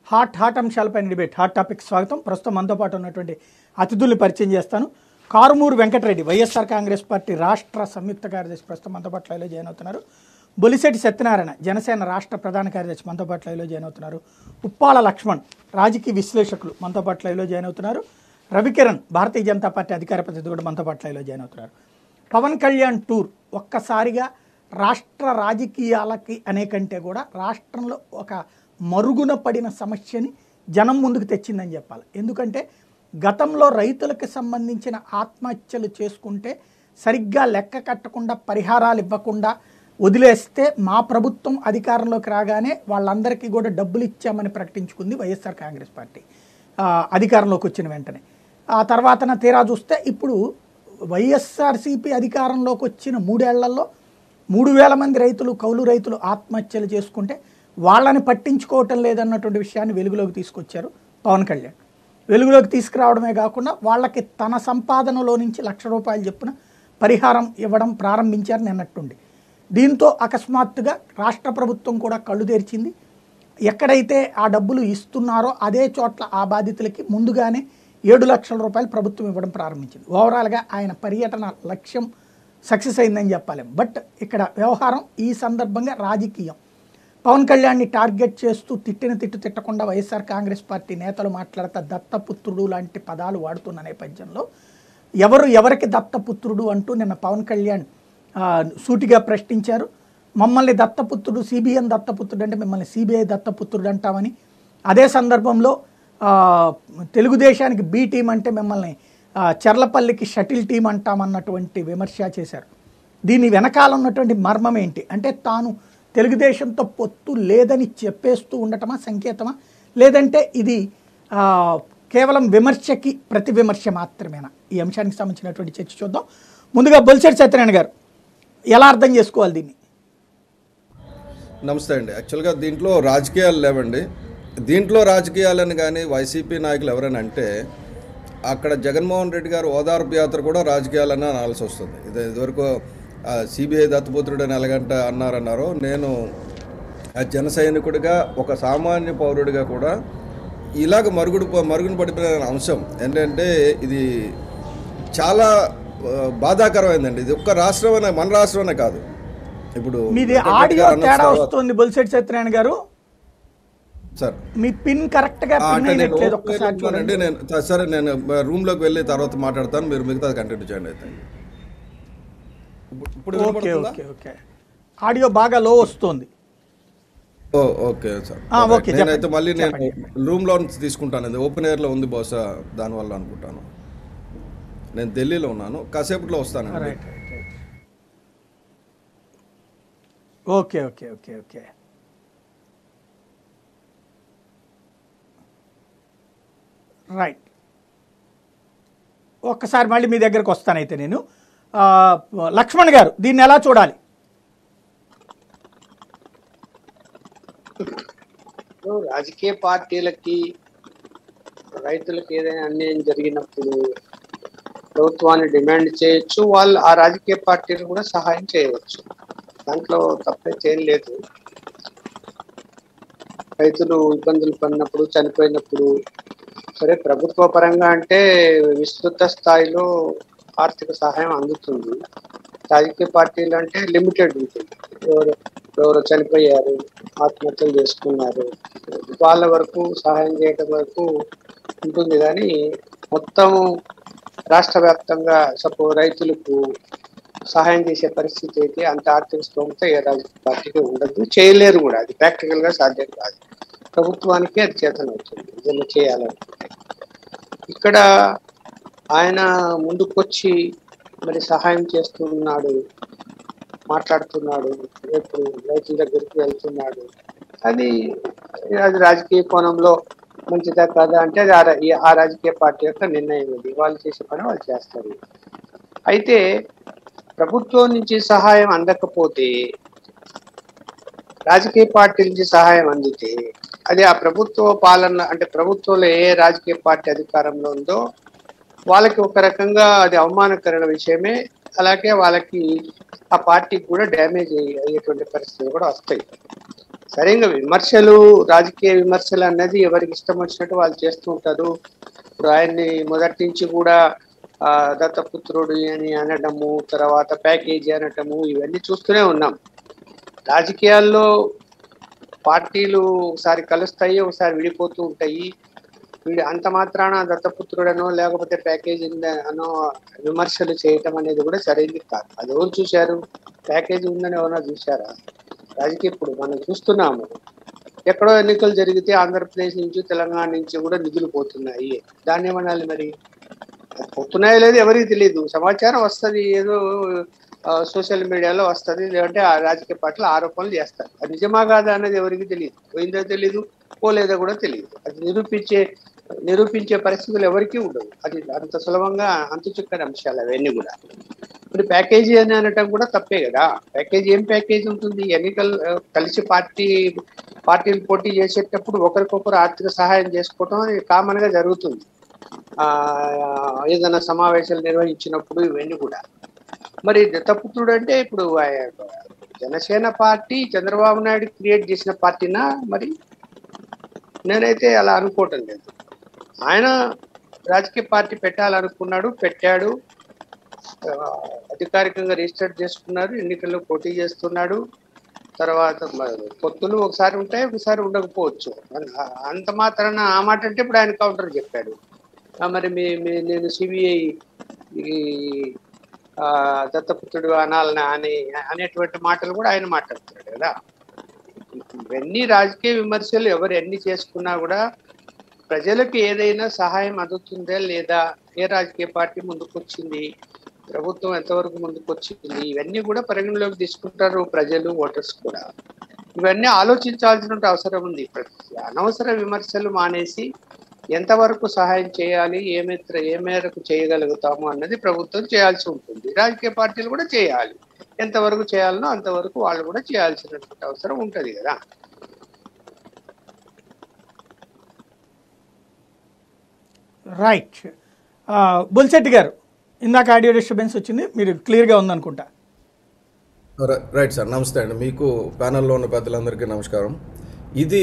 Hot అంశాలపైన debate hot topic స్వాగతం. ప్రస్తుతం మనతో పాటు ఉన్నటువంటి అతిథుల్ని పరిచయం చేస్తాను. కారుమూరు వెంకటరెడ్డి వైఎస్ఆర్ కాంగ్రెస్ పార్టీ రాష్ట్ర సంయుక్త కార్యదర్శి ప్రస్తుతం మనతో పాటు లైవ్లో జాయిన్ అవుతున్నారు. బొలిశెట్టి సత్యనారాయణ జనసేన రాష్ట్ర ప్రధాన కార్యదర్శి మనతో పాటు లైవ్లో జాయిన్ అవుతున్నారు. ఉప్పాల లక్ష్మణ్ రాజకీయ విశ్లేషకులు మనతో పాటు లైవ్లో జాయిన్ అవుతున్నారు. రవికిరణ్ భారతీయ జనతా పార్టీ అధికార ప్రతినిధి కూడా మనతో పాటు లైవ్లో జాయిన్ అవుతున్నారు. పవన్ కళ్యాణ్ టూర్ ఒక్కసారిగా రాష్ట్ర రాజకీయాలకి అనే కంటే కూడా రాష్ట్రంలో ఒక మరుగున పడిన సమస్యని జనం ముందుకు తెచ్చిందని చెప్పాలి. ఎందుకంటే గతంలో రైతులకు సంబంధించిన ఆత్మహత్యలు చేసుకుంటే సరిగ్గా లెక్క కట్టకుండా పరిహారాలు ఇవ్వకుండా వదిలేస్తే మా ప్రభుత్వం అధికారంలోకి రాగానే వాళ్ళందరికీ కూడా డబ్బులు ఇచ్చామని ప్రకటించుకుంది వైఎస్ఆర్ కాంగ్రెస్ పార్టీ అధికారంలోకి వచ్చిన వెంటనే. ఆ తర్వాతన తీరా చూస్తే ఇప్పుడు వైఎస్ఆర్సీపీ అధికారంలోకి వచ్చిన 3 ఏళ్లలో 3,000 మంది రైతులు కౌలు రైతులు ఆత్మహత్యలు చేసుకుంటే వాళ్ళని పట్టించుకోవటం లేదన్నటువంటి విషయాన్ని వెలుగులోకి తీసుకొచ్చారు పవన్ కళ్యాణ్. వెలుగులోకి తీసుకురావడమే కాకుండా వాళ్ళకి తన సంపాదనలో నుంచి ₹1,00,000 చొప్పున పరిహారం ఇవ్వడం ప్రారంభించారు నిన్నట్టుండి. దీంతో అకస్మాత్తుగా రాష్ట్ర ప్రభుత్వం కూడా కళ్ళు తెరిచింది. ఎక్కడైతే ఆ డబ్బులు ఇస్తున్నారో అదే చోట్ల ఆ బాధితులకి ముందుగానే ₹7,00,000 ప్రభుత్వం ఇవ్వడం ప్రారంభించింది. ఓవరాల్గా ఆయన పర్యటన లక్ష్యం సక్సెస్ అయిందని చెప్పాలి. బట్ ఇక్కడ వ్యవహారం ఈ సందర్భంగా రాజకీయం. పవన్ కళ్యాణ్ని టార్గెట్ చేస్తూ తిట్టకుండా వైఎస్ఆర్ కాంగ్రెస్ పార్టీ నేతలు మాట్లాడతా దత్తపుత్రుడు లాంటి పదాలు వాడుతున్న నేపథ్యంలో ఎవరికి దత్తపుత్రుడు అంటూ నిన్న పవన్ కళ్యాణ్ సూటిగా ప్రశ్నించారు. మమ్మల్ని దత్తపుత్రుడు సిబిఎన్ దత్తపుత్రుడు అంటే మిమ్మల్ని సిబిఐ దత్తపుత్రుడు అంటామని, అదే సందర్భంలో తెలుగుదేశానికి బి టీం అంటే మిమ్మల్ని చర్లపల్లికి షటిల్ టీం అంటామన్నటువంటి విమర్శ చేశారు. దీని వెనకాల ఉన్నటువంటి మర్మం ఏంటి అంటే తాను తెలుగుదేశంతో పొత్తు లేదని చెప్పేస్తూ ఉండటమా సంకేతమా, లేదంటే ఇది కేవలం విమర్శకి ప్రతి విమర్శ మాత్రమేనా? ఈ అంశానికి సంబంధించినటువంటి చర్చ చూద్దాం. ముందుగా బొలిశెట్టి సత్యనారాయణ గారు ఎలా అర్థం చేసుకోవాలి దీన్ని? నమస్తే అండి. యాక్చువల్గా దీంట్లో రాజకీయాలు లేవండి. దీంట్లో రాజకీయాలని కానీ వైసీపీ నాయకులు ఎవరైనా అంటే అక్కడ జగన్మోహన్ రెడ్డి గారు ఓదార్పు యాత్ర కూడా రాజకీయాలని అనాల్సి వస్తుంది. ఇదివరకు సిబిఐ దత్తపుత్రుడు అని ఎలాగంట అన్నారన్నారో, నేను జన సైనికుడిగా ఒక సామాన్య పౌరుడిగా కూడా ఇలాగ మరుగున పడిపోయిన అంశం ఏంటంటే ఇది చాలా బాధాకరమైందండి. ఇది ఒక్క రాష్ట్రమైనా మన రాష్ట్రమైనా కాదు. ఇప్పుడు మీది ఆడియో తేడా వస్తుంది బొలిశెట్టి సత్యనారాయణ గారు. సార్ మీ పిన్ కరెక్ట్గా చూడండి. సరే నేను రూమ్లోకి వెళ్ళి తర్వాత మాట్లాడతాను, మీరు మిగతా కంటిన్యూ చేయండి. అయితే ఇప్పుడు ఓకే ఆడియో బాగా లో వస్తుంది. Okay sir. నేనైతే మళ్ళీ నేను రూమ్లో తీసుకుంటాను. ఓపెన్ ఎయిర్లో ఉంది, బహుశా దానివల్ల అనుకుంటాను. నేను ఢిల్లీలో ఉన్నాను, కాసేపట్లో వస్తానండి. Okay right. ఒక్కసారి మళ్ళీ మీ దగ్గరకు వస్తానైతే నేను. లక్ష్మణ్ గారు దీన్ని ఎలా చూడాలి? రాజకీయ పార్టీలకి రైతులకు ఏదైనా అన్యాయం జరిగినప్పుడు ప్రభుత్వాన్ని డిమాండ్ చేయొచ్చు, వాళ్ళు ఆ రాజకీయ పార్టీలు కూడా సహాయం చేయవచ్చు. దాంట్లో తప్పైతే ఏం లేదు. రైతులు ఇబ్బందులు పడినప్పుడు చనిపోయినప్పుడు సరే ప్రభుత్వ పరంగా అంటే విస్తృత స్థాయిలో ఆర్థిక సహాయం అందుతుంది. రాజకీయ పార్టీలు అంటే లిమిటెడ్ ఉంటుంది. ఎవరు చనిపోయారు, ఆత్మహత్యలు చేసుకున్నారు, వాళ్ళ వరకు సహాయం చేయడం వరకు ఉంటుంది. కానీ మొత్తం రాష్ట్ర వ్యాప్తంగా రైతులకు సహాయం చేసే పరిస్థితి అయితే అంత ఆర్థిక స్థోమత ఏ రాజకీయ పార్టీకి ఉండదు, చేయలేరు కూడా. అది ప్రాక్టికల్ గా సాధ్యం కాదు. ప్రభుత్వానికి అది చేతనవుతుంది ఏదైనా చేయాలనుకుంటే. ఇక్కడ ఆయన ముందుకొచ్చి మరి సహాయం చేస్తున్నాడు, మాట్లాడుతున్నాడు, రేపు రైతుల దగ్గరికి వెళ్తున్నాడు. అది రాజకీయ కోణంలో మంచిదా కాదా అంటే అది ఆ రాజకీయ పార్టీ యొక్క నిర్ణయం. అది వాళ్ళు చేసే పని వాళ్ళు చేస్తారు. అయితే ప్రభుత్వం నుంచి సహాయం అందకపోతే, రాజకీయ పార్టీ నుంచి సహాయం అందితే అది ఆ ప్రభుత్వ పాలన అంటే ప్రభుత్వంలో ఏ రాజకీయ పార్టీ అధికారంలో ఉందో వాళ్ళకి ఒక రకంగా అది అవమానకరమైన విషయమే. అలాగే వాళ్ళకి ఆ పార్టీకి కూడా డ్యామేజ్ అయ్యేటువంటి పరిస్థితులు కూడా వస్తాయి. సరిగ్గా విమర్శలు, రాజకీయ విమర్శలు అన్నది ఎవరికి ఇష్టం వచ్చినట్టు వాళ్ళు చేస్తూ ఉంటారు. ఇప్పుడు ఆయన్ని మొదటి నుంచి కూడా దత్తపుత్రుడు అని అనడము, తర్వాత ప్యాకేజీ అనటము, ఇవన్నీ చూస్తూనే ఉన్నాం. రాజకీయాల్లో పార్టీలు ఒకసారి కలుస్తాయి, ఒకసారి విడిపోతూ ఉంటాయి. అంత మాత్రాన దత్తపుత్రుడనో లేకపోతే ప్యాకేజీ అనో విమర్శలు చేయటం అనేది కూడా సరైనది కాదు. అది ఎవరు చూశారు? ప్యాకేజీ ఉందని ఎవరైనా చూశారా? రాజకీయ ఇప్పుడు మనం చూస్తున్నాము, ఎక్కడో ఎన్నికలు జరిగితే ఆంధ్రప్రదేశ్ నుంచి తెలంగాణ నుంచి కూడా నిధులు పోతున్నాయి. దాన్ని ఏమనాలి మరి? పోతున్నాయో లేదో ఎవరికి తెలియదు. సమాచారం వస్తుంది, ఏదో సోషల్ మీడియాలో వస్తుంది, లేదంటే ఆ రాజకీయ పార్టీలు ఆరోపణలు చేస్తారు. అది నిజమా కాదా అనేది ఎవరికి తెలియదు. పోయిందో తెలీదు, పోలేదో కూడా తెలియదు. అది నిరూపించే పరిస్థితులు ఎవరికీ ఉండవు. అది అంత సులభంగా అంతుచిక్కని అంశాలు అవన్నీ కూడా. ఇప్పుడు ప్యాకేజీ అని అనటం కూడా తప్పే కదా. ప్యాకేజీ ఏం ప్యాకేజీ ఉంటుంది? ఎన్నికలు కలిసి పార్టీలు పోటీ చేసేటప్పుడు ఒకరికొకరు ఆర్థిక సహాయం చేసుకోవటం అది కామన్ గా జరుగుతుంది. ఏదైనా సమావేశాలు నిర్వహించినప్పుడు ఇవన్నీ కూడా. మరి దత్తపుత్రుడు అంటే ఇప్పుడు జనసేన పార్టీ చంద్రబాబు నాయుడు క్రియేట్ చేసిన పార్టీనా? మరి నేనైతే అలా అనుకోవటం లేదు. ఆయన రాజకీయ పార్టీ పెట్టాలనుకున్నాడు, పెట్టాడు, అధికారికంగా రిజిస్టర్ చేసుకున్నారు, ఎన్నికల్లో పోటీ చేస్తున్నాడు. తర్వాత పొత్తులు ఒకసారి ఉంటాయి, ఒకసారి ఉండకపోవచ్చు. అంత మాత్రాన ఆ మాట అంటే ఇప్పుడు ఆయన కౌంటర్ చెప్పాడు. మరి నేను సిబిఐ దత్తపుత్రుడు అనాలని అనేటువంటి మాటలు కూడా ఆయన మాట్లాడుతున్నాడు కదా. ఇవన్నీ రాజకీయ విమర్శలు ఎవరు ఎన్ని చేసుకున్నా కూడా ప్రజలకు ఏదైనా సహాయం అందుతుందా లేదా, ఏ రాజకీయ పార్టీ ముందుకొచ్చింది, ప్రభుత్వం ఎంతవరకు ముందుకొచ్చింది, ఇవన్నీ కూడా పరిగణలోకి తీసుకుంటారు ప్రజలు, ఓటర్స్ కూడా. ఇవన్నీ ఆలోచించాల్సిన అవసరం ఉంది. అనవసర విమర్శలు మానేసి ఎంతవరకు సహాయం చేయాలి, ఏ మేరకు చేయగలుగుతాము అన్నది ప్రభుత్వం చేయాల్సి ఉంటుంది. రాజకీయ పార్టీలు కూడా చేయాలి. ఎంతవరకు చేయాలనో అంతవరకు వాళ్ళు కూడా చేయాల్సినటువంటి అవసరం ఉంటుంది కదా. రైట్. బొలిశెట్టి గారు, ఇందాక ఆడియో డిస్టర్బెన్స్ వచ్చింది, మీరు క్లియర్గా ఉందనుకుంటా. రైట్ సార్, నమస్తే అండి. మీకు ప్యానల్లో ఉన్న పెద్దలందరికీ నమస్కారం. ఇది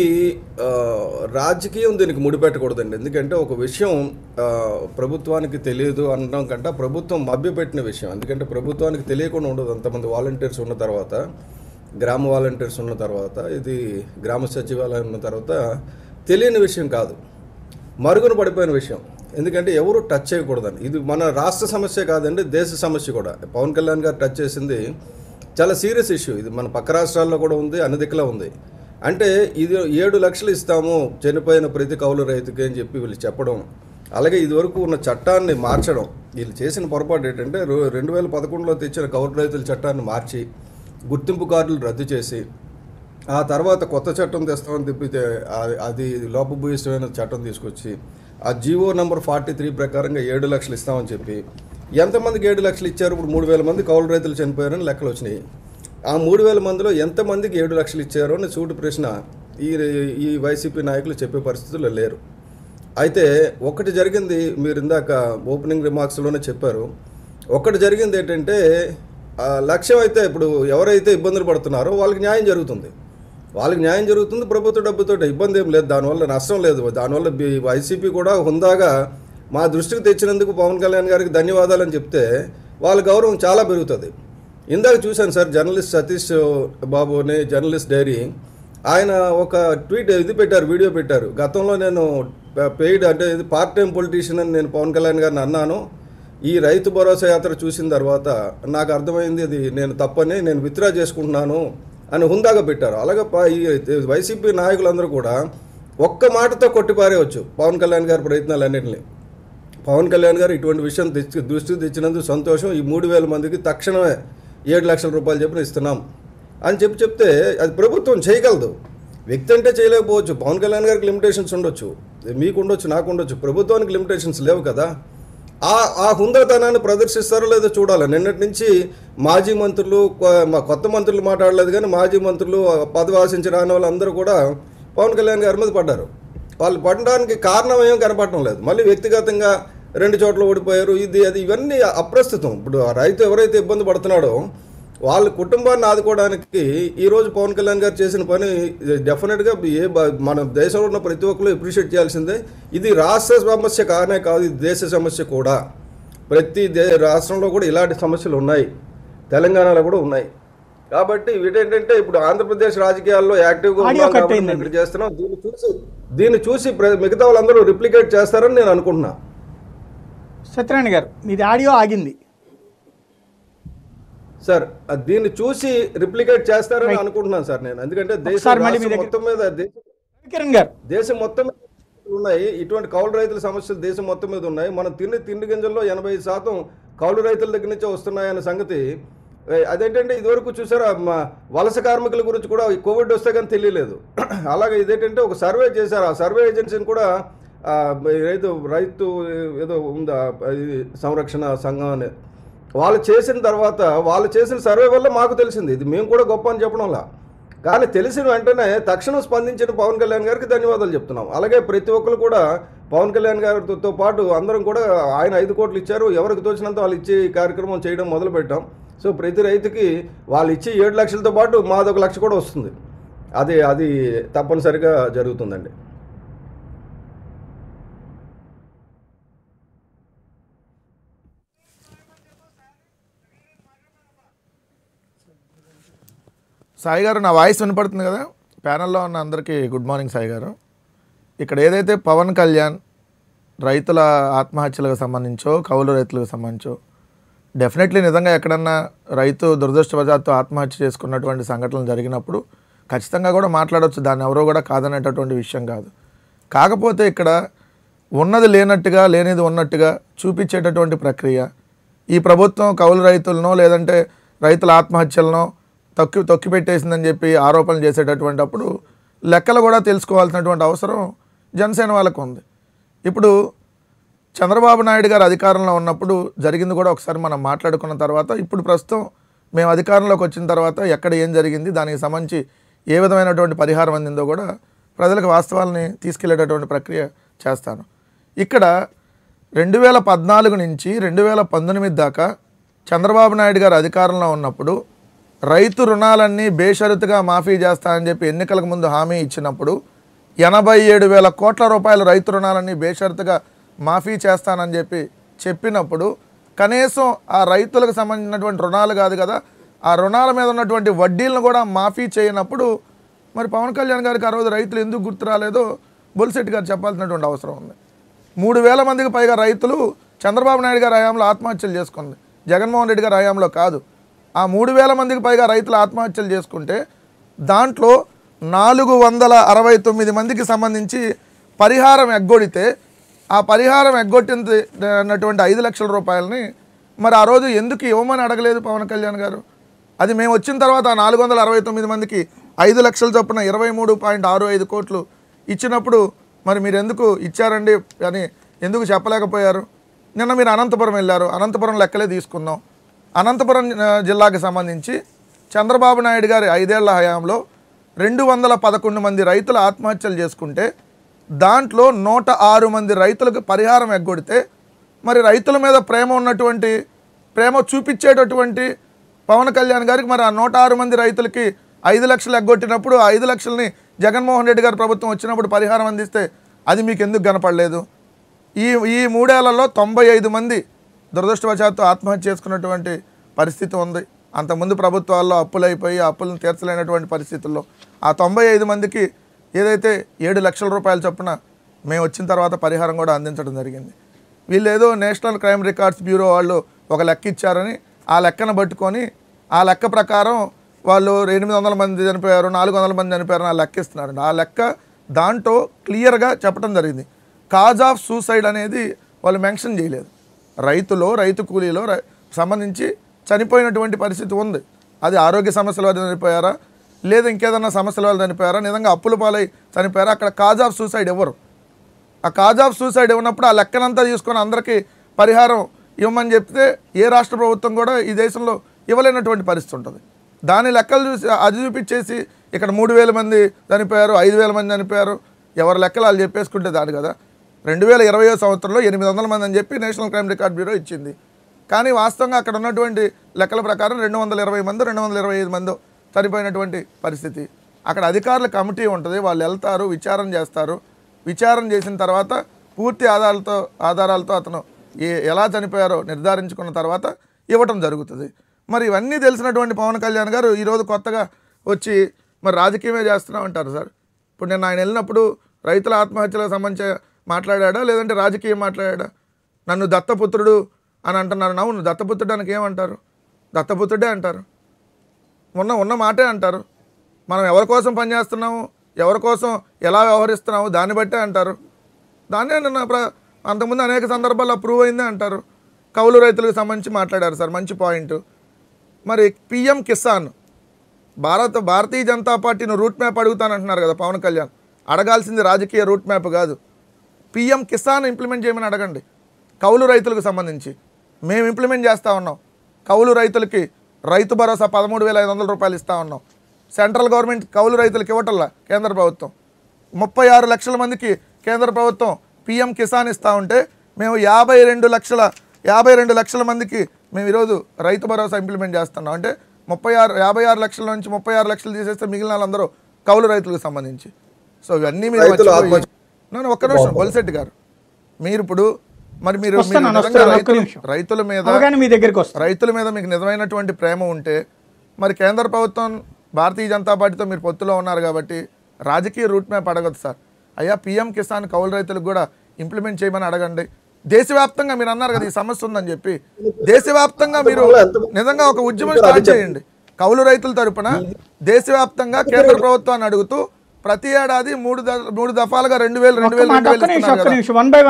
రాజకీయం దీనికి ముడిపెట్టకూడదండి. ఎందుకంటే ఒక విషయం ప్రభుత్వానికి తెలియదు అనడం కంటే ప్రభుత్వం మభ్యపెట్టిన విషయం. ఎందుకంటే ప్రభుత్వానికి తెలియకుండా ఉండదు. అంతమంది వాలంటీర్స్ ఉన్న తర్వాత, గ్రామ వాలంటీర్స్ ఉన్న తర్వాత, ఇది గ్రామ సచివాలయం ఉన్న తర్వాత తెలియని విషయం కాదు, మరుగున పడిపోయిన విషయం. ఎందుకంటే ఎవరు టచ్ చేయకూడదని. ఇది మన రాష్ట్ర సమస్య కాదండి, దేశ సమస్య కూడా. పవన్ కళ్యాణ్ గారు టచ్ చేసింది చాలా సీరియస్ ఇష్యూ. ఇది మన పక్క రాష్ట్రాల్లో కూడా ఉంది, అన్ని దిక్కులా ఉంది. అంటే ఇది 7 లక్షలు ఇస్తాము చనిపోయిన ప్రతి కౌలు రైతుకి అని చెప్పి వీళ్ళు చెప్పడం, అలాగే ఇదివరకు ఉన్న చట్టాన్ని మార్చడం. వీళ్ళు చేసిన పొరపాటు ఏంటంటే 2011లో తెచ్చిన కౌలు రైతుల చట్టాన్ని మార్చి గుర్తింపు కార్డులు రద్దు చేసి ఆ తర్వాత కొత్త చట్టం తెస్తామని తిప్పితే అది లోపభూయిష్టమైన చట్టం తీసుకొచ్చి ఆ జీవో నెంబర్ 43 ప్రకారంగా 7 లక్షలు ఇస్తామని చెప్పి ఎంతమందికి 7 లక్షలు ఇచ్చారు? ఇప్పుడు 3,000 మంది కౌలు రైతులు చనిపోయారని లెక్కలు వచ్చినాయి. ఆ 3,000 మందిలో ఎంతమందికి 7 లక్షలు ఇచ్చారో అని సూటి ప్రశ్న ఈ వైసీపీ నాయకులు చెప్పే పరిస్థితుల్లో లేరు. అయితే ఒకటి జరిగింది, మీరు ఇందాక ఓపెనింగ్ రిమార్క్స్లోనే చెప్పారు. ఒకటి జరిగింది ఏంటంటే, లక్ష్యం అయితే ఇప్పుడు ఎవరైతే ఇబ్బందులు పడుతున్నారో వాళ్ళకి న్యాయం జరుగుతుంది. ప్రభుత్వ డబ్బుతో ఇబ్బంది ఏం లేదు, దానివల్ల నష్టం లేదు. దానివల్ల వైసీపీ కూడా హుందాగా మా దృష్టికి తెచ్చినందుకు పవన్ కళ్యాణ్ గారికి ధన్యవాదాలని చెప్తే వాళ్ళ గౌరవం చాలా పెరుగుతుంది. ఇందాక చూశాను సార్, జర్నలిస్ట్ సతీష్ బాబు అని జర్నలిస్ట్ డైరీ, ఆయన ఒక ట్వీట్ పెట్టారు, వీడియో పెట్టారు. గతంలో నేను పెయిడ్ అంటే ఇది పార్ట్ టైం పొలిటీషియన్ అని నేను పవన్ కళ్యాణ్ గారిని అన్నాను. ఈ రైతు భరోసా యాత్ర చూసిన తర్వాత నాకు అర్థమైంది అది నేను తప్పని, నేను విత్డ్రా చేసుకుంటున్నాను అని హుందాగా పెట్టారు. అలాగే ఈ వైసీపీ నాయకులందరూ కూడా ఒక్క మాటతో కొట్టిపారేయవచ్చు పవన్ కళ్యాణ్ గారి ప్రయత్నాలన్నింటినీ. పవన్ కళ్యాణ్ గారు ఇటువంటి విషయం దృష్టికి తెచ్చినందుకు సంతోషం. ఈ 3,000 మందికి తక్షణమే 7 లక్షల రూపాయలు చెప్పిన ఇస్తున్నాం అని చెప్తే అది ప్రభుత్వం చేయగలదు. వ్యక్తి అంటే చేయలేకపోవచ్చు. పవన్ కళ్యాణ్ గారికి లిమిటేషన్స్ ఉండొచ్చు, మీకు ఉండొచ్చు, నాకు ఉండొచ్చు. ప్రభుత్వానికి లిమిటేషన్స్ లేవు కదా. ఆ హుందాతనాన్ని ప్రదర్శిస్తారో లేదో చూడాలి. నిన్నటి నుంచి మాజీ మంత్రులు, కొత్త మంత్రులు మాట్లాడలేదు, కానీ మాజీ మంత్రులు, పదవి ఆశించి రాని వాళ్ళందరూ కూడా పవన్ కళ్యాణ్ గారి మీద పడ్డారు. వాళ్ళు పడడానికి కారణం ఏం కనపడటం లేదు. మళ్ళీ వ్యక్తిగతంగా 2 చోట్ల ఓడిపోయారు, అది ఇవన్నీ అప్రస్తుతం. ఇప్పుడు ఆ రైతు ఎవరైతే ఇబ్బంది పడుతున్నాడో వాళ్ళ కుటుంబాన్ని ఆదుకోవడానికి ఈరోజు పవన్ కళ్యాణ్ గారు చేసిన పని డెఫినెట్గా మన దేశంలో ఉన్న ప్రతి ఒక్కరు అప్రిషియేట్ చేయాల్సిందే. ఇది రాష్ట్ర సమస్య కానే కాదు, ఇది దేశ సమస్య కూడా. ప్రతి రాష్ట్రంలో కూడా ఇలాంటి సమస్యలు ఉన్నాయి, తెలంగాణలో కూడా ఉన్నాయి. కాబట్టి వీటేంటంటే ఇప్పుడు ఆంధ్రప్రదేశ్ రాజకీయాల్లో యాక్టివ్గా ఉన్నాం కాబట్టి మేము ఇక్కడ చేస్తున్నాం. దీన్ని చూసి మిగతా వాళ్ళందరూ రిప్లికేట్ చేస్తారని నేను అనుకుంటున్నా. సత్యనారాయణ గారు మీది ఆడియో ఆగింది సార్. దీన్ని చూసి రిప్లికేట్ చేస్తారని అనుకుంటున్నాను సార్ నేను. ఎందుకంటే దేశం మొత్తం మీద దేశం మొత్తం మీద ఉన్నాయి ఇటువంటి కౌలు రైతుల సమస్యలు, దేశం మొత్తం మీద ఉన్నాయి. మనం తిండి గింజల్లో 80% కౌలు రైతుల దగ్గర నుంచే వస్తున్నాయన్న సంగతి. అదేంటంటే ఇదివరకు చూసారా, వలస కార్మికుల గురించి కూడా కోవిడ్ వస్తే కానీ తెలియలేదు. అలాగే ఇదేంటంటే ఒక సర్వే చేశారు, ఆ సర్వే ఏజెన్సీని కూడా రైతు ఏదో ఉందా సంరక్షణ సంఘం అని, వాళ్ళు చేసిన తర్వాత వాళ్ళు చేసిన సర్వే వల్ల మాకు తెలిసింది. ఇది మేము కూడా గొప్ప అని చెప్పడంలా, కానీ తెలిసిన వెంటనే తక్షణం స్పందించిన పవన్ కళ్యాణ్ గారికి ధన్యవాదాలు చెప్తున్నాం. అలాగే ప్రతి ఒక్కరు కూడా పవన్ కళ్యాణ్ గారితో పాటు అందరం కూడా ఆయన 5 కోట్లు ఇచ్చారు, ఎవరికి తోచినంత వాళ్ళు ఇచ్చే ఈ కార్యక్రమం చేయడం మొదలుపెట్టాం. సో ప్రతి రైతుకి వాళ్ళు ఇచ్చే 7 లక్షలతో పాటు మాది 1 లక్ష కూడా వస్తుంది. అది తప్పనిసరిగా జరుగుతుందండి. సాయి గారు, నా వాయిస్ వినపడుతుంది కదా? ప్యానెల్లో ఉన్న అందరికీ గుడ్ మార్నింగ్. సాయి గారు, ఇక్కడ ఏదైతే పవన్ కళ్యాణ్ రైతుల ఆత్మహత్యలకు సంబంధించో కౌలు రైతులకు సంబంధించో డెఫినెట్లీ నిజంగా ఎక్కడన్నా రైతు దురదృష్టవశాత్తు ఆత్మహత్య చేసుకున్నటువంటి సంఘటనలు జరిగినప్పుడు ఖచ్చితంగా కూడా మాట్లాడవచ్చు, దాన్ని ఎవరో కూడా కాదనేటటువంటి విషయం కాదు. కాకపోతే ఇక్కడ ఉన్నది లేనట్టుగా లేనిది ఉన్నట్టుగా చూపించేటటువంటి ప్రక్రియ ఈ ప్రభుత్వం కౌలు రైతులనో లేదంటే రైతుల ఆత్మహత్యలనో తొక్కి పెట్టేసిందని చెప్పి ఆరోపణలు చేసేటటువంటి అప్పుడు లెక్కలు కూడా తెలుసుకోవాల్సినటువంటి అవసరం జనసేన వాళ్ళకు ఉంది. ఇప్పుడు చంద్రబాబు నాయుడు గారు అధికారంలో ఉన్నప్పుడు జరిగింది కూడా ఒకసారి మనం మాట్లాడుకున్న తర్వాత, ఇప్పుడు ప్రస్తుతం మేము అధికారంలోకి వచ్చిన తర్వాత ఎక్కడ ఏం జరిగింది, దానికి సంబంధించి ఏ విధమైనటువంటి పరిహారం అందిందో కూడా ప్రజలకు వాస్తవాలని తీసుకెళ్లేటటువంటి ప్రక్రియ చేస్తాను. ఇక్కడ 2014 నుంచి 2019 దాకా చంద్రబాబు నాయుడు గారు అధికారంలో ఉన్నప్పుడు రైతు రుణాలన్నీ బేషరతుగా మాఫీ చేస్తానని చెప్పి ఎన్నికలకు ముందు హామీ ఇచ్చినప్పుడు 87,000 కోట్ల రూపాయల రైతు రుణాలన్నీ బేషరతుగా మాఫీ చేస్తానని చెప్పి చెప్పినప్పుడు కనీసం ఆ రైతులకు సంబంధించినటువంటి రుణాలు కాదు కదా, ఆ రుణాల మీద ఉన్నటువంటి వడ్డీలను కూడా మాఫీ చేయనప్పుడు మరి పవన్ కళ్యాణ్ గారికి ఆ రోజు రైతులు ఎందుకు గుర్తు రాలేదో బొలిశెట్టి గారు చెప్పాల్సినటువంటి అవసరం ఉంది. 3,000 మందికి పైగా రైతులు చంద్రబాబు నాయుడు గారి హయాంలో ఆత్మహత్యలు చేసుకుంది, జగన్మోహన్ రెడ్డి గారి హయాంలో కాదు. ఆ 3,000 మందికి పైగా రైతులు ఆత్మహత్యలు చేసుకుంటే దాంట్లో 469 మందికి సంబంధించి పరిహారం ఎగ్గొడితే ఆ పరిహారం ఎగ్గొట్టినటువంటి 5 లక్షల రూపాయలని మరి ఆ రోజు ఎందుకు ఇవ్వమని అడగలేదు పవన్ కళ్యాణ్ గారు? అది మేము వచ్చిన తర్వాత 469 మందికి 5 లక్షల చొప్పున 23.65 కోట్లు ఇచ్చినప్పుడు మరి మీరు ఎందుకు ఇచ్చారండి అని ఎందుకు చెప్పలేకపోయారు? నిన్న మీరు అనంతపురం వెళ్ళారు, అనంతపురం లెక్కలే తీసుకుందాం. అనంతపురం జిల్లాకి సంబంధించి చంద్రబాబు నాయుడు గారి 5 ఏళ్ల హయాంలో 211 మంది రైతులు ఆత్మహత్యలు చేసుకుంటే దాంట్లో 106 మంది రైతులకు పరిహారం ఎగ్గొడితే మరి రైతుల మీద ప్రేమ చూపించేటటువంటి పవన్ కళ్యాణ్ గారికి మరి ఆ 106 మంది రైతులకి 5 లక్షలు ఎగ్గొట్టినప్పుడు 5 లక్షలని జగన్మోహన్ రెడ్డి గారి ప్రభుత్వం వచ్చినప్పుడు పరిహారం అందిస్తే అది మీకు ఎందుకు కనపడలేదు? ఈ 3 ఏళ్లలో 95 మంది దురదృష్టవశాత్తు ఆత్మహత్య చేసుకున్నటువంటి పరిస్థితి ఉంది. అంతకుముందు ప్రభుత్వాల్లో అప్పులైపోయి ఆ అప్పులను తీర్చలేనటువంటి పరిస్థితుల్లో ఆ 95 మందికి ఏదైతే 7 లక్షల రూపాయల చొప్పున మేము వచ్చిన తర్వాత పరిహారం కూడా అందించడం జరిగింది. వీళ్ళు ఏదో నేషనల్ క్రైమ్ రికార్డ్స్ బ్యూరో వాళ్ళు ఒక లెక్క ఇచ్చారని ఆ లెక్కను పట్టుకొని ఆ లెక్క ప్రకారం వాళ్ళు 800 మంది చనిపోయారు, 400 మంది చనిపోయారు ఆ లెక్క ఇస్తున్నారు. ఆ లెక్క దాంట్లో క్లియర్గా చెప్పడం జరిగింది. కాజ్ ఆఫ్ సూసైడ్ అనేది వాళ్ళు మెన్షన్ చేయలేదు. రైతు కూలీలో సంబంధించి చనిపోయినటువంటి పరిస్థితి ఉంది. అది ఆరోగ్య సమస్యల వల్ల చనిపోయారా లేదా ఇంకేదన్నా సమస్యల వల్ల చనిపోయారా, నిజంగా అప్పుల పాలై చనిపోయారా, అక్కడ కాజ్ ఆఫ్ సూసైడ్ ఇవ్వరు. ఆ కాజ్ ఆఫ్ సూసైడ్ ఇవ్వనప్పుడు ఆ లెక్కనంతా తీసుకొని అందరికీ పరిహారం ఇవ్వమని చెప్తే ఏ రాష్ట్ర ప్రభుత్వం కూడా ఈ దేశంలో ఇవ్వలేనటువంటి పరిస్థితి ఉంటుంది. దాని లెక్కలు చూసి అది చూపించేసి ఇక్కడ 3,000 మంది చనిపోయారు, 5,000 మంది చనిపోయారు, ఎవరి లెక్కలు వాళ్ళు చెప్పేసుకుంటే దాని కదా. 2020 సంవత్సరంలో 800 మంది అని చెప్పి నేషనల్ క్రైమ్ రికార్డ్ బ్యూరో ఇచ్చింది. కానీ వాస్తవంగా అక్కడ ఉన్నటువంటి లెక్కల ప్రకారం 220 మంది 225 మంది చనిపోయినటువంటి పరిస్థితి. అక్కడ అధికారుల కమిటీ ఉంటుంది, వాళ్ళు వెళ్తారు, విచారణ చేస్తారు. విచారణ చేసిన తర్వాత పూర్తి ఆధారాలతో అతను ఎలా చనిపోయారో నిర్ధారించుకున్న తర్వాత ఇవ్వటం జరుగుతుంది. మరి ఇవన్నీ తెలిసినటువంటి పవన్ కళ్యాణ్ గారు ఈరోజు కొత్తగా వచ్చి మరి రాజకీయమే చేస్తున్నాం అంటారు సార్. ఇప్పుడు నేను ఆయన వెళ్ళినప్పుడు రైతుల ఆత్మహత్యలకు సంబంధించి మాట్లాడా, లేదంటే రాజకీయం మాట్లాడా? నన్ను దత్తపుత్రుడు అని అంటున్నారు. అవును, దత్తపుత్రుడు అనకి ఏమంటారు? దత్తపుత్రుడే అంటారు, ఉన్న మాటే అంటారు. మనం ఎవరి కోసం పనిచేస్తున్నాము, ఎవరి కోసం ఎలా వ్యవహరిస్తున్నాము దాన్ని బట్టే అంటారు. దాన్నే అంతకుముందు అనేక సందర్భాల్లో ప్రూవ్ అయిందే అంటారు. కౌలు రైతులకు సంబంధించి మాట్లాడారు సార్, మంచి పాయింట్. మరి పిఎం కిసాన్ భారతీయ జనతా పార్టీని రూట్ మ్యాప్ అడుగుతానంటున్నారు కదా పవన్ కళ్యాణ్. అడగాల్సింది రాజకీయ రూట్ మ్యాప్ కాదు, పిఎం కిసాన్ ఇంప్లిమెంట్ చేయమని అడగండి. కౌలు రైతులకు సంబంధించి మేము ఇంప్లిమెంట్ చేస్తూ ఉన్నాం. కౌలు రైతులకి రైతు భరోసా 13,500 రూపాయలు ఇస్తూ ఉన్నాం. సెంట్రల్ గవర్నమెంట్ కౌలు రైతులకు ఇవ్వటల్లా కేంద్ర ప్రభుత్వం. 36 లక్షల మందికి కేంద్ర ప్రభుత్వం పిఎం కిసాన్ ఇస్తూ ఉంటే మేము 52 లక్షల మందికి మేము ఈరోజు రైతు భరోసా ఇంప్లిమెంట్ చేస్తున్నాం. అంటే 56 లక్షల నుంచి 36 లక్షలు తీసేస్తే మిగిలిన వాళ్ళందరూ కౌలు రైతులకు సంబంధించి. సో ఇవన్నీ మీరు నన్ను ఒక్క నిమిషం బొలిశెట్టి గారు, మీరు ఇప్పుడు మరి మీరు రైతుల మీద మీకు నిజమైనటువంటి ప్రేమ ఉంటే మరి కేంద్ర ప్రభుత్వం భారతీయ జనతా పార్టీతో మీరు పొత్తులో ఉన్నారు కాబట్టి రాజకీయ రూట్ మ్యాప్ అడగదు సార్. అయ్యా పిఎం కిసాన్ కౌలు రైతులకు కూడా ఇంప్లిమెంట్ చేయమని అడగండి. దేశవ్యాప్తంగా మీరు అన్నారు కదా ఈ సమస్య ఉందని చెప్పి, దేశవ్యాప్తంగా మీరు నిజంగా ఒక ఉద్యమం స్టార్ట్ చేయండి. కౌలు రైతుల తరపున దేశవ్యాప్తంగా కేంద్ర ప్రభుత్వాన్ని అడుగుతూ ప్రతి ఏడాది మూడు దఫాలుగా 2,000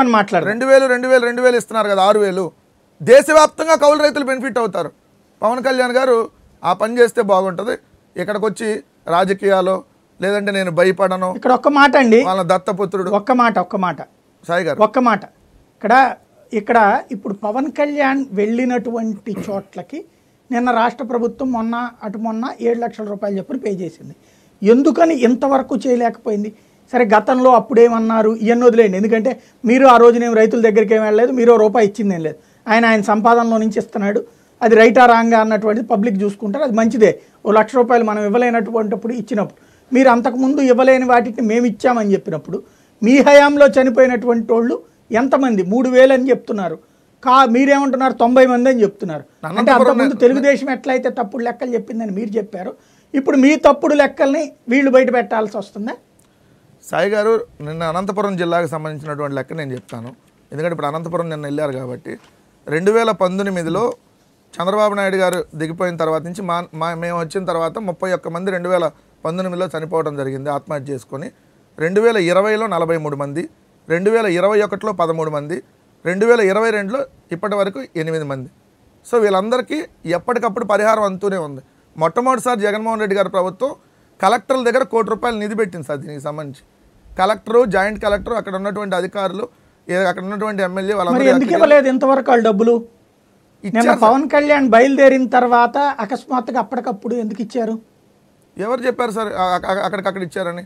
ఇస్తున్నారు కదా, 6,000. దేశవ్యాప్తంగా కౌలు రైతులు బెనిఫిట్ అవుతారు. పవన్ కళ్యాణ్ గారు ఆ పని చేస్తే బాగుంటుంది. ఇక్కడికి వచ్చి రాజకీయాలు లేదంటే నేను భయపడను, ఇక్కడ ఒక్క మాట అండి, వాళ్ళ దత్తపుత్రుడు, ఒక్క మాట సాయి గారు ఒక్క మాట. ఇక్కడ ఇప్పుడు పవన్ కళ్యాణ్ వెళ్ళినటువంటి చోట్లకి నిన్న రాష్ట్ర ప్రభుత్వం మొన్న 7 లక్షల రూపాయలు చెప్పని పే చేసింది. ఎందుకని ఇంతవరకు చేయలేకపోయింది? సరే గతంలో అప్పుడేమన్నారు ఇవన్నీ వదిలేయండి, ఎందుకంటే మీరు ఆ రోజునేం రైతుల దగ్గరికి ఏం వెళ్ళలేదు, మీరు రూపాయి ఇచ్చిందేం లేదు. ఆయన సంపాదనలో నుంచి ఇస్తున్నాడు, అది రైటా రాంగా అన్నటువంటిది పబ్లిక్ చూసుకుంటారు, అది మంచిదే. ₹1,00,000 రూపాయలు మనం ఇవ్వలేనటువంటిప్పుడు ఇచ్చినప్పుడు, మీరు అంతకుముందు ఇవ్వలేని వాటిని మేము ఇచ్చామని చెప్పినప్పుడు మీ హయాంలో చనిపోయినటువంటి వాళ్ళు ఎంతమంది? 3,000 అని చెప్తున్నారు, మీరేమంటున్నారు 90 మంది అని చెప్తున్నారు. అంటే అంతకుముందు తెలుగుదేశం ఎట్లయితే తప్పుడు లెక్కలు చెప్పిందని మీరు చెప్పారు, ఇప్పుడు మీ తప్పుడు లెక్కల్ని వీళ్ళు బయట పెట్టాల్సి వస్తుందా? సాయి గారు, నిన్న అనంతపురం జిల్లాకు సంబంధించినటువంటి లెక్క నేను చెప్తాను, ఎందుకంటే ఇప్పుడు అనంతపురం నిన్న వెళ్ళారు కాబట్టి. 2019లో చంద్రబాబు నాయుడు గారు దిగిపోయిన తర్వాత నుంచి మేము వచ్చిన తర్వాత 31 మంది 2019లో చనిపోవడం జరిగింది ఆత్మహత్య చేసుకొని. 2020లో 43 మంది, 2021లో 13 మంది, 2022లో ఇప్పటి వరకు 8 మంది. సో వీళ్ళందరికీ ఎప్పటికప్పుడు పరిహారం అందుతూనే ఉంది. మొట్టమొదటిసారి జగన్మోహన్ రెడ్డి గారి ప్రభుత్వం కలెక్టర్ల దగ్గర ₹1 కోటి నిధి పెట్టింది సార్ దీనికి సంబంధించి. కలెక్టరు, జాయింట్ కలెక్టర్, అక్కడ ఉన్నటువంటి అధికారులు, అక్కడ ఉన్నటువంటి ఎమ్మెల్యే వాళ్ళందరూ ఎందుకు ఇవ్వలేదు ఇంతవరకు వాళ్ళు డబ్బులు? పవన్ కళ్యాణ్ బయలుదేరిన తర్వాత అకస్మాత్తుగా అప్పటికప్పుడు ఎందుకు ఇచ్చారు? ఎవరు చెప్పారు సార్ అక్కడికక్కడ ఇచ్చారని?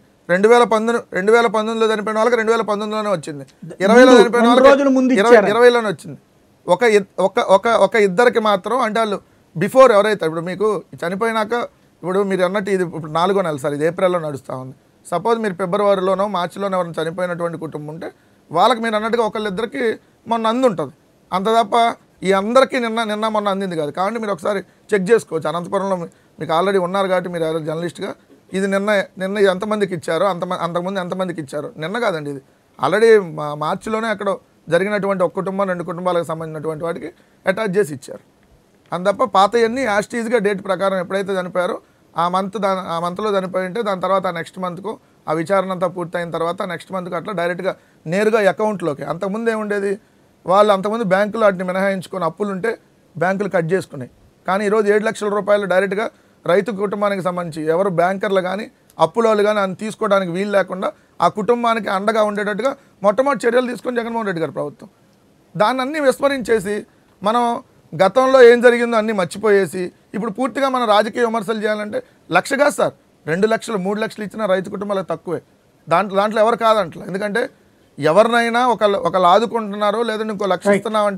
2019లో చనిపోయిన వాళ్ళకి 2019లోనే వచ్చింది, 20లో చనిపోయిన వాళ్ళకి 20లోనే వచ్చింది. ఒక ఇద్దరికి మాత్రం, అంటే వాళ్ళు బిఫోర్ ఎవరైతే ఇప్పుడు మీకు చనిపోయినాక, ఇప్పుడు మీరు అన్నట్టు ఇది ఇప్పుడు 4వ నెల సార్, ఇది ఏప్రిల్లో నడుస్తూ ఉంది. సపోజ్ మీరు ఫిబ్రవరిలోనో మార్చిలోనో ఎవరైనా చనిపోయినటువంటి కుటుంబం ఉంటే వాళ్ళకి మీరు అన్నట్టుగా ఒకళ్ళిద్దరికి మొన్న అందుంటుంది, అంత తప్ప ఈ అందరికీ నిన్న మొన్న అందింది కాదు. కాబట్టి మీరు ఒకసారి చెక్ చేసుకోవచ్చు. అనంతపురంలో మీకు ఆల్రెడీ ఉన్నారు కాబట్టి మీరు జర్నలిస్ట్గా, ఇది నిన్న ఎంతమందికి ఇచ్చారో అంతకుముందు ఎంతమందికి ఇచ్చారో నిన్న కాదండి, ఇది ఆల్రెడీ మార్చిలోనే అక్కడ జరిగినటువంటి ఒక కుటుంబం 2 కుటుంబాలకు సంబంధించినటువంటి వాటికి అటాచ్ చేసి ఇచ్చారు. అందుతప్ప పాతయన్నీ యాస్టీజ్గా డేట్ ప్రకారం ఎప్పుడైతే చనిపోయారో ఆ మంత్లో చనిపోయి ఉంటే దాని తర్వాత నెక్స్ట్ మంత్కు ఆ విచారణ అంతా పూర్తయిన తర్వాత నెక్స్ట్ మంత్కు అట్లా డైరెక్ట్గా నేరుగా అకౌంట్లోకి. అంతకుముందు ఏముండేది, వాళ్ళు అంతకుముందు బ్యాంకులు వాటిని మినహాయించుకొని అప్పులుంటే బ్యాంకులు కట్ చేసుకున్నాయి. కానీ ఈరోజు 7 లక్షల రూపాయలు డైరెక్ట్గా రైతు కుటుంబానికి సంబంధించి ఎవరు బ్యాంకర్లు కానీ అప్పులోళ్ళు కానీ అని తీసుకోవడానికి వీలు లేకుండా ఆ కుటుంబానికి అండగా ఉండేటట్టుగా మొట్టమొదటి చర్యలు తీసుకొని జగన్మోహన్ రెడ్డి గారి ప్రభుత్వం. దాన్ని అన్నీ విస్మరించేసి మనం గతంలో ఏం జరిగిందో అన్నీ మర్చిపోయేసి ఇప్పుడు పూర్తిగా మనం రాజకీయ విమర్శలు చేయాలంటే 1,00,000 కాదు సార్, 2 లక్షలు 3 లక్షలు ఇచ్చిన రైతు కుటుంబాలకు తక్కువే. దాంట్లో ఎవరు కాదంటలే. ఎందుకంటే ఎవరినైనా ఒకళ్ళు ఆదుకుంటున్నారో లేదంటే ఇంకో 1,00,000 ఇస్తున్నామంటే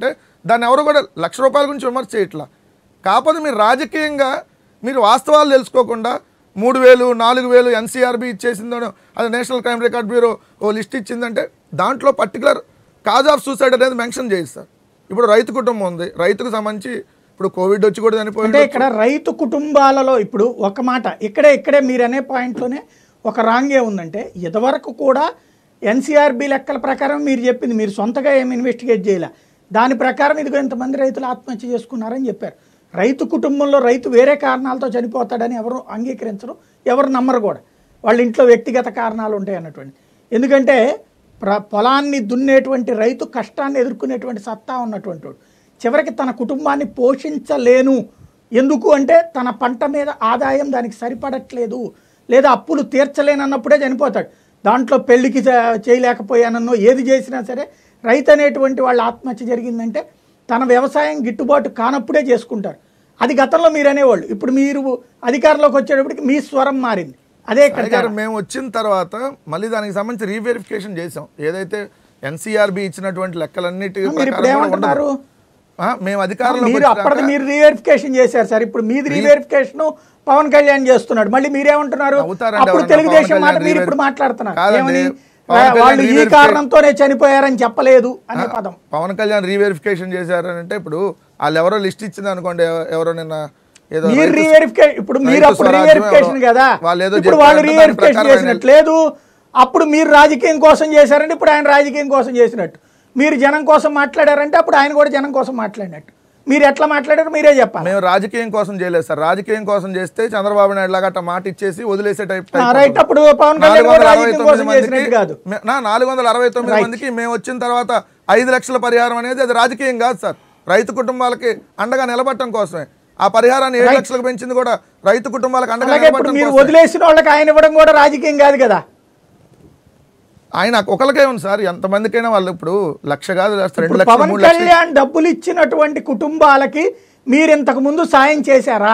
దాన్ని ఎవరు కూడా ₹1,00,000 గురించి విమర్శ చేయట్లా. కాకపోతే మీరు రాజకీయంగా మీరు వాస్తవాలు తెలుసుకోకుండా 3,000 4,000 ఎన్సీఆర్బీ ఇచ్చేసిందనో అది నేషనల్ క్రైమ్ రికార్డ్ బ్యూరో ఓ లిస్ట్ ఇచ్చిందంటే దాంట్లో పర్టికులర్ కాజ్ ఆఫ్ సూసైడ్ అనేది మెన్షన్ చేయిస్తారు. ఇప్పుడు రైతు కుటుంబం ఉంది, రైతుకు సంబంధించి ఇప్పుడు కోవిడ్ వచ్చి కూడా అంటే చనిపోయింది. ఇక్కడ రైతు కుటుంబాలలో ఇప్పుడు ఒక మాట ఇక్కడే మీరు అనే పాయింట్లోనే ఒక రాంగ్ ఏముందంటే ఇదివరకు కూడా ఎన్సీఆర్బీ లెక్కల ప్రకారం మీరు చెప్పింది మీరు సొంతగా ఏమి ఇన్వెస్టిగేట్ చేయలే, దాని ప్రకారం ఇదిగో ఇంతమంది రైతులు ఆత్మహత్య చేసుకున్నారని చెప్పారు. రైతు కుటుంబంలో రైతు వేరే కారణాలతో చనిపోతాడని ఎవరు అంగీకరించరు, ఎవరు నమ్మరు కూడా. వాళ్ళ ఇంట్లో వ్యక్తిగత కారణాలు ఉంటాయి అన్నటువంటి. ఎందుకంటే పొలాన్ని దున్నేటువంటి రైతు కష్టాన్ని ఎదుర్కొనేటువంటి సత్తా ఉన్నటువంటి వాడు చివరికి తన కుటుంబాన్ని పోషించలేను, ఎందుకు అంటే తన పంట మీద ఆదాయం దానికి సరిపడట్లేదు లేదా అప్పులు తీర్చలేనన్నప్పుడే చనిపోతాడు. దాంట్లో పెళ్లికి చేయలేకపోయానన్నో ఏది చేసినా సరే రైతు అనేటువంటి వాళ్ళ ఆత్మహత్య జరిగిందంటే తన వ్యవసాయం గిట్టుబాటు కానప్పుడే చేసుకుంటారు. అది గతంలో మీరు అనేవాళ్ళు, ఇప్పుడు మీరు అధికారంలోకి వచ్చేటప్పటికి మీ స్వరం మారింది. అదే గారు మేము వచ్చిన తర్వాత మళ్ళీ దానికి సంబంధించి రీవెరిఫికేషన్ చేసాం. ఏదైతే ఎన్సీఆర్బీ ఇచ్చినటువంటి లెక్కలన్నిటి ఏమంటున్నారు మేము అధికారంలో మీరు అప్పటికి మీరు రీవెరిఫికేషన్ చేశారు సార్, ఇప్పుడు మీది రీవెరిఫికేషన్ పవన్ కళ్యాణ్ చేస్తున్నాడు, మళ్ళీ మీరేమంటున్నారు అప్పుడు తెలుగుదేశం మాట మీరు ఇప్పుడు మాట్లాడుతున్నారు ఏమని వాళ్ళు ఈ కారణంతోనే చనిపోయారని చెప్పలేదు అనే పదం. పవన్ కళ్యాణ్ రీవెరిఫికేషన్ చేశారని అంటే ఇప్పుడు వాళ్ళు ఎవరో లిస్ట్ ఇచ్చింది అనుకోండి, ఎవరో నిన్న ఏదో మీరు రీవెరిఫికేషన్ ఇప్పుడు మీరు అప్పుడు రీవెరిఫికేషన్ కదా, ఇప్పుడు వాళ్ళు రీవెరిఫికేషన్ చేసినట్టు లేదు, అప్పుడు మీరు రాజకీయం కోసం చేశారంటే ఇప్పుడు ఆయన రాజకీయం కోసం చేసినట్టు, మీరు జనం కోసం మాట్లాడారంటే అప్పుడు ఆయన కూడా జనం కోసం మాట్లాడినట్టు. మీరు ఎట్లా మాట్లాడారు మీరే చెప్పాలి. మేము రాజకీయం కోసం చేయలేదు సార్, రాజకీయం కోసం చేస్తే చంద్రబాబు నాయుడు లాగా అట్లా మాట ఇచ్చేసి వదిలేసే టైప్. రైట్, అప్పుడు పవన్ కళ్యాణ్ కూడా రాజకీయం కోసం చేసినట్టు కాదు. 469 మందికి మేము వచ్చిన తర్వాత 5 లక్షల పరిహారం అనేది అది రాజకీయం కాదు సార్, రైతు కుటుంబాలకి అండగా నిలబడటం కోసమే. ఆ పరిహారాన్ని 7 లక్షలకు పెంచింది కూడా రైతు కుటుంబాలకు అండగా నిలబడటం మీరు వదిలేసిన వాళ్ళకి ఆయన ఇవ్వడం కూడా రాజకీయం కాదు కదా. ఆయన ఒకరికే ఉంది సార్, ఎంతమందికైనా వాళ్ళు ఇప్పుడు 1,00,000 కాదు 2 లక్షలు. పవన్ కళ్యాణ్ డబ్బులు ఇచ్చినటువంటి కుటుంబాలకి మీరు ఇంతకు ముందు సాయం చేశారా?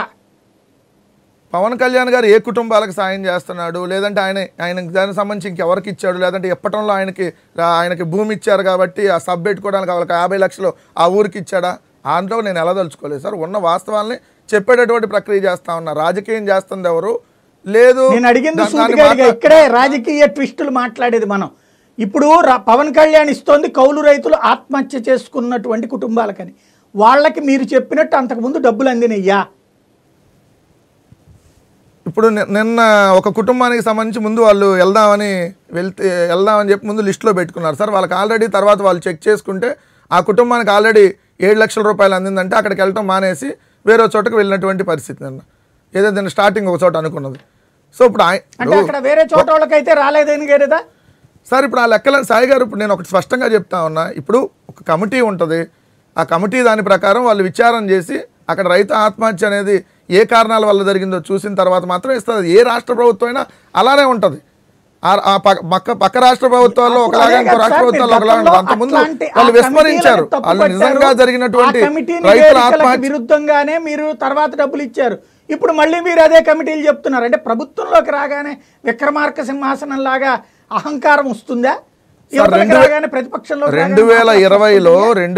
పవన్ కళ్యాణ్ గారు ఏ కుటుంబాలకు సాయం చేస్తున్నాడు, లేదంటే ఆయనకి దానికి సంబంధించి ఇంకెవరికి ఇచ్చాడు, లేదంటే ఇప్పటంలో ఆయనకి భూమి ఇచ్చారు కాబట్టి ఆ సబ్ పెట్టుకోవడానికి వాళ్ళకి 50 లక్షలు ఆ ఊరికి ఇచ్చాడా? దాంట్లో నేను ఎలా తలుచుకోలేదు సార్, ఉన్న వాస్తవాల్ని చెప్పేటటువంటి ప్రక్రియ చేస్తా ఉన్నా. రాజకీయం చేస్తుంది ఎవరు లేదు. నేను అడిగింది సూటిగా ఇక్కడే రాజకీయ ట్విస్టులు మాట్లాడేది మనం. ఇప్పుడు పవన్ కళ్యాణ్ ఇస్తోంది కౌలు రైతులు ఆత్మహత్య చేసుకున్నటువంటి కుటుంబాలకని, వాళ్ళకి మీరు చెప్పినట్టు అంతకుముందు డబ్బులు అందినయ్యా? ఇప్పుడు నిన్న ఒక కుటుంబానికి సంబంధించి ముందు వాళ్ళు వెళ్దామని చెప్పి ముందు లిస్టులో పెట్టుకున్నారు సార్. వాళ్ళకి ఆల్రెడీ తర్వాత వాళ్ళు చెక్ చేసుకుంటే ఆ కుటుంబానికి ఆల్రెడీ 7 లక్షల రూపాయలు అందిందంటే అక్కడికి వెళ్ళటం మానేసి వేరే చోటకు వెళ్ళినటువంటి పరిస్థితి నిన్న, ఏదైతే స్టార్టింగ్ ఒక చోట అనుకున్నది. సో ఇప్పుడు అక్కడ వేరే చోట వాళ్ళకైతే రాలేదని కదా సార్. ఇప్పుడు ఆ లెక్కలను సాయి గారు ఇప్పుడు నేను ఒకటి స్పష్టంగా చెప్తా ఉన్నా, ఇప్పుడు ఒక కమిటీ ఉంటుంది, ఆ కమిటీ దాని ప్రకారం వాళ్ళు విచారణ చేసి అక్కడ రైతు ఆత్మహత్య అనేది ఏ కారణాల వల్ల జరిగిందో చూసిన తర్వాత మాత్రం ఇస్తుంది. ఏ రాష్ట్ర ప్రభుత్వం అయినా అలానే ఉంటుంది. పక్క రాష్ట్ర ప్రభుత్వాల్లో ఒకలాగా ఇంకో రాష్ట్ర ప్రభుత్వాల్లో ఒకలా ఉంటుంది. అంతకుముందు వాళ్ళు విస్మరించారు, వాళ్ళు నిజంగా జరిగినటువంటి రైతుల ఆత్మహత్య విరుద్ధంగానే మీరు తర్వాత డబ్బులు ఇచ్చారు. ఇప్పుడు మళ్ళీ మీరు అదే కమిటీలు చెప్తున్నారు అంటే ప్రభుత్వంలోకి రాగానే విక్రమార్క సింహాసనం లాగా అహంకారం వస్తుందా? 2020లో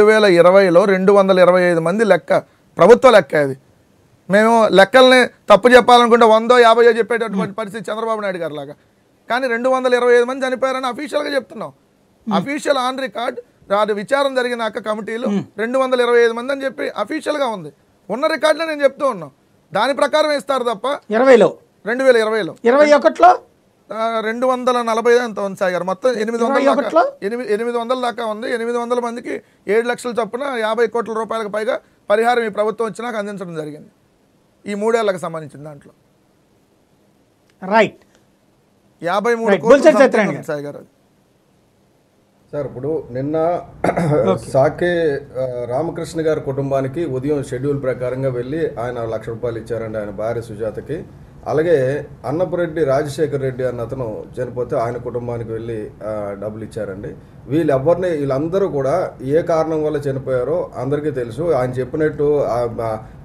225 మంది లెక్క, ప్రభుత్వ లెక్క అది. మేము లెక్కల్ని తప్పు చెప్పాలనుకుంటే 100-50 చెప్పేటటువంటి పరిస్థితి చంద్రబాబు నాయుడు గారి లాగా. కానీ 225 మంది చనిపోయారని అఫీషియల్గా చెప్తున్నాం. అఫీషియల్ ఆన్ రికార్డ్ విచారణ జరిగినాక కమిటీలు 225 మంది అని చెప్పి అఫీషియల్గా ఉంది. ఉన్న రికార్డులో నేను చెప్తూ ఉన్నాం, దాని ప్రకారం ఇస్తారు తప్ప 2020లో 21లో 240 ఎంత ఉంది సార్ గారు, మొత్తం 800 దాకా ఉంది. 800 మందికి 7 లక్షల చొప్పున 50 కోట్ల రూపాయలకు పైగా పరిహారం ఈ ప్రభుత్వం వచ్చినాక అందించడం జరిగింది ఈ 3 ఏళ్లకు సంబంధించిన దాంట్లో. రైట్, 53 కోట్లు సాయి గారు. సార్ ఇప్పుడు నిన్న సాకే రామకృష్ణ గారి కుటుంబానికి ఉదయం షెడ్యూల్ ప్రకారంగా వెళ్ళి ఆయన 1,00,000 రూపాయలు ఇచ్చారండి ఆయన భార్య సుజాతకి. అలాగే అన్నపురెడ్డి రాజశేఖర్ రెడ్డి అన్న అతను చనిపోతే ఆయన కుటుంబానికి వెళ్ళి డబ్బులు ఇచ్చారండి. వీళ్ళందరూ కూడా ఏ కారణం వల్ల చనిపోయారో అందరికీ తెలుసు. ఆయన చెప్పినట్టు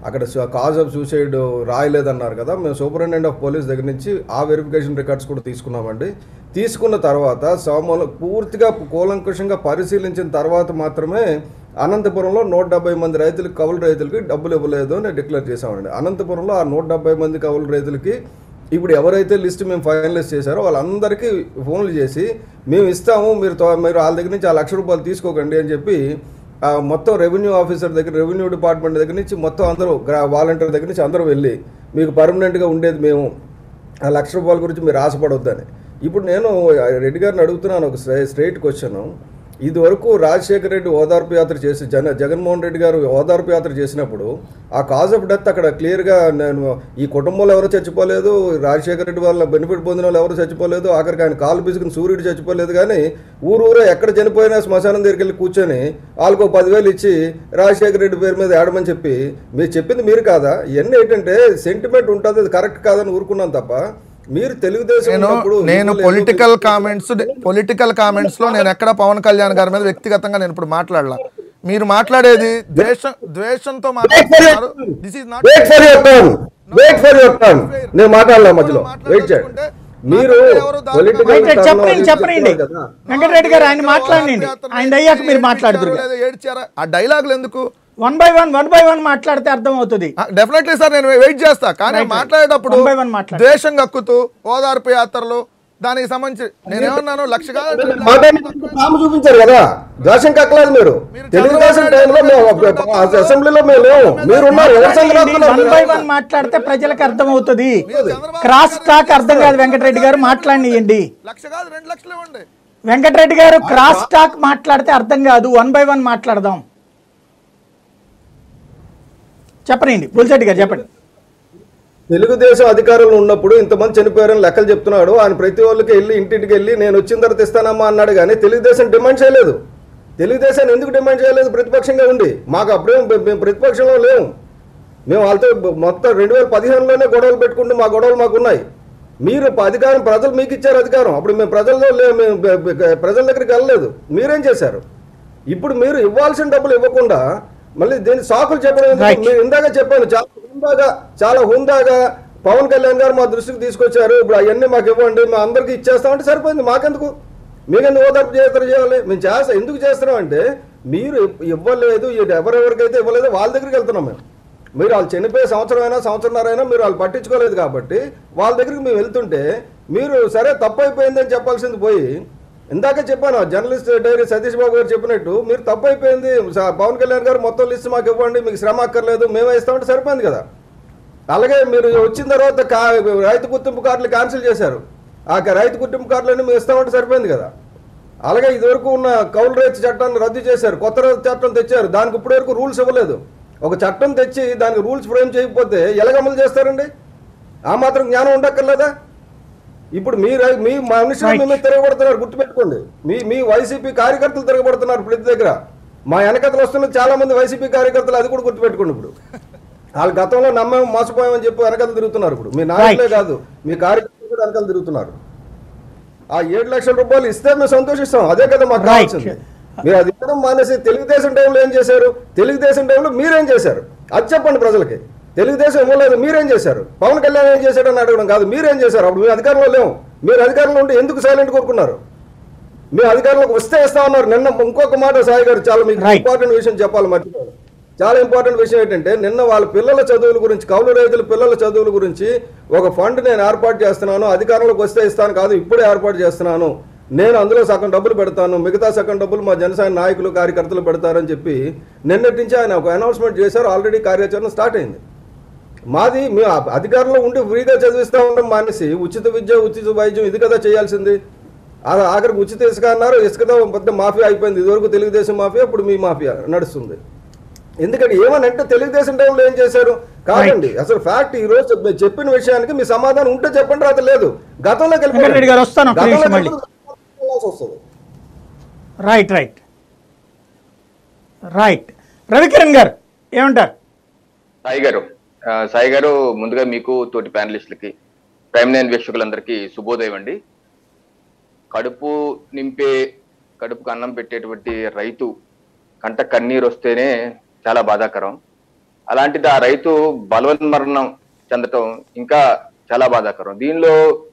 అక్కడ కాజ్ ఆఫ్ సూసైడ్ రాయలేదన్నారు కదా, మేము సూపరింటెండెంట్ ఆఫ్ పోలీస్ దగ్గర నుంచి ఆ వెరిఫికేషన్ రికార్డ్స్ కూడా తీసుకున్నామండి. తీసుకున్న తర్వాత పూర్తిగా కూలంకుషంగా పరిశీలించిన తర్వాత మాత్రమే అనంతపురంలో 170 మంది రైతులకు, కౌలు రైతులకి డబ్బులు ఇవ్వలేదు అని డిక్లేర్ చేసామండి. అనంతపురంలో ఆ 170 మంది కౌలు రైతులకి ఇప్పుడు ఎవరైతే లిస్ట్ మేము ఫైనలైజ్ చేశారో వాళ్ళందరికీ ఫోన్లు చేసి మేము ఇస్తాము, మీరు వాళ్ళ దగ్గర నుంచి ఆ ₹1,00,000 తీసుకోకండి అని చెప్పి మొత్తం రెవెన్యూ ఆఫీసర్ దగ్గర, రెవెన్యూ డిపార్ట్మెంట్ దగ్గర నుంచి మొత్తం అందరూ వాలంటీర్ దగ్గర నుంచి అందరూ వెళ్ళి మీకు పర్మనెంట్గా ఉండేది మేము, ఆ ₹1,00,000 గురించి మీరు ఆశపడొద్దని. ఇప్పుడు నేను రెడ్డి గారిని అడుగుతున్నాను ఒక స్ట్రైట్ క్వశ్చన్. ఇదివరకు రాజశేఖర రెడ్డి ఓదార్పు యాత్ర చేసి జగన్మోహన్ రెడ్డి గారు ఓదార్పు యాత్ర చేసినప్పుడు ఆ కాజ్ ఆఫ్ డెత్ అక్కడ క్లియర్గా నేను ఈ కుటుంబంలో ఎవరు చచ్చిపోలేదు, రాజశేఖర రెడ్డి వల్ల బెనిఫిట్ పొందిన వాళ్ళు ఎవరు చచ్చిపోలేదు, ఆఖరికి ఆయన కాలు పిసుకుని సూర్యుడు చచ్చిపోలేదు. కానీ ఊరూరే ఎక్కడ చనిపోయినా శ్మశానం దగ్గరికి వెళ్ళి కూర్చొని వాళ్ళకు 10,000 ఇచ్చి రాజశేఖర రెడ్డి పేరు మీద ఆడమని చెప్పి మీరు చెప్పింది మీరు కాదా? ఇవన్నీ ఏంటంటే సెంటిమెంట్ ఉంటుంది, అది కరెక్ట్ కాదని ఊరుకున్నాను తప్ప మీరు తెలుగుదేశం నేను పొలిటికల్ కామెంట్స్ లో నేను ఎక్కడ పవన్ కళ్యాణ్ గారి మీద వ్యక్తిగతంగా నేను ఇప్పుడు మాట్లాడలా. మీరు మాట్లాడేది ద్వేషంతో మాట్లాడుతున్నారు. నేను మాట్లాడలా మధ్యలో వెయిట్ చేయండి. మీరు చెప్పండి వెంకటరెడ్డి గారు, ఆయన మాట్లాడండి, ఆయన అయ్యాక మీరు మాట్లాడుతున్నారు. ఏడ్చారా? ఆ డైలాగులు ఎందుకు? 1 by 1 మాట్లాడితే అర్థం అవుతుంది. డెఫినెట్లీ సార్, నేను వెయిట్ చేస్తా. కానీ మాట్లాడేటప్పుడు ద్వేషం కక్కుతూ ఓదార్పు యాత్రలు దానికి సంబంధించి నేనేమన్నాను, లక్షగా చూపించారు కదా, ద్వేషం కక్కలేదు మీరు. తెలుగుదేశం టైంలో అసెంబ్లీలో మీరున్నారు, 1 by 1 మాట్లాడితే ప్రజలకు అర్థం అవుతుంది. క్రాస్ టాక్ అర్థం కాదు. వెంకటరెడ్డి గారు మాట్లాడియండి. 1,00,000 కాదు 2,00,000 ఇవ్వండి. వెంకటరెడ్డి గారు క్రాస్ టాక్ మాట్లాడితే అర్థం కాదు. 1 by 1 మాట్లాడదాం. చెప్పండి బుల్శెట్టి గారు, చెప్పండి. తెలుగుదేశం అధికారంలో ఉన్నప్పుడు ఇంతమంది చనిపోయారని లెక్కలు చెప్తున్నాడు. ఆయన ప్రతి వాళ్ళకి వెళ్ళి ఇంటింటికి వెళ్ళి నేను వచ్చిన తర్వాత ఇస్తానమ్మా అన్నాడు. కానీ తెలుగుదేశం డిమాండ్ చేయలేదు. తెలుగుదేశాన్ని ఎందుకు డిమాండ్ చేయలేదు? ప్రతిపక్షంగా ఉండి. మాకు అప్పుడే మేము ప్రతిపక్షంలో లేము. మేము వాళ్ళతో మొత్తం 2015లోనే గొడవలు పెట్టుకుంటూ మా గొడవలు మాకున్నాయి. మీరు అధికారం, ప్రజలు మీకు ఇచ్చారు అధికారం. అప్పుడు మేము ప్రజల దగ్గరికి వెళ్ళలేదు. మీరేం చేశారు? ఇప్పుడు మీరు ఇవ్వాల్సిన డబ్బులు ఇవ్వకుండా మళ్ళీ దీన్ని సాకులు చెప్పడం. నేను ఇందాక చెప్పాను, చాలా హుందాగా పవన్ కళ్యాణ్ గారు మా దృష్టికి తీసుకొచ్చారు. ఇప్పుడు అవన్నీ మాకు ఇవ్వండి, మా అందరికి ఇచ్చేస్తామంటే సరిపోయింది. మాకెందుకు? మీకెందుకు ఓదార్పు చేయాలి? మేము ఎందుకు చేస్తున్నాం అంటే మీరు ఇవ్వలేదు, ఎవరెవరికైతే ఇవ్వలేదో వాళ్ళ దగ్గరికి వెళ్తున్నాం మేము. మీరు వాళ్ళు చనిపోయే సంవత్సరంన్నరైనా మీరు వాళ్ళు పట్టించుకోలేదు కాబట్టి వాళ్ళ దగ్గరికి మేము వెళ్తుంటే మీరు సరే తప్పు అయిపోయిందని చెప్పాల్సింది పోయి, ఇందాక చెప్పాను జర్నలిస్ట్ డైరీ సతీష్ బాబు గారు చెప్పినట్టు మీరు తప్పు అయిపోయింది, పవన్ కళ్యాణ్ గారు మొత్తం లిస్ట్ మాకు ఇవ్వండి, మీకు శ్రమ అక్కర్లేదు, మేమే ఇస్తామంటే సరిపోయింది కదా. అలాగే మీరు వచ్చిన తర్వాత రైతు గుర్తింపు కార్డులు క్యాన్సిల్ చేశారు. ఆ రైతు గుర్తింపు కార్డులన్నీ మేము ఇస్తామంటే సరిపోయింది కదా. అలాగే ఇదివరకు ఉన్న కౌలు రైతు చట్టాన్ని రద్దు చేశారు, కొత్త చట్టం తెచ్చారు. దానికి ఇప్పటి వరకు రూల్స్ ఇవ్వలేదు. ఒక చట్టం తెచ్చి దానికి రూల్స్ ఫ్రేమ్ చేయకపోతే ఎలాగ అమలు చేస్తారండి? ఆ మాత్రం జ్ఞానం ఉండక్కర్లేదా? ఇప్పుడు మీ మనుషులు మేము తిరగబడుతున్నారు, గుర్తుపెట్టుకోండి. మీ వైసీపీ కార్యకర్తలు తిరగబడుతున్నారు ప్రతి దగ్గర. మా వెనకతలు వస్తున్న చాలా మంది వైసీపీ కార్యకర్తలు, అది కూడా గుర్తుపెట్టుకోండి. ఇప్పుడు వాళ్ళు గతంలో నమ్మేమో మోసపోయామని చెప్పి వెనకలు తిరుగుతున్నారు. ఇప్పుడు మీ నాయకులే కాదు, మీ కార్యకర్తలు కూడా వెనకలు తిరుగుతున్నారు. ఆ 7 లక్షల రూపాయలు ఇస్తే మేము సంతోషిస్తాం. అదే కదా మాకు కావాల్సింది. మీరు అది ఇవ్వడం మానేసి తెలుగుదేశం టైంలో ఏం చేశారు, తెలుగుదేశం టైంలో మీరేం చేశారు అది చెప్పండి ప్రజలకి. తెలుగుదేశం ఇవ్వలేదు, మీరేం చేశారు? పవన్ కళ్యాణ్ ఏం చేశాడని అడగడం కాదు, మీరేం చేశారు? అప్పుడు మీ అధికారంలో లేవు. మీరు అధికారంలో ఉంటే ఎందుకు సైలెంట్ కోరుకున్నారు? మీ అధికారంలోకి వస్తే ఇస్తామన్నారు. నిన్న ఇంకొక మాట సాయి గారు చాలా మీకు ఇంపార్టెంట్ విషయం చెప్పాలి, మర్చిపోయారు. చాలా ఇంపార్టెంట్ విషయం ఏంటంటే నిన్న వాళ్ళ పిల్లల చదువుల గురించి, కౌలు రైతుల పిల్లల చదువుల గురించి ఒక ఫండ్ నేను ఏర్పాటు చేస్తున్నాను, అధికారంలోకి వస్తే ఇస్తాను కాదు, ఇప్పుడే ఏర్పాటు చేస్తున్నాను, నేను అందులో సగం డబ్బులు పెడతాను, మిగతా సగం డబ్బులు మా జనసేన నాయకులు కార్యకర్తలు పెడతారని చెప్పి నిన్నటి నుంచి ఆయన ఒక అనౌన్స్మెంట్ చేశారు. ఆల్రెడీ కార్యాచరణ స్టార్ట్ అయింది. మాది మేము అధికారంలో ఉండి ఫ్రీగా చదివిస్తా ఉండడం మానేసి ఉచిత విద్య, ఉచిత వైద్యం ఇది కదా చేయాల్సింది. ఆఖరికి ఉచిత ఇసుక అన్నారు, ఇసుకతో పెద్ద మాఫియా అయిపోయింది. ఇదివరకు తెలుగుదేశం మాఫియా, ఇప్పుడు మీ మాఫియా నడుస్తుంది. ఎందుకంటే ఏమనంటే తెలుగుదేశం టైంలో ఏం చేశారు కాదండి. అసలు ఫ్యాక్ట్ ఈ రోజు చెప్పిన విషయానికి మీ సమాధానం ఉంటే చెప్పండి, రాత లేదు. గతంలోకి వెళ్ళిపోయింది. రైట్ రైట్ రైట్ రవికిరణ్ గారు ఏమంటారు? సాయి గారు ముందుగా మీకు తోటి ప్యానలిస్టులకి, ప్రైమ్ లైన్ వీక్షకులందరికీ శుభోదయం అండి. కడుపు నింపే, కడుపుకు అన్నం పెట్టేటువంటి రైతు కంట కన్నీరు వస్తేనే చాలా బాధాకరం. అలాంటిది ఆ రైతు బలవన్మరణం చెందటం ఇంకా చాలా బాధాకరం. దీనిలో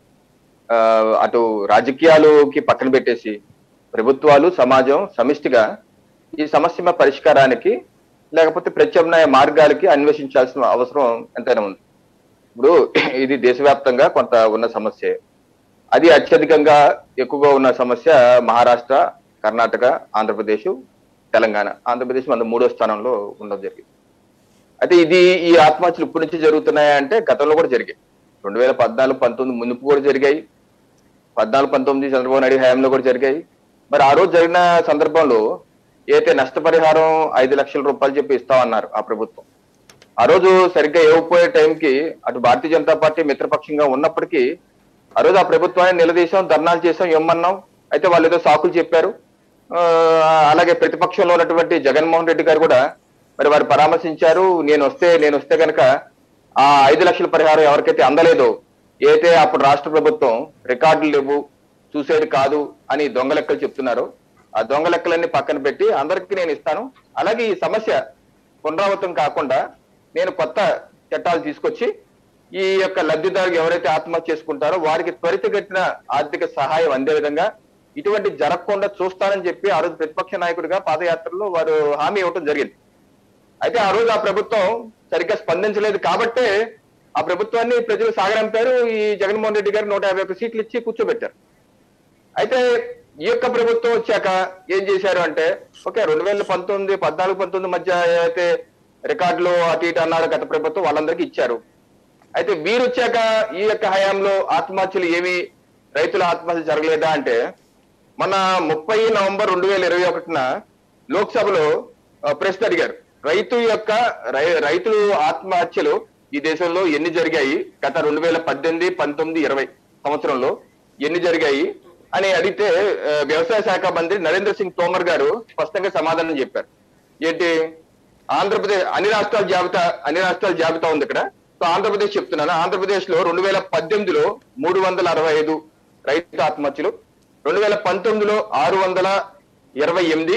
అటు రాజకీయాలకి పక్కన పెట్టేసి ప్రభుత్వాలు, సమాజం సమిష్టిగా ఈ సమస్య పరిష్కారానికి లేకపోతే ప్రత్యామ్నాయ మార్గాలకి అన్వేషించాల్సిన అవసరం ఎంతైనా ఉంది. ఇప్పుడు ఇది దేశవ్యాప్తంగా కొంత ఉన్న సమస్య. అది అత్యధికంగా ఎక్కువగా ఉన్న సమస్య మహారాష్ట్ర, కర్ణాటక, ఆంధ్రప్రదేశ్, తెలంగాణ. ఆంధ్రప్రదేశ్ మన 3వ స్థానంలో ఉండడం జరిగింది. అయితే ఈ ఆత్మహత్యలు ఇప్పటి నుంచి జరుగుతున్నాయా అంటే గతంలో కూడా జరిగాయి. 2014-19 మునుపు కూడా జరిగాయి. 14-19 చంద్రబాబు నాయుడు హయాంలో కూడా జరిగాయి. మరి ఆ రోజు జరిగిన సందర్భంలో అయితే నష్టపరిహారం 5 లక్షల రూపాయలు చెప్పి ఇస్తామన్నారు ఆ ప్రభుత్వం. ఆ రోజు సరిగ్గా ఇవ్వకపోయే టైంకి అటు భారతీయ జనతా పార్టీ మిత్రపక్షంగా ఉన్నప్పటికీ ఆ రోజు ఆ ప్రభుత్వాన్ని నిలదీశాం, ధర్నాలు చేసాం, ఇవ్వమన్నాం. అయితే వాళ్ళు ఏదో సాకులు చెప్పారు. అలాగే ప్రతిపక్షంలో ఉన్నటువంటి జగన్మోహన్ రెడ్డి గారు కూడా మరి వారు పరామర్శించారు. నేను వస్తే కనుక ఆ 5 లక్షల పరిహారం ఎవరికైతే అందలేదో, అయితే అప్పుడు రాష్ట్ర ప్రభుత్వం రికార్డులు లేవు, చూసేది కాదు అని దొంగ లెక్కలు చెప్తున్నారు. ఆ దొంగ లెక్కలన్నీ పక్కన పెట్టి అందరికీ నేను ఇస్తాను. అలాగే ఈ సమస్య పునరావృతం కాకుండా నేను కొత్త చట్టాలు తీసుకొచ్చి ఈ యొక్క లబ్ధిదారులు ఎవరైతే ఆత్మహత్య చేసుకుంటారో వారికి త్వరితగతిన ఆర్థిక సహాయం అందే విధంగా ఇటువంటి జరగకుండా చూస్తానని చెప్పి ఆ రోజు ప్రతిపక్ష నాయకుడిగా పాదయాత్రలో వారు హామీ ఇవ్వడం జరిగింది. అయితే ఆ రోజు ఆ ప్రభుత్వం సరిగ్గా స్పందించలేదు కాబట్టే ఆ ప్రభుత్వాన్ని ప్రజలు సాగరంపారు. ఈ జగన్మోహన్ రెడ్డి గారు 151 సీట్లు ఇచ్చి కూర్చోబెట్టారు. అయితే ఈ యొక్క ప్రభుత్వం వచ్చాక ఏం చేశారు అంటే, ఓకే 2019, 14-19 మధ్య అయితే రికార్డులు అటు ఇటు అన్నారు గత ప్రభుత్వం, వాళ్ళందరికీ ఇచ్చారు. అయితే వీరు వచ్చాక ఈ యొక్క హయాంలో ఆత్మహత్యలు ఏమి రైతుల ఆత్మహత్య జరగలేదా అంటే, మన 30 నవంబర్ 2021 లోక్సభలో ప్రశ్న అడిగారు. రైతులు ఆత్మహత్యలు ఈ దేశంలో ఎన్ని జరిగాయి గత 2018, 19, 20 సంవత్సరంలో ఎన్ని జరిగాయి అని అడిగితే వ్యవసాయ శాఖ మంత్రి నరేంద్ర సింగ్ తోమర్ గారు స్పష్టంగా సమాధానం చెప్పారు. ఏంటి, ఆంధ్రప్రదేశ్ అన్ని రాష్ట్రాల జాబితా ఉంది ఇక్కడ. సో ఆంధ్రప్రదేశ్ చెప్తున్నాను. ఆంధ్రప్రదేశ్ లో 2018లో 365 రైతు ఆత్మహత్యలు, 2019లో 628,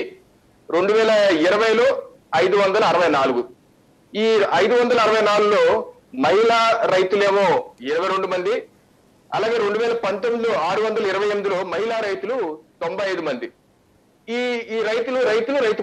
2020లో 564. ఈ 564లో మహిళా రైతులేమో 22 మంది, అలాగే 2019లో 628లో మహిళా రైతులు 95 మంది. ఈ రైతు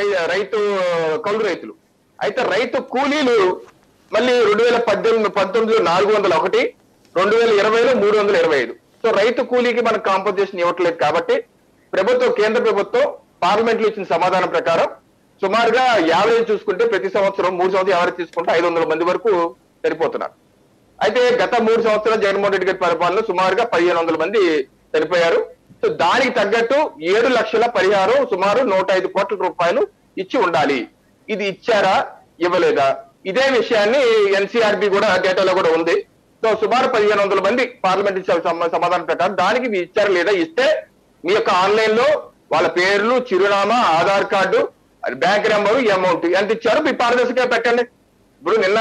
కౌలు రైతులు. అయితే రైతు కూలీలు మళ్ళీ 2018-19లో 401, 2020లో 325. సో రైతు కూలీకి మనకు కాంపన్సేషన్ ఇవ్వట్లేదు కాబట్టి కేంద్ర ప్రభుత్వం పార్లమెంట్ లో ఇచ్చిన సమాధానం ప్రకారం సుమారుగా యావరేజ్ చూసుకుంటే ప్రతి సంవత్సరం 3 సంవత్సరాలు యావరేజ్ తీసుకుంటే 500 మంది వరకు చనిపోతున్నారు. అయితే గత 3 సంవత్సరాలు జగన్మోహన్ రెడ్డి గారి పరిపాలనలో సుమారుగా 1500 మంది చనిపోయారు. సో దానికి తగ్గట్టు 7 లక్షల పరిహారం సుమారు 105 కోట్ల రూపాయలు ఇచ్చి ఉండాలి. ఇది ఇచ్చారా, ఇవ్వలేదా? ఇదే విషయాన్ని ఎన్సీఆర్బి కూడా డేటాలో కూడా ఉంది. సో సుమారు 1500 మంది పార్లమెంట్ సమాధానం ప్రకారం దానికి మీ ఇచ్చారా లేదా, ఇస్తే మీ యొక్క ఆన్లైన్ లో వాళ్ళ పేర్లు, చిరునామా, Aadhaar card, bank number, amount ఎంత ఇచ్చారో మీ పారదర్శకంగా పెట్టండి. ఇప్పుడు నిన్న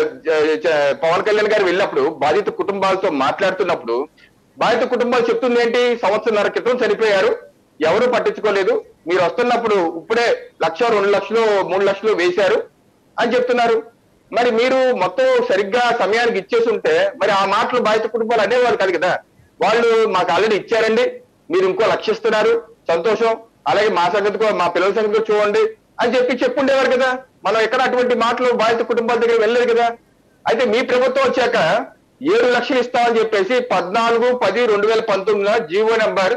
పవన్ కళ్యాణ్ గారు వెళ్ళినప్పుడు బాధిత కుటుంబాలతో మాట్లాడుతున్నప్పుడు బాధిత కుటుంబాలు చెప్తుంది ఏంటి, 1.5 సంవత్సరాల క్రితం చనిపోయారు, ఎవరు పట్టించుకోలేదు, మీరు వస్తున్నప్పుడు ఇప్పుడే 1,00,000, 2 లక్షలు, 3 లక్షలు వేశారు అని చెప్తున్నారు. మరి మీరు మొత్తం సరిగ్గా సమయానికి ఇచ్చేసి ఉంటే మరి ఆ మాటలు బాధిత కుటుంబాలు అనేవారు కాదు కదా. వాళ్ళు మాకు ఆల్రెడీ ఇచ్చారండి, మీరు ఇంకో 1,00,000 ఇస్తున్నారు, సంతోషం, అలాగే మా సంగతి మా పిల్లల సంగతి చూడండి అని చెప్పుండేవారు కదా. మనం ఎక్కడ అటువంటి మాటలు బాధిత కుటుంబాల దగ్గర వెళ్ళలేదు కదా. అయితే మీ ప్రభుత్వం వచ్చాక 7 లక్షలు ఇస్తామని చెప్పేసి 14/10/2019 జీవో నెంబర్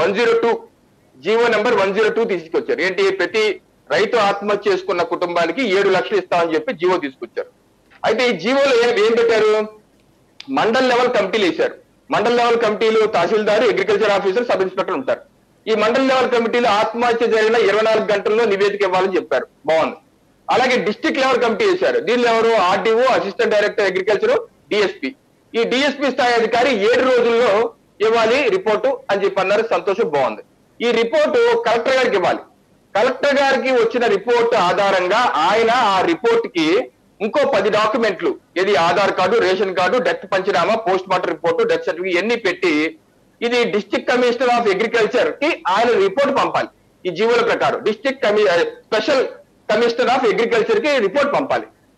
102 తీసుకొచ్చారు. ఏంటి, ప్రతి రైతు ఆత్మహత్య చేసుకున్న కుటుంబానికి 7 లక్షలు ఇస్తామని చెప్పి జీవో తీసుకొచ్చారు. అయితే ఈ జీవోలో ఏం పెట్టారు, మండల్ లెవెల్ కమిటీలు వేశారు. మండల్ లెవెల్ కమిటీలు tahsildar, agriculture officer, sub inspector ఉంటారు. ఈ మండల్ లెవెల్ కమిటీలు ఆత్మహత్య జరిగిన 24 గంటల్లో నివేదిక ఇవ్వాలని చెప్పారు, బాగుంది. అలాగే డిస్ట్రిక్ట్ లెవెల్ కమిటీ వేశారు. దీనిలో ఎవరు, RDO, assistant director agriculture, DSP. ఈ డిఎస్పీ స్థాయి అధికారి 7 రోజుల్లో ఇవ్వాలి రిపోర్టు అని చెప్పి అన్నారు, సంతోషం, బాగుంది. ఈ రిపోర్టు కలెక్టర్ గారికి ఇవ్వాలి. కలెక్టర్ గారికి వచ్చిన రిపోర్ట్ ఆధారంగా ఆయన ఆ రిపోర్ట్ కి ఇంకో 10 డాక్యుమెంట్లు, ఇది Aadhaar card, ration card, death panchnama, post mortem report, death certificate ఎన్ని పెట్టి ఇది డిస్ట్రిక్ట్ కమిషనర్ ఆఫ్ అగ్రికల్చర్ కి ఆయన రిపోర్ట్ పంపాలి. ఈ జీవోల ప్రకారం స్పెషల్ కమిషనర్ ఆఫ్ అగ్రికల్చర్ కి రిపోర్ట్ పంపాలి.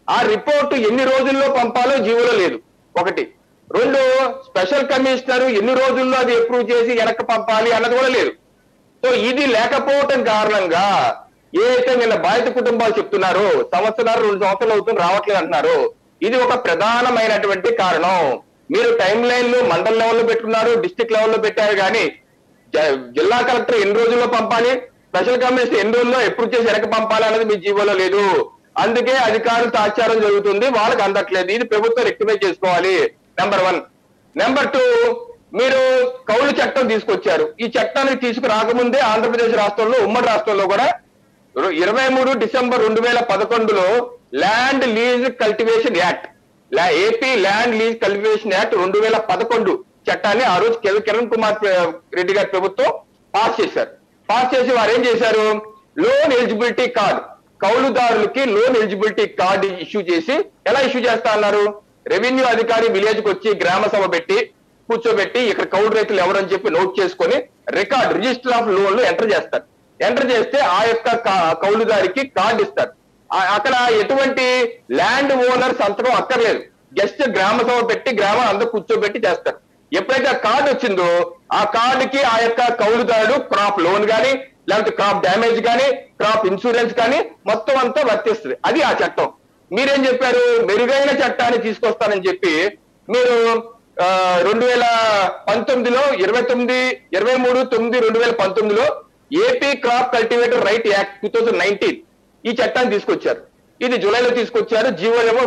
ఆ రిపోర్టు ఎన్ని రోజుల్లో పంపాలో జీవోలో లేదు. ఒకటి. రెండు, స్పెషల్ కమిషనర్ ఎన్ని రోజుల్లో అది అప్రూవ్ చేసి వెనక్కి పంపాలి అన్నది కూడా లేదు. సో ఇది లేకపోవటం కారణంగా ఏదైతే నిన్న బాధిత కుటుంబాలు చెప్తున్నారో సంవత్సరాలు 2 సంవత్సరాలు అవుతుంది రావట్లేదు అంటున్నారు, ఇది ఒక ప్రధానమైనటువంటి కారణం. మీరు టైం లైన్లు మండల లెవెల్లో పెట్టుకున్నారు, డిస్ట్రిక్ట్ లెవెల్లో పెట్టారు, కానీ జిల్లా కలెక్టర్ ఎన్ని రోజుల్లో పంపాలి, స్పెషల్ కమిషనర్ ఎన్ని రోజుల్లో అప్రూవ్ చేసి వెనక్కి పంపాలి అనేది మీ జీవోలో లేదు. అందుకే అధికారులు తాత్సారం జరుగుతుంది, వాళ్ళకి అందట్లేదు. ఇది ప్రభుత్వం రెక్టిఫై చేసుకోవాలి, నెంబర్ 1. నెంబర్ 2, మీరు కౌలు చట్టం తీసుకొచ్చారు. ఈ చట్టాన్ని తీసుకురాకముందే ఆంధ్రప్రదేశ్ రాష్ట్రంలో, ఉమ్మడి రాష్ట్రంలో కూడా 23 డిసెంబర్ 2011లో land lease cultivation act, AP land lease cultivation act 2011 చట్టాన్ని ఆ రోజు కిరణ్ కుమార్ రెడ్డి గారి ప్రభుత్వం పాస్ చేశారు. పాస్ చేసి వారు ఏం చేశారు, లోన్ ఎలిజిబిలిటీ కార్డు, కౌలుదారులకి లోన్ ఎలిజిబిలిటీ కార్డు ఇష్యూ చేసి, ఎలా ఇష్యూ చేస్తా అన్నారు, రెవెన్యూ అధికారి విలేజ్ కి వచ్చి గ్రామ సభ పెట్టి కూర్చోబెట్టి ఇక్కడ కౌలు రైతులు ఎవరని చెప్పి నోట్ చేసుకొని రికార్డ్ రిజిస్టర్ ఆఫ్ లోన్లు ఎంటర్ చేస్తారు. ఎంటర్ చేస్తే ఆ యొక్క కౌలుదారికి కార్డు ఇస్తారు. అక్కడ ఎటువంటి ల్యాండ్ ఓనర్ సంతకం అక్కర్లేదు, జస్ట్ గ్రామ సభ పెట్టి గ్రామం అందరూ కూర్చోబెట్టి చేస్తారు. ఎప్పుడైతే ఆ కార్డు వచ్చిందో ఆ కార్డుకి ఆ యొక్క కౌలుదారుడు క్రాప్ లోన్ కానీ, లేకపోతే క్రాప్ డ్యామేజ్ కానీ, క్రాప్ ఇన్సూరెన్స్ కానీ మొత్తం అంతా వర్తిస్తుంది. అది ఆ చట్టం. మీరేం చెప్పారు, మెరుగైన చట్టాన్ని తీసుకొస్తానని చెప్పి మీరు 2019లో 23/9/2019లో AP crop cultivator right act 2019 ఈ చట్టాన్ని తీసుకొచ్చారు. ఇది జూలైలో తీసుకొచ్చారు. జీవో ఏమో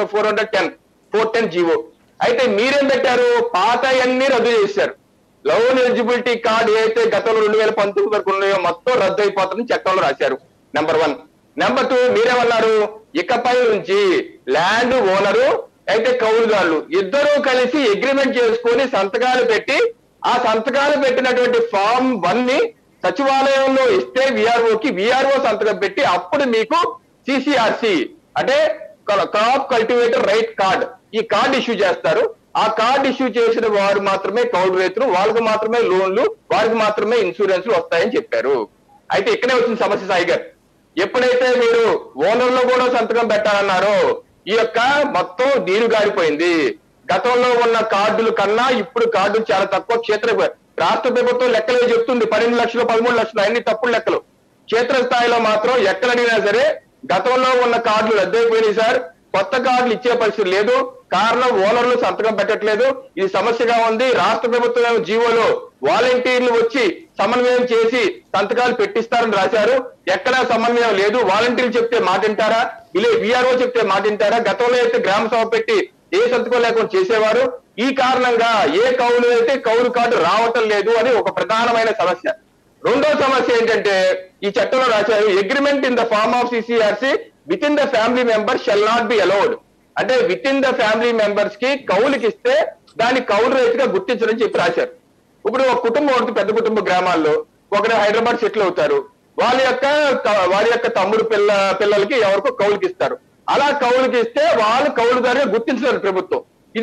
410 జీవో. అయితే మీరేం పెట్టారు, పాతయన్నీ రద్దు చేశారు. లోన్ ఎలిజిబిలిటీ కార్డు ఏదైతే గతంలో 2019 వరకు ఉన్నాయో మొత్తం రద్దు అయిపోతుందని చట్టంలో రాశారు, నెంబర్ 1. నెంబర్ 2, మీరేమన్నారు, ఇకపై నుంచి ల్యాండ్ ఓనరు అయితే కౌలుదారులు ఇద్దరూ కలిసి అగ్రిమెంట్ చేసుకొని సంతకాలు పెట్టి, ఆ సంతకాలు పెట్టినటువంటి ఫామ్ 1 ని సచివాలయంలో ఇస్తే విఆర్ఓ సంతకం పెట్టి అప్పుడు మీకు సిసిఆర్సి అంటే క్రాప్ కల్టివేటర్ రైట్ కార్డ్, ఈ కార్డు ఇష్యూ చేస్తారు. ఆ కార్డు ఇష్యూ చేసిన వారు మాత్రమే కౌలు రైతులు, వాళ్ళకి మాత్రమే లోన్లు, వారికి మాత్రమే ఇన్సూరెన్స్లు వస్తాయని చెప్పారు. అయితే ఇక్కడే వచ్చిన సమస్య సాయి గారు, ఎప్పుడైతే మీరు ఓనర్లో కూడా సంతకం పెట్టాలన్నారో ఈ యొక్క మొత్తం నీరు గారిపోయింది. గతంలో ఉన్న కార్డుల కన్నా ఇప్పుడు కార్డులు చాలా తక్కువ. రాష్ట్ర ప్రభుత్వం లెక్కలే చెప్తుంది, 12 లక్షలు 13 లక్షలు అన్ని తప్పుడు లెక్కలు. క్షేత్రస్థాయిలో మాత్రం ఎక్కడైనా సరే గతంలో ఉన్న కార్డులు రద్దయిపోయినాయి సార్, కొత్త కార్డులు ఇచ్చే పరిస్థితి లేదు. కారణం ఓనర్లు సంతకం పెట్టట్లేదు, ఇది సమస్యగా ఉంది. రాష్ట్ర ప్రభుత్వం జీవోలో వాలంటీర్లు వచ్చి సమన్వయం చేసి సంతకాలు పెట్టిస్తారని రాశారు, ఎక్కడా సమన్వయం లేదు. వాలంటీర్లు చెప్తే మాట వింటారా, విఆర్ఓ చెప్తే మాట వింటారా? గతంలో అయితే గ్రామ సభ పెట్టి ఏ సంతకం లేకుండా చేసేవారు. ఈ కారణంగా ఏ కౌలు అయితే కౌలు కార్డు రావటం లేదు అని ఒక ప్రధానమైన సమస్య. రెండో సమస్య ఏంటంటే ఈ చట్టంలో రాశారు, agreement in the form of CCRC within the family member shall not be allowed. అంటే within the family members కి కౌలుకి ఇస్తే దాన్ని కౌలు రైతుగా గుర్తించరని చెప్పి రాశారు. ఇప్పుడు ఒక కుటుంబం ఒకటి, పెద్ద కుటుంబ గ్రామాల్లో ఒకరు హైదరాబాద్ సెటిల్ అవుతారు, వారి యొక్క తమ్ముడు పిల్లలకి ఎవరికో కౌలుకి ఇస్తారు. అలా కౌలుకి ఇస్తే వాళ్ళు కౌలుదారుగా గుర్తించారు ప్రభుత్వం.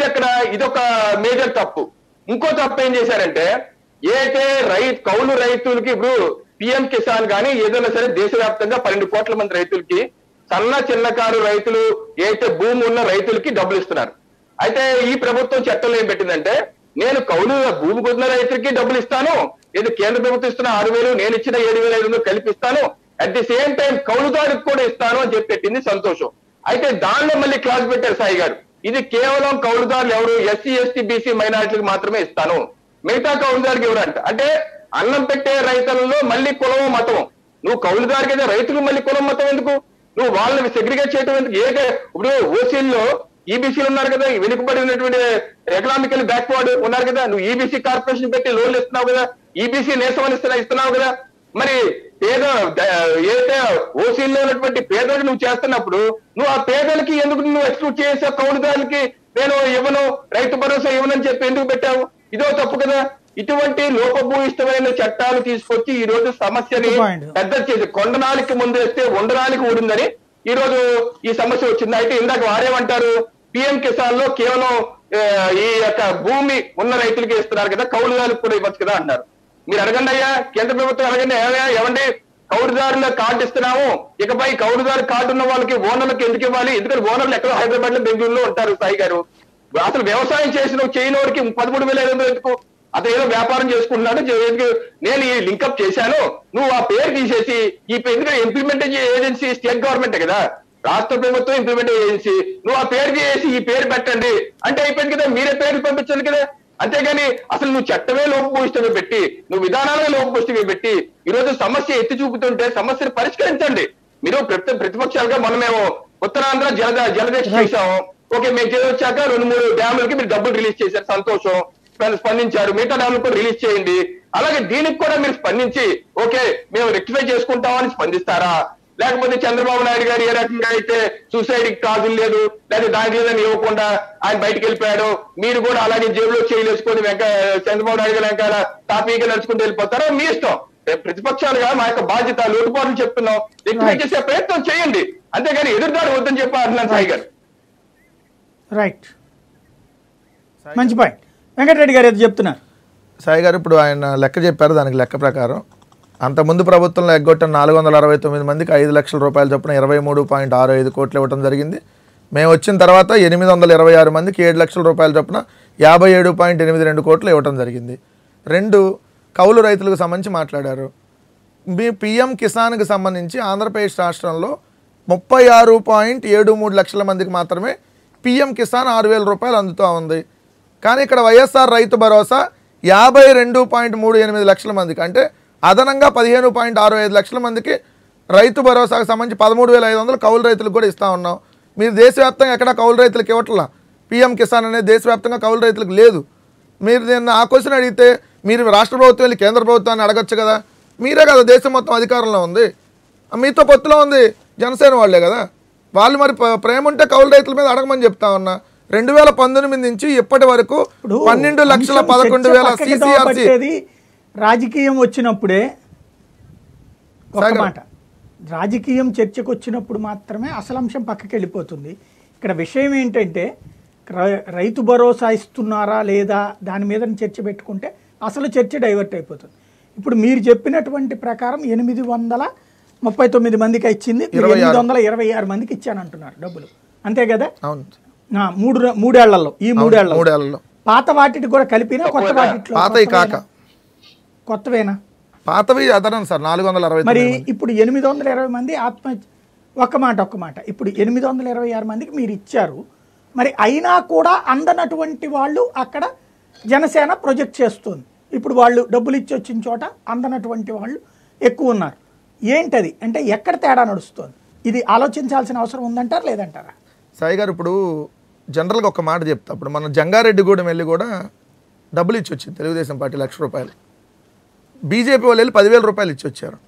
ఇదొక మేజర్ తప్పు. ఇంకో తప్పు ఏం చేశారంటే, ఏదైతే కౌలు రైతులకి ఇప్పుడు పిఎం కిసాన్ కానీ ఏదైనా సరే దేశవ్యాప్తంగా 12 కోట్ల మంది రైతులకి, సన్న చిన్నకారు రైతులు ఏదైతే భూమి ఉన్న రైతులకి డబ్బులు ఇస్తున్నారు. అయితే ఈ ప్రభుత్వం చట్టంలో ఏం పెట్టిందంటే, నేను భూమి కొన్న రైతులకి డబ్బులు ఇస్తాను, ఏదో కేంద్ర ప్రభుత్వం ఇస్తున్న 6,000 నేను ఇచ్చిన 7,500 కల్పిస్తాను, అట్ ది సేమ్ టైం కౌలుదారికి కూడా ఇస్తాను అని చెప్పి పెట్టింది. సంతోషం. అయితే దానిలో మళ్ళీ క్లాస్ పెట్టారు సాయి గారు, ఇది కేవలం కౌలుదారులు ఎవరు, ఎస్సీ ఎస్టీ బీసీ మైనారిటీలకు మాత్రమే ఇస్తాను, మిగతా కౌలుదారికి ఎవరంట. అంటే అన్నం పెట్టే రైతులలో మళ్ళీ కులం మతం, నువ్వు కౌలుదారికి అయితే రైతులు మళ్ళీ కులం మతం ఎందుకు, నువ్వు వాళ్ళని సెగ్రిగేట్ చేయడం ఎందుకు? ఇప్పుడు ఓసీల్లో ఈబీసీలు ఉన్నారు కదా, వెనుకబడి ఉన్నటువంటి ఎకనామికల్ బ్యాక్వర్డ్ ఉన్నారు కదా, నువ్వు ఈబీసీ కార్పొరేషన్ పెట్టి లోన్లు ఇస్తున్నావు కదా, ఈబీసీ నేసమని ఇస్తున్నావు కదా. మరి ఏదైతే ఓసీల్లో ఉన్నటువంటి పేదలకు నువ్వు చేస్తున్నప్పుడు నువ్వు ఆ పేదలకి ఎందుకు నువ్వు ఎక్స్క్లూడ్ చేసే కౌలుదారులకి నేను ఇవ్వను, రైతు భరోసా ఇవ్వనని చెప్పి ఎందుకు పెట్టావు? ఇదో తప్పు కదా. ఇటువంటి లోపభూయిష్టమైన చట్టాలు తీసుకొచ్చి ఈ రోజు సమస్యని పెద్ద చేసి కొండనాలికి ముందు వేస్తే ఉండడానికి ఊడిందని ఈ రోజు ఈ సమస్య వచ్చింది. అయితే ఇందాక వారేమంటారు, పిఎం కిసాన్ లో కేవలం ఈ యొక్క భూమి ఉన్న రైతులకి ఇస్తున్నారు కదా, కౌలుదారులకు కూడా ఇవ్వచ్చు కదా అన్నారు. మీరు అడగండి అయ్యా, కేంద్ర ప్రభుత్వం అడగండి, ఏమండి కౌలుదారుల కార్డు ఇస్తున్నాము, ఇకపై కౌలుదారు కార్డు ఉన్న వాళ్ళకి ఓనర్లకు ఎందుకు ఇవ్వాలి? ఎందుకంటే ఓనర్లు ఎక్కడో హైదరాబాద్ లో బెంగళూరులో ఉంటారు. సాయి గారు, అసలు వ్యవసాయం చేసిన చేయనోడికి 13,500 ఎందుకు? అతను ఏదో వ్యాపారం చేసుకుంటున్నాడు, నేను ఈ లింకప్ చేశాను, నువ్వు ఆ పేరు తీసేసి ఈ ఎందుకంటే ఇంప్లిమెంట్ ఏజెన్సీ స్టేట్ గవర్నమెంట్ కదా, రాష్ట్ర ప్రభుత్వం ఇంప్లిమెంట్ ఏజెన్సీ, నువ్వు ఆ పేరు తీసేసి ఈ పేరు పెట్టండి అంటే అయిపోయింది కదా, మీరే పేరు పంపించండి కదా. అంతేగాని అసలు నువ్వు చట్టమే లోపభూయిష్టమే పెట్టి, నువ్వు విధానాలే లోపభూయిష్టమే పెట్టి ఈ రోజు సమస్య ఎత్తి చూపుతుంటే సమస్యను పరిష్కరించండి. మీరు ప్రతిపక్షాలుగా మనమేమో ఉత్తరాంధ్ర జలదీక్ష చేశాము, ఓకే, మేము వచ్చాక 2-3 డ్యాములకి మీరు డబ్బులు రిలీజ్ చేశారు, సంతోషం, స్పందించారు, మిగతా డ్యాములు కూడా రిలీజ్ చేయండి. అలాగే దీనికి కూడా మీరు స్పందించి ఓకే మేము రెక్టిఫై చేసుకుంటామని స్పందిస్తారా? లేకపోతే చంద్రబాబు నాయుడు గారు ఏ రకంగా అయితే సూసైడ్ కాజులు లేదు, లేదా దానికి లేదని ఇవ్వకుండా ఆయన బయటకు వెళ్ళిపోయాడు, మీరు కూడా అలాగే జేబులో చేయలేసుకొని చంద్రబాబు నాయుడు గారు వెంకాల టాపీగా నడుచుకుంటూ వెళ్ళిపోతారో మీ ఇష్టం. ప్రతిపక్షాలుగా మా యొక్క బాధ్యత, లోటుపాట్లు చెప్తున్నాం, రెక్టిఫై చేసే ప్రయత్నం చేయండి, అంతేగాని ఎదురుదాడి వద్దని చెప్పి అంటున్నాను సాయి గారు. రైట్, మంచి పాయింట్. వెంకటరెడ్డి గారు ఏదో చెప్తున్నారు. సాయి గారు ఇప్పుడు ఆయన లెక్క చెప్పారు, దానికి లెక్క ప్రకారం అంతకుముందు ప్రభుత్వంలో ఎగ్గొట్టిన 469 మందికి 5 లక్షల రూపాయల చొప్పున 23.65 కోట్లు ఇవ్వడం జరిగింది. మేము వచ్చిన తర్వాత 826 మందికి 7 లక్షల రూపాయల చొప్పున 57.82 కోట్లు ఇవ్వడం జరిగింది. 2 కౌలు రైతులకు సంబంధించి మాట్లాడారు. మీ పిఎం కిసాన్కి సంబంధించి ఆంధ్రప్రదేశ్ రాష్ట్రంలో 36.73 లక్షల మందికి మాత్రమే పిఎం కిసాన్ 6,000 రూపాయలు అందుతూ ఉంది. కానీ ఇక్కడ వైఎస్ఆర్ రైతు భరోసా 52.38 లక్షల మందికి, అంటే అదనంగా 15.65 లక్షల మందికి రైతు భరోసాకు సంబంధించి 13,500 కౌలు రైతులకు కూడా ఇస్తూ ఉన్నాం. మీరు దేశవ్యాప్తంగా ఎక్కడ కౌలు రైతులకు ఇవ్వట్లా, పిఎం కిసాన్ అనేది దేశవ్యాప్తంగా కౌలు రైతులకు లేదు. మీరు నేను ఆ క్వశ్చన్ అడిగితే మీరు రాష్ట్ర ప్రభుత్వం వెళ్ళి కేంద్ర ప్రభుత్వాన్ని అడగచ్చు కదా, మీరే కదా దేశం మొత్తం అధికారంలో ఉంది, మీతో పొత్తులో ఉంది జనసేన వాళ్ళే కదా, వాళ్ళు మరి ప్రేమ ఉంటే కౌలు రైతుల మీద అడగమని చెప్తా ఉన్నా. 2019 నుంచి ఇప్పటి వరకు 12,11,000 CCRC రాజకీయం వచ్చినప్పుడే ఒక మాట, రాజకీయం చర్చకు వచ్చినప్పుడు మాత్రమే అసలు అంశం పక్కకి వెళ్ళిపోతుంది. ఇక్కడ విషయం ఏంటంటే రైతు భరోసా ఇస్తున్నారా లేదా దాని మీద చర్చ పెట్టుకుంటే అసలు చర్చ డైవర్ట్ అయిపోతుంది. ఇప్పుడు మీరు చెప్పినటువంటి ప్రకారం 839 మందికి ఇచ్చింది, 826 మందికి ఇచ్చానంటున్నారు డబ్బులు, అంతే కదా? మూడేళ్లలో ఈ మూడేళ్లలో పాత వాటికి కూడా కలిపినా కొత్త వాటిలో కొత్తవేనా? పాతవి అదనం సార్ 460. మరి ఇప్పుడు 820 మంది ఆత్మహత్య, ఒక్క మాట, ఇప్పుడు 826 మందికి మీరు ఇచ్చారు, మరి అయినా కూడా అందనటువంటి వాళ్ళు అక్కడ జనసేన ప్రొజెక్ట్ చేస్తుంది. ఇప్పుడు వాళ్ళు డబ్బులు ఇచ్చి వచ్చిన చోట అందనటువంటి వాళ్ళు ఎక్కువ ఉన్నారు. ఏంటది అంటే ఎక్కడ తేడా నడుస్తుంది? ఇది ఆలోచించాల్సిన అవసరం ఉందంటారా లేదంటారా? సాయి గారు ఇప్పుడు జనరల్గా ఒక మాట చెప్తా, ఇప్పుడు మనం జంగారెడ్డిగూడెం వెళ్ళి కూడా డబ్బులు ఇచ్చి వచ్చింది తెలుగుదేశం పార్టీ 1,00,000 రూపాయలు, బీజేపీ వాళ్ళు వెళ్ళి 10,000 రూపాయలు ఇచ్చి వచ్చారు.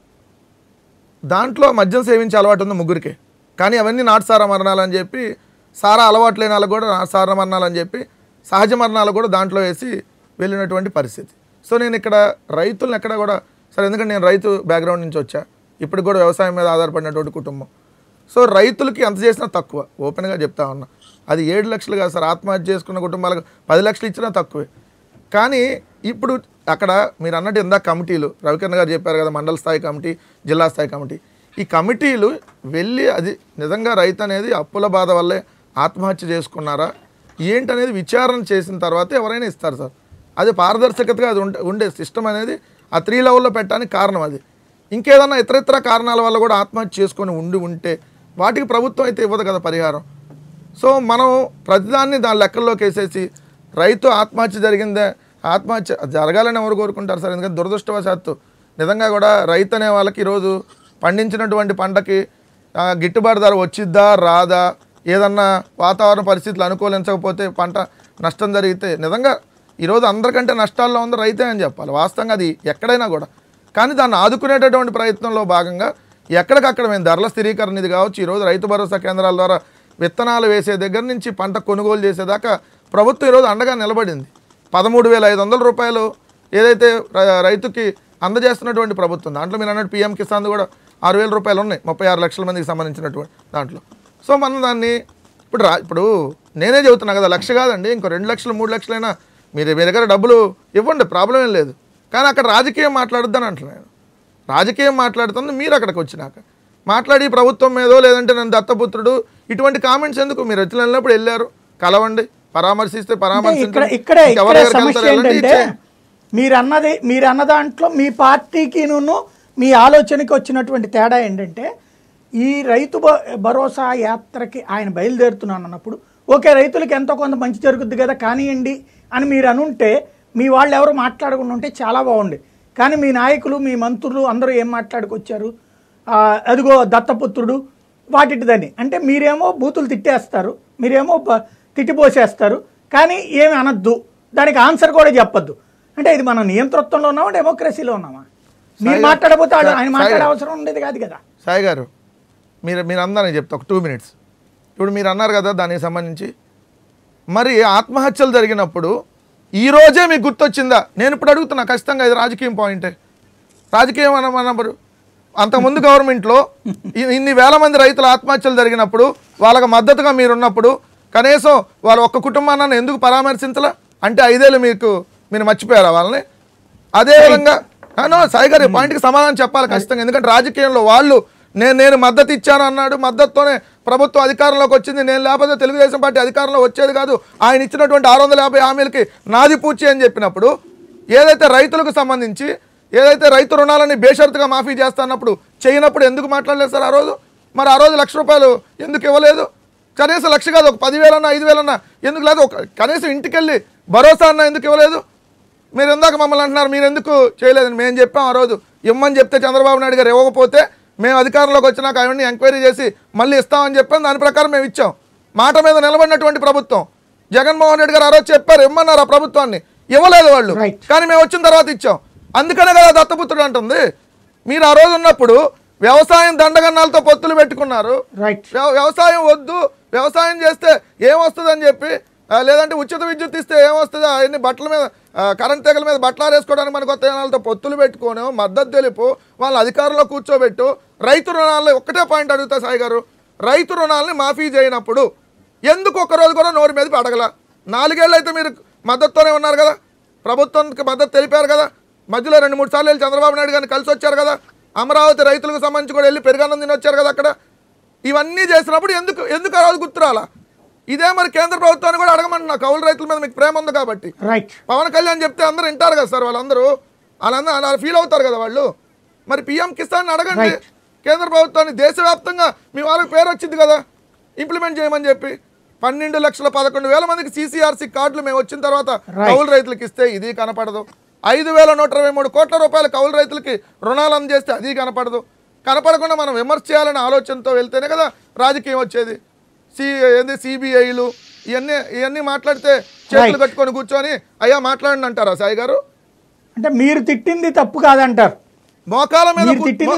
దాంట్లో మద్యం సేవించే అలవాటు ఉంది ముగ్గురికే, కానీ అవన్నీ నాటుసారా మరణాలు అని చెప్పి, సారా అలవాటు లేని వాళ్ళకు కూడా నాటుసారా మరణాలు అని చెప్పి సహజ మరణాలు కూడా దాంట్లో వేసి వెళ్ళినటువంటి పరిస్థితి. సో నేను ఇక్కడ రైతులను ఎక్కడ కూడా సరే, ఎందుకంటే నేను రైతు బ్యాక్గ్రౌండ్ నుంచి వచ్చా, ఇప్పటికి కూడా వ్యవసాయం మీద ఆధారపడినటువంటి కుటుంబం. సో రైతులకి ఎంత చేసినా తక్కువ, ఓపెన్గా చెప్తా ఉన్నా. అది 7 లక్షలు కాదు సార్, ఆత్మహత్య చేసుకున్న కుటుంబాలకు 10 లక్షలు ఇచ్చినా తక్కువే. కానీ ఇప్పుడు అక్కడ మీరు అన్నట్టు ఇందాక కమిటీలు రవికిరణ్ గారు చెప్పారు కదా, మండల స్థాయి కమిటీ, జిల్లా స్థాయి కమిటీ, ఈ కమిటీలు వెళ్ళి అది నిజంగా రైతు అనేది అప్పుల బాధ వల్లే ఆత్మహత్య చేసుకున్నారా ఏంటనేది విచారణ చేసిన తర్వాత ఎవరైనా ఇస్తారు సార్. అది పారదర్శకతగా అది ఉండే సిస్టమ్ అనేది ఆ 3 లెవెల్లో పెట్టడానికి కారణం అది. ఇంకేదన్నా ఇతరితర కారణాల వల్ల కూడా ఆత్మహత్య చేసుకొని ఉంటే వాటికి ప్రభుత్వం అయితే ఇవ్వదు కదా పరిహారం. సో మనం ప్రతిదాన్ని దాని లెక్కల్లోకి వేసేసి రైతు ఆత్మహత్య జరిగిందే, ఆత్మహత్య జరగాలని ఎవరు కోరుకుంటారు సార్? ఎందుకంటే దురదృష్టవశాత్తు నిజంగా కూడా రైతు అనే వాళ్ళకి ఈరోజు పండించినటువంటి పంటకి గిట్టుబాటు ధర వచ్చిద్దా రాదా, ఏదన్నా వాతావరణ పరిస్థితులు అనుకూలించకపోతే పంట నష్టం జరిగితే నిజంగా ఈరోజు అందరికంటే నష్టాల్లో ఉంది రైతే అని చెప్పాలి వాస్తవంగా, అది ఎక్కడైనా కూడా. కానీ దాన్ని ఆదుకునేటటువంటి ప్రయత్నంలో భాగంగా ఎక్కడికక్కడ మేము ధరల స్థిరీకరణ ఇది కావచ్చు, ఈరోజు రైతు భరోసా కేంద్రాల ద్వారా విత్తనాలు వేసే దగ్గర నుంచి పంట కొనుగోలు చేసేదాకా ప్రభుత్వం ఈరోజు అండగా నిలబడింది. 13,500 రూపాయలు ఏదైతే రైతుకి అందజేస్తున్నటువంటి ప్రభుత్వం, దాంట్లో మీరు అన్నట్టు పిఎం కిసాన్ కూడా 6,000 రూపాయలు ఉన్నాయి 36 లక్షల మందికి సంబంధించినటువంటి దాంట్లో. సో మనం దాన్ని ఇప్పుడు నేనే చెబుతున్నా కదా, 1,00,000 కాదండి, ఇంకో 2 లక్షలు 3 లక్షలైనా మీ దగ్గర డబ్బులు ఇవ్వండి, ప్రాబ్లం ఏం లేదు. కానీ అక్కడ రాజకీయం మాట్లాడొద్దని అంటున్నాను. రాజకీయం మాట్లాడుతుంది మీరు అక్కడికి వచ్చినాక. మాట్లాడి ప్రభుత్వం మీదో లేదంటే నన్ను దత్తపుత్రుడు ఇటువంటి కామెంట్స్ ఎందుకు? మీరు వచ్చి వెళ్ళినప్పుడు వెళ్ళారు, కలవండి, పరామర్శిస్తే ఇక్కడే సమస్య ఏంటంటే మీరు అన్న దాంట్లో మీ పార్టీకిను మీ ఆలోచనకి వచ్చినటువంటి తేడా ఏంటంటే, ఈ రైతు భరోసా యాత్రకి ఆయన బయలుదేరుతున్నాను అన్నప్పుడు ఓకే రైతులకి ఎంతో కొంత మంచి జరుగుద్ది కదా కానివ్వండి అని మీరు అనుంటే, మీ వాళ్ళు ఎవరు మాట్లాడకుండా ఉంటే చాలా బాగుంది. కానీ మీ నాయకులు మీ మంత్రులు అందరూ ఏం మాట్లాడుకొచ్చారు, అదిగో దత్తపుత్రుడు వాటిదని అంటే మీరేమో బూతులు తిట్టేస్తారు, మీరేమో తిట్టిపోసేస్తారు, కానీ ఏమి అనద్దు, దానికి ఆన్సర్ కూడా చెప్పొద్దు. అంటే ఇది మనం నియంతృత్వంలో ఉన్నామా డెమోక్రసీలో ఉన్నామా? మీరు మాట్లాడబోతే ఆయన మాట్లాడే అవసరం ఉండేది కాదు కదా. సాయి గారు మీరు అందరూ చెప్తా ఒక 2 minutes. ఇప్పుడు మీరు అన్నారు కదా దానికి సంబంధించి, మరి ఆత్మహత్యలు జరిగినప్పుడు ఈరోజే మీకు గుర్తొచ్చిందా? నేను ఇప్పుడు అడుగుతున్నా, ఖచ్చితంగా ఇది రాజకీయం పాయింటే. రాజకీయం అన్నప్పుడు అంతకుముందు గవర్నమెంట్లో ఇన్ని వేల మంది రైతుల ఆత్మహత్యలు జరిగినప్పుడు వాళ్ళకి మద్దతుగా మీరున్నప్పుడు కనీసం వాళ్ళ ఒక్క కుటుంబాన్ని ఎందుకు పరామర్శించలా? అంటే 5 ఏళ్ళు మీరు మర్చిపోయారా వాళ్ళని? అదేవిధంగా సాయి గారు ఈ పాయింట్కి సమాధానం చెప్పాలి ఖచ్చితంగా. ఎందుకంటే రాజకీయంలో వాళ్ళు నేను మద్దతు ఇచ్చాను అన్నాడు, మద్దతుతోనే ప్రభుత్వం అధికారంలోకి వచ్చింది, నేను లేకపోతే తెలుగుదేశం పార్టీ అధికారంలో వచ్చేది కాదు, ఆయన ఇచ్చినటువంటి 650 హామీలకి నాది పూచి అని చెప్పినప్పుడు, ఏదైతే రైతులకు సంబంధించి ఏదైతే రైతు రుణాలని బేషరతుగా మాఫీ చేస్తున్నప్పుడు చేయనప్పుడు ఎందుకు మాట్లాడలేదు సార్ ఆ రోజు? మరి ఆ రోజు ₹1,00,000 ఎందుకు ఇవ్వలేదు? కనీసం 1,00,000 కాదు, ఒక 10,000 5,000 ఎందుకు లేదు? కనీసం ఇంటికి వెళ్ళి భరోసా అన్న ఎందుకు ఇవ్వలేదు? మీరు ఇందాక మమ్మల్ని అంటున్నారు మీరు ఎందుకు చేయలేదని. మేము చెప్పాం ఆ రోజు ఇమ్మని చెప్తే చంద్రబాబు నాయుడు గారు ఇవ్వకపోతే మేము అధికారంలోకి వచ్చినాక అవన్నీ ఎంక్వైరీ చేసి మళ్ళీ ఇస్తామని చెప్పాం, దాని ప్రకారం మేము ఇచ్చాం. మాట మీద నిలబడినటువంటి ప్రభుత్వం. జగన్మోహన్ రెడ్డి గారు ఆ రోజు చెప్పారు ఇమ్మన్నారు ఆ ప్రభుత్వాన్ని, ఇవ్వలేదు వాళ్ళు, కానీ మేము వచ్చిన తర్వాత ఇచ్చాం. అందుకనే కదా దత్తపుత్రుడు అంటుంది. మీరు ఆ రోజు ఉన్నప్పుడు వ్యవసాయం దండగన్నాలతో పొత్తులు పెట్టుకున్నారు, వ్యవసాయం వద్దు, వ్యవసాయం చేస్తే ఏమొస్తుందని చెప్పి, లేదంటే ఉచిత విద్యుత్ ఇస్తే ఏమొస్తుంది, అవన్నీ బట్టల మీద కరెంట్ తెగల మీద బట్టలు ఆరేసుకోవడానికి మన కొత్త జనాలతో పొత్తులు పెట్టుకోను, మద్దతు తెలుపు, వాళ్ళ అధికారంలో కూర్చోబెట్టు. రైతు రుణాల్లో ఒకటే పాయింట్ అడుగుతా సాయి గారు, రైతు రుణాలని మాఫీ చేయనప్పుడు ఎందుకు ఒక్కరోజు కూడా నోరు మీద అడగల? 4 ఏళ్ళు అయితే మీరు మద్దతుతోనే ఉన్నారు కదా, ప్రభుత్వానికి మద్దతు తెలిపారు కదా, మధ్యలో 2-3 సార్లు వెళ్ళి చంద్రబాబు నాయుడు గారిని కలిసి వచ్చారు కదా, అమరావతి రైతులకు సంబంధించి కూడా వెళ్ళి పెరుగన్నం తిని వచ్చారు కదా అక్కడ. ఇవన్నీ చేసినప్పుడు ఎందుకు ఆ రోజు గుర్తురాలా? ఇదే మరి కేంద్ర ప్రభుత్వాన్ని కూడా అడగమంటున్నా, కౌలు రైతుల మీద మీకు ప్రేమ ఉంది కాబట్టి. పవన్ కళ్యాణ్ చెప్తే అందరూ వింటారు కదా సార్, వాళ్ళందరూ అలా ఫీల్ అవుతారు కదా వాళ్ళు. మరి PM కిసాన్ అడగండి కేంద్ర ప్రభుత్వాన్ని, దేశవ్యాప్తంగా మీ వాళ్ళకి పేరు వచ్చింది కదా ఇంప్లిమెంట్ చేయమని చెప్పి. 12,11,000 మందికి CCRC కార్డులు మేము వచ్చిన తర్వాత కౌలు రైతులకు ఇస్తే ఇది కనపడదు. 5,123 కోట్ల రూపాయలు కౌలు రైతులకి రుణాలు అందజేస్తే అది కనపడదు. కనపడకుండా మనం విమర్శ చేయాలనే ఆలోచనతో వెళ్తేనే కదా రాజకీయం వచ్చేది. CBIలు ఇవన్నీ మాట్లాడితే చేతులు కట్టుకొని కూర్చొని అయ్యా మాట్లాడండి అంటారా సాయి గారు? అంటే మీరు తిట్టింది తప్పు కాదంటారు, మోకాల మీద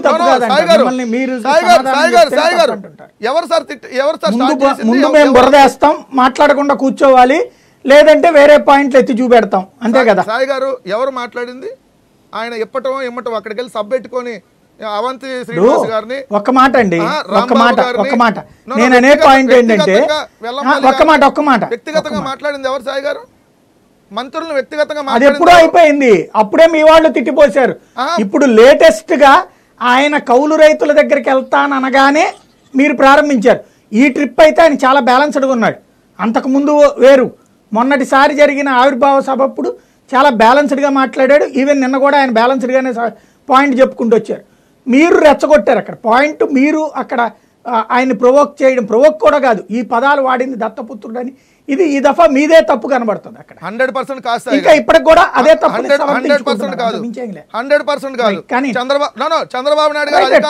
ముందు మేము బురదేస్తాం, మాట్లాడకుండా కూర్చోవాలి, లేదంటే వేరే పాయింట్లు ఎత్తి చూపెడతాం, అంతే కదా. సాయి గారు ఎవరు మాట్లాడింది? ఆయన ఇమ్మటం అక్కడికి వెళ్ళి సబ్ పెట్టుకొని అవంతి శ్రీనివాస్ గారిని ఒక్క మాట అండి, ఒక్క మాట నేను అనే పాయింట్ ఏంటంటే, ఒక్క మాట వ్యక్తిగతంగా మాట్లాడింది ఎవరు సాయి గారు? మంత్రులను వ్యక్తిగతంగా అది ఎప్పుడో అయిపోయింది, అప్పుడే మీ వాళ్ళు తిట్టిపోశారు. ఇప్పుడు లేటెస్ట్ గా ఆయన కౌలు రైతుల దగ్గరికి వెళ్తాననగానే మీరు ప్రారంభించారు. ఈ ట్రిప్ అయితే ఆయన చాలా బ్యాలెన్స్డ్గా ఉన్నాడు, అంతకుముందు వేరు. మొన్నటిసారి జరిగిన ఆవిర్భావ సభ అప్పుడు చాలా బ్యాలెన్స్డ్గా మాట్లాడాడు. ఈవెన్ నిన్న కూడా ఆయన బ్యాలెన్స్డ్గానే పాయింట్ చెప్పుకుంటూ వచ్చారు. మీరు రెచ్చగొట్టారు అక్కడ పాయింట్, మీరు అక్కడ ఆయన్ని ప్రొవోక్ చేయడం, ప్రొవోక్ కూడా కాదు, ఈ పదాలు వాడింది దత్తపుత్రుడని. ఇది ఈ దఫా మీదే తప్పు కనబడుతుంది అక్కడ. 100% కాదు, ఇంకా ఇప్పటికి కూడా అదే తప్పు. 100% కాదు, 100% కాదు. చంద్రబాబు నాయుడు గారు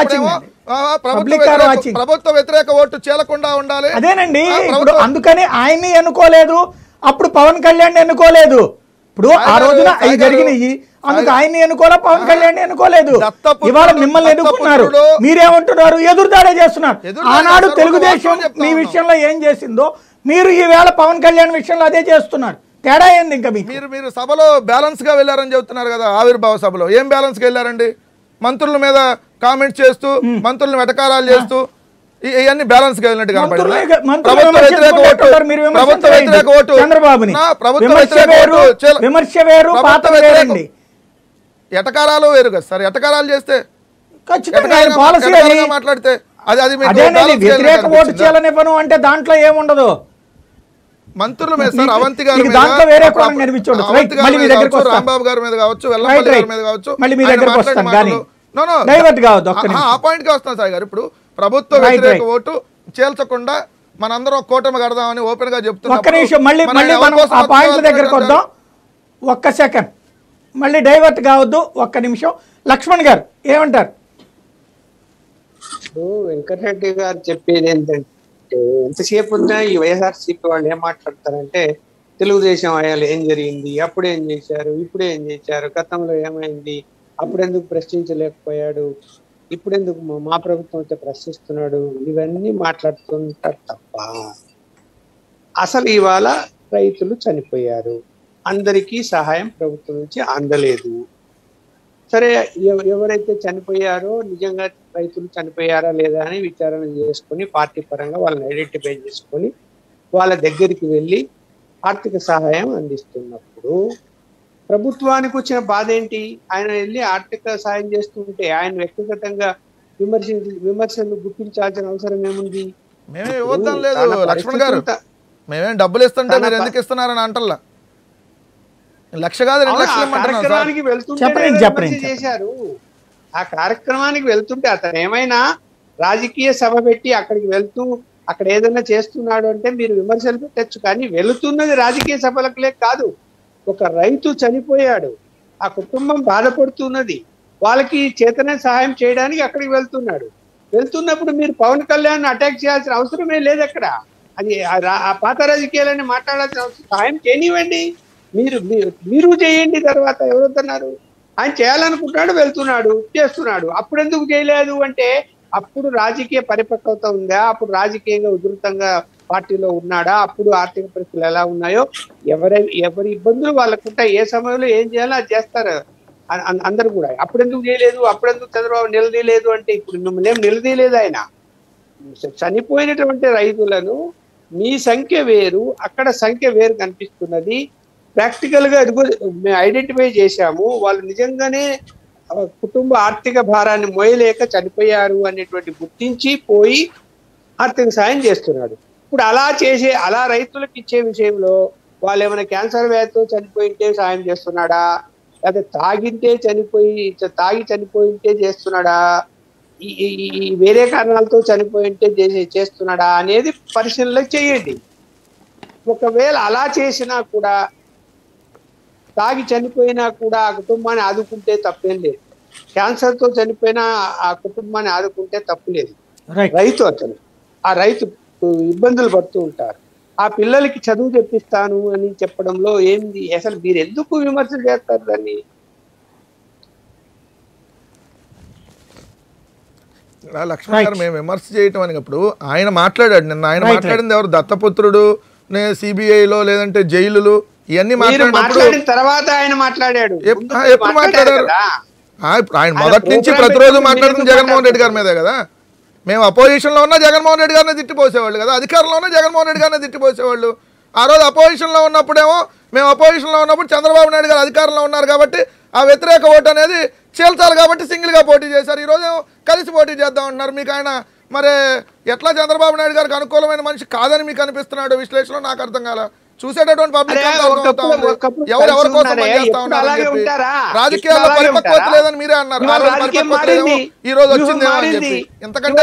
ప్రభుత్వ వ్యతిరేక ఓటు చేలకుండా ఉండాలి. అదేనండి, ఇప్పుడు అందుకని ఆయన్ని ఎన్నుకోలేదు, అప్పుడు పవన్ కళ్యాణ్ ఎన్నుకోలేదు. ఇప్పుడు ఆ రోజున అవి జరిగినాయి, అందుకు ఆయన్ని ఎన్నుకోలే, పవన్ కళ్యాణ్ ఎన్నుకోలేదు. ఇవాళ మిమ్మల్ని ఎన్నుకున్నారు, మీరేమంటున్నారు? ఎదురుదాడే చేస్తున్నారు. ఆనాడు తెలుగుదేశం మీ విషయంలో ఏం చేసిందో మీరు ఈవేళ పవన్ కళ్యాణ్ విషయంలో అదే చేస్తున్నారు. తేడా ఏంది? ఇంకా మీరు సభలో బ్యాలెన్స్ గా వెళ్ళారని చెబుతున్నారు కదా, ఆవిర్భావ సభలో ఏం బ్యాలెన్స్ గా వెళ్ళారండి? మంత్రుల మీద కామెంట్స్ చేస్తూ, మంత్రులను వెటకారాలు చేస్తూ, ఇవన్నీ బ్యాలెన్స్ గా వెళ్ళినట్టు కనపడింది. విమర్శ వేరు, పాత్ర వేరండి. ఎటకారాలు వేరు కదా సార్. ఎటకారాలు చేస్తే ఖచ్చితంగా ఆయన పాలసీ అది. ఎటకారంగా మాట్లాడితే అది మీకు అదేనండి, balance వ్యతిరేక చేయాలని ఓటు అనిపించిందా? చేయాలనివ్వను అంటే దాంట్లో ఏముండదు. మంత్రుల మీద సార్, అవంతి గారి మీకు మీద, దాంట్లో వేరే కోణం కనిపించండి. అవంతి గారి మళ్ళీ మీ మీద దగ్గరికి కావచ్చు, వస్తాను. రాంబాబు గారి మీద కావచ్చు, వెల్లంపల్లి గారి మీద కావచ్చు, మళ్ళీ మీ ఆయన దగ్గరికి మాట్లాడిన వస్తాను మాటలు- కానీ No, no. డైవర్ట్ కావద్దు. ఒక్క నిమిషం. ఆ పాయింట్ కి వస్తాను సాయి గారు. ఇప్పుడు ప్రభుత్వ Right, వ్యతిరేక right. ఓటు చేల్చకుండా మనందరం కూటమి కడదామని ఓపెన్ గా చెప్తున్నాం. ఒక్క నిమిషం, మళ్ళీ మనం ఆ పాయింట్ల దగ్గరకు వద్దాం. ఒక్క సెకండ్, మళ్ళీ డైవర్ట్ కావద్దు. ఒక్క నిమిషం. లక్ష్మణ్ గారు ఏమంటారు? ఇప్పుడు వెంకటరెడ్డి గారు చెప్పేది ఏంటంటే, ఎంతసేపు ఉన్నా ఈ వైఎస్ఆర్సీపీ వాళ్ళు ఏం మాట్లాడతారంటే, తెలుగుదేశం అయ్యాలు ఏం జరిగింది, అప్పుడు ఏం చేశారు, ఇప్పుడు ఏం చేశారు, గతంలో ఏమైంది, అప్పుడెందుకు ప్రశ్నించలేకపోయాడు, ఇప్పుడెందుకు మా ప్రభుత్వం అయితే ప్రశ్నిస్తున్నాడు, ఇవన్నీ మాట్లాడుతుంటారు తప్ప అసలు ఇవాళ రైతులు చనిపోయారు, అందరికీ సహాయం ప్రభుత్వం నుంచి అందలేదు. సరే, ఎవరైతే చనిపోయారో నిజంగా రైతులు చనిపోయారా లేదా అని విచారణ చేసుకొని పార్టీ పరంగా వాళ్ళని ఐడెంటిఫై చేసుకొని వాళ్ళ దగ్గరికి వెళ్ళి ఆర్థిక సహాయం అందిస్తున్నప్పుడు ప్రభుత్వానికి వచ్చిన బాధ ఏంటి? ఆయన వెళ్ళి ఆర్థిక సహాయం చేస్తుంటే ఆయన వ్యక్తిగతంగా విమర్శలు గుర్తించాల్సిన అవసరం ఏముంది? మేమే ఇవ్వద్దాం లేదు లక్ష్మణ్ గారు, మేమేం డబ్బులు ఇస్తుంటే మీరు ఎందుకు ఇస్తున్నారని అంటల్లా. 1,00,000 కాదు 2 లక్షలు ఇమ్మంటున్నాం సార్. కార్యక్రమానికి వెళ్తుంటే చేశారు. ఆ కార్యక్రమానికి వెళ్తుంటే అతను ఏమైనా రాజకీయ సభ పెట్టి అక్కడికి వెళ్తూ అక్కడ ఏదైనా చేస్తున్నాడు అంటే మీరు విమర్శలు పెట్టచ్చు, కానీ వెళుతున్నది రాజకీయ సభలకులే కాదు. ఒక రైతు చనిపోయాడు, ఆ కుటుంబం బాధపడుతున్నది, వాళ్ళకి చేతనే సహాయం చేయడానికి అక్కడికి వెళ్తున్నాడు. వెళ్తున్నప్పుడు మీరు పవన్ కళ్యాణ్ అటాక్ చేయాల్సిన అవసరమే లేదు. అక్కడ అది ఆ పాత రాజకీయాలని మాట్లాడాల్సిన అవసరం, సహాయం చేయనివ్వండి, మీరు చేయండి. తర్వాత ఎవరొద్దన్నారు? ఆయన చేయాలనుకుంటున్నాడు, వెళ్తున్నాడు, చేస్తున్నాడు. అప్పుడు ఎందుకు చేయలేదు అంటే అప్పుడు రాజకీయ పరిపక్వత ఉందా, అప్పుడు రాజకీయంగా ఉధృతంగా పార్టీలో ఉన్నాడా, అప్పుడు ఆర్థిక పరిస్థితులు ఎలా ఉన్నాయో, ఎవరి ఇబ్బందులు వాళ్ళకుంటాయి, ఏ సమయంలో ఏం చేయాలో అది చేస్తారు అందరూ కూడా. అప్పుడెందుకు చేయలేదు, అప్పుడెందుకు చంద్రబాబు నిలదీయలేదు అంటే ఇప్పుడు మిమ్మల్ని ఏం నిలదీయలేదు. ఆయన చనిపోయినటువంటి రైతులను మీ సంఖ్య వేరు, అక్కడ సంఖ్య వేరు కనిపిస్తున్నది. ప్రాక్టికల్ గా మేము ఐడెంటిఫై చేశాము, వాళ్ళు నిజంగానే కుటుంబ ఆర్థిక భారాన్ని మోయలేక చనిపోయారు అనేటువంటి గుర్తించి పోయి ఆర్థిక సాయం చేస్తున్నాడు. ఇప్పుడు అలా రైతులకు ఇచ్చే విషయంలో వాళ్ళు ఏమైనా క్యాన్సర్ వ్యాధితో చనిపోయింటే సాయం చేస్తున్నాడా, లేకపోతే తాగి చనిపోయింటే చేస్తున్నాడా, ఈ వేరే కారణాలతో చనిపోయింటే చేస్తున్నాడా అనేది పరిశీలన చేయండి. ఒకవేళ అలా చేసినా కూడా, తాగి చనిపోయినా కూడా ఆ కుటుంబాన్ని ఆదుకుంటే తప్పేం లేదు. క్యాన్సర్ తో చనిపోయినా ఆ కుటుంబాన్ని ఆదుకుంటే తప్పు లేదు. రైతు ఆ రైతు ఇబ్బందులు పడుతూ ఉంటారు. ఆ పిల్లలకి చదువు చెప్పిస్తాను అని చెప్పడంలో ఏంది? అసలు మీరు ఎందుకు విమర్శలు చేస్తారు దాన్ని? లక్ష్మణ్ గారు మేము విమర్శ చేయటం అనిప్పుడు ఆయన మాట్లాడాడు నిన్న. ఆయన మాట్లాడింది ఎవరు? దత్తపుత్రుడు, సిబిఐలో లేదంటే జైలులు ఇవన్నీ మాట్లాడిన తర్వాత ఆయన మాట్లాడాడు. ఎప్పుడు మాట్లాడారు? ఆయన మొదటి నుంచి ప్రతిరోజు మాట్లాడుతుంది జగన్మోహన్ రెడ్డి గారి మీదే కదా. మేము అపోజిషన్ లో ఉన్నా జగన్మోహన్ రెడ్డి గారిని తిట్టిపోసేవాళ్ళు కదా, అధికారంలో ఉన్నా జగన్మోహన్ రెడ్డి గారిని తిట్టిపోసేవాళ్ళు. ఆ రోజు అపోజిషన్ లో ఉన్నప్పుడేమో మేము అపోజిషన్ లో ఉన్నప్పుడు చంద్రబాబు నాయుడు గారు అధికారంలో ఉన్నారు కాబట్టి ఆ వ్యతిరేక ఓటు అనేది చేల్చాలి కాబట్టి సింగిల్ గా పోటీ చేశారు. ఈ రోజు కలిసి పోటీ చేద్దాం అంటున్నారు. మీకు ఆయన మరి ఎట్లా చంద్రబాబు నాయుడు గారికి అనుకూలమైన మనిషి కాదని మీకు అనిపిస్తున్నాడు? విశ్లేషణ నాకు అర్థం కాల. చూసేటటువంటి పబ్లిక్ ఎవరెవరి కోసం పనిచేస్తా ఉన్నారు అని చెప్పి రాజకీయాల్లో పరిపక్వత లేదని మీరే అన్నారు. ఈ రోజు వచ్చింది అని చెప్పి ఇంతకంటే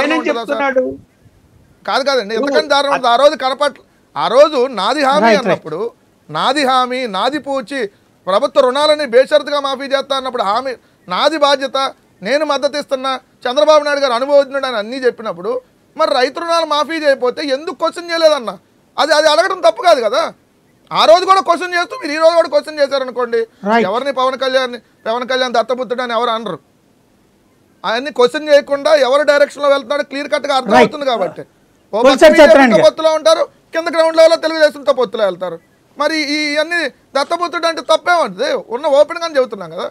కాదండి, ఎంతకంటే దారుణం. ఆ రోజు ఆ రోజు నాది హామీ అన్నప్పుడు, నాది హామీ, నాది పూచి ప్రభుత్వ రుణాలని బేషరతుగా మాఫీ చేస్తా అన్నప్పుడు హామీ నాది బాధ్యత, నేను మద్దతు ఇస్తున్నా, చంద్రబాబు నాయుడు గారు అనుభవించినాడు అని అన్నీ చెప్పినప్పుడు మరి రైతు రుణాలు మాఫీ చేయకపోతే ఎందుకు క్వశ్చన్ చేయలేదన్నా? అది అడగడం తప్పు కాదు కదా. ఆ రోజు కూడా క్వశ్చన్ చేస్తూ మీరు ఈ రోజు కూడా క్వశ్చన్ చేశారనుకోండి, ఎవరిని పవన్ కళ్యాణ్ దత్తపుత్రుడు అని ఎవరు అనరు. అవన్నీ క్వశ్చన్ చేయకుండా ఎవరు డైరెక్షన్ లో వెళ్తున్నాడో క్లియర్ కట్ గా అర్థం అవుతుంది. కాబట్టి పొత్తులో ఉంటారు, కింద గ్రౌండ్ లెవెల్లో తెలుగుదేశంతో పొత్తులో వెళ్తారు. మరి ఇవన్నీ దత్తపుత్రుడు అంటే తప్పేమంటుంది? ఉన్న ఓపెన్ గానే చెబుతున్నాం కదా.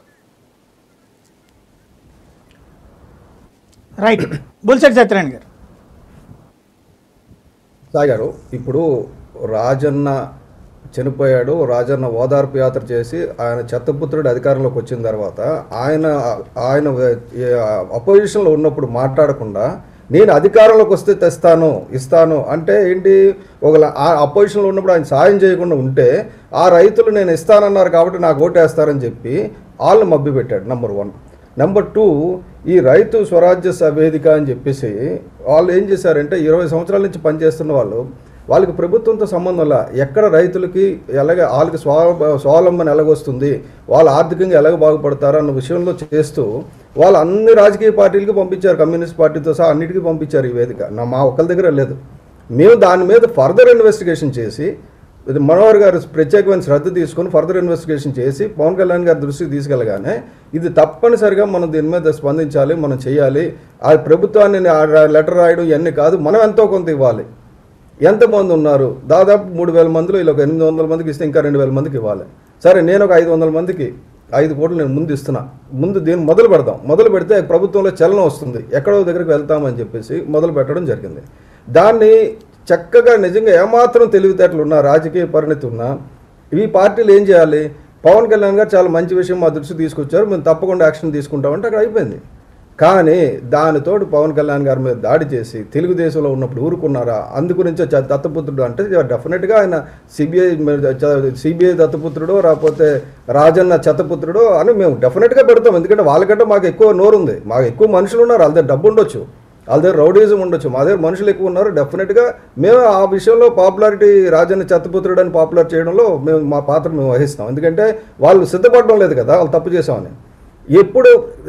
రైట్. బుల్సెట్ సత్యనారాయణ గారు. సాయి గారు, ఇప్పుడు రాజన్న చనిపోయాడు, రాజన్న ఓదార్పు యాత్ర చేసి ఆయన చెత్తపుత్రుడు అధికారంలోకి వచ్చిన తర్వాత ఆయన అపోజిషన్లో ఉన్నప్పుడు మాట్లాడకుండా నేను అధికారంలోకి వస్తే ఇస్తాను అంటే ఏంటి? అపోజిషన్లో ఉన్నప్పుడు ఆయన సాయం చేయకుండా ఉంటే ఆ రైతులు నేను ఇస్తానన్నారు కాబట్టి నాకు ఓటేస్తారని చెప్పి వాళ్ళని మభ్యపెట్టాడు. నెంబర్ 1. నెంబర్ 2, ఈ రైతు స్వరాజ్య వేదిక అని చెప్పేసి వాళ్ళు ఏం చేశారంటే 20 సంవత్సరాల నుంచి పనిచేస్తున్న వాళ్ళకి ప్రభుత్వంతో సంబంధం లే, ఎక్కడ రైతులకి వాళ్ళకి స్వావలంబన ఎలాగొస్తుంది, వాళ్ళు ఆర్థికంగా ఎలాగ బాగుపడతారు అన్న విషయంలో చేస్తూ వాళ్ళు అన్ని రాజకీయ పార్టీలకి పంపించారు, కమ్యూనిస్ట్ పార్టీతో సహా అన్నిటికీ పంపించారు ఈ వేదిక. మా ఒక్కరి దగ్గర లేదు. మేము దాని మీద ఫర్దర్ ఇన్వెస్టిగేషన్ చేసి మనోహర్ గారు ప్రత్యేకమైన శ్రద్ధ తీసుకొని ఫర్దర్ ఇన్వెస్టిగేషన్ చేసి పవన్ కళ్యాణ్ గారి దృష్టికి తీసుకెళ్ళగానే ఇది తప్పనిసరిగా మనం దీని మీద స్పందించాలి, మనం చేయాలి. ఆ ప్రభుత్వాన్ని లెటర్ రాయడం ఇవన్నీ కాదు, మనం ఎంతో కొంత ఇవ్వాలి. ఎంతమంది ఉన్నారు? దాదాపు 3000 మందిలో ఇలా 800 మందికి ఇస్తే ఇంకా 2000 మందికి ఇవ్వాలి. సరే, నేను ఒక 500 మందికి 5 కోట్లు నేను ముందు ఇస్తున్నా, ముందు దీన్ని మొదలు పెడదాం, మొదలు పెడితే ప్రభుత్వంలో చలనం వస్తుంది, ఎక్కడో దగ్గరికి వెళ్తామని చెప్పేసి మొదలు పెట్టడం జరిగింది. దాన్ని చక్కగా నిజంగా ఏమాత్రం తెలివితేటలు ఉన్నా, రాజకీయ పరిణతి ఉన్నా ఈ పార్టీలు ఏం చేయాలి? పవన్ కళ్యాణ్ గారు చాలా మంచి విషయం మా దృష్టికి తీసుకొచ్చారు, మేము తప్పకుండా యాక్షన్ తీసుకుంటామంటే అక్కడ అయిపోయింది. కానీ దానితోటి పవన్ కళ్యాణ్ గారి మీద దాడి చేసి తెలుగుదేశంలో ఉన్నప్పుడు ఊరుకున్నారా? అందుగురించే దత్తపుత్రుడు అంటే డెఫినెట్గా ఆయన సిబిఐ దత్తపుత్రుడు రాకపోతే రాజన్న చెత్తపుత్రుడు అని మేము డెఫినెట్గా పెడతాం. ఎందుకంటే వాళ్ళకంటే మాకు ఎక్కువ నోరు ఉంది, మాకు ఎక్కువ మనుషులు ఉన్నారు, వాళ్ళ దగ్గర డబ్బు ఉండొచ్చు, వాళ్ళ దగ్గర రౌడీజం ఉండొచ్చు, మా దగ్గర మనుషులు ఎక్కువ ఉన్నారు. డెఫినెట్గా మేము ఆ విషయంలో పాపులారిటీ రాజన్న చెత్తపుత్రుడు అని పాపులర్ చేయడంలో మా పాత్ర మేము వహిస్తాం. ఎందుకంటే వాళ్ళు సిద్ధపడడం లేదు కదా, వాళ్ళు తప్పు చేసామని. ఎప్పుడు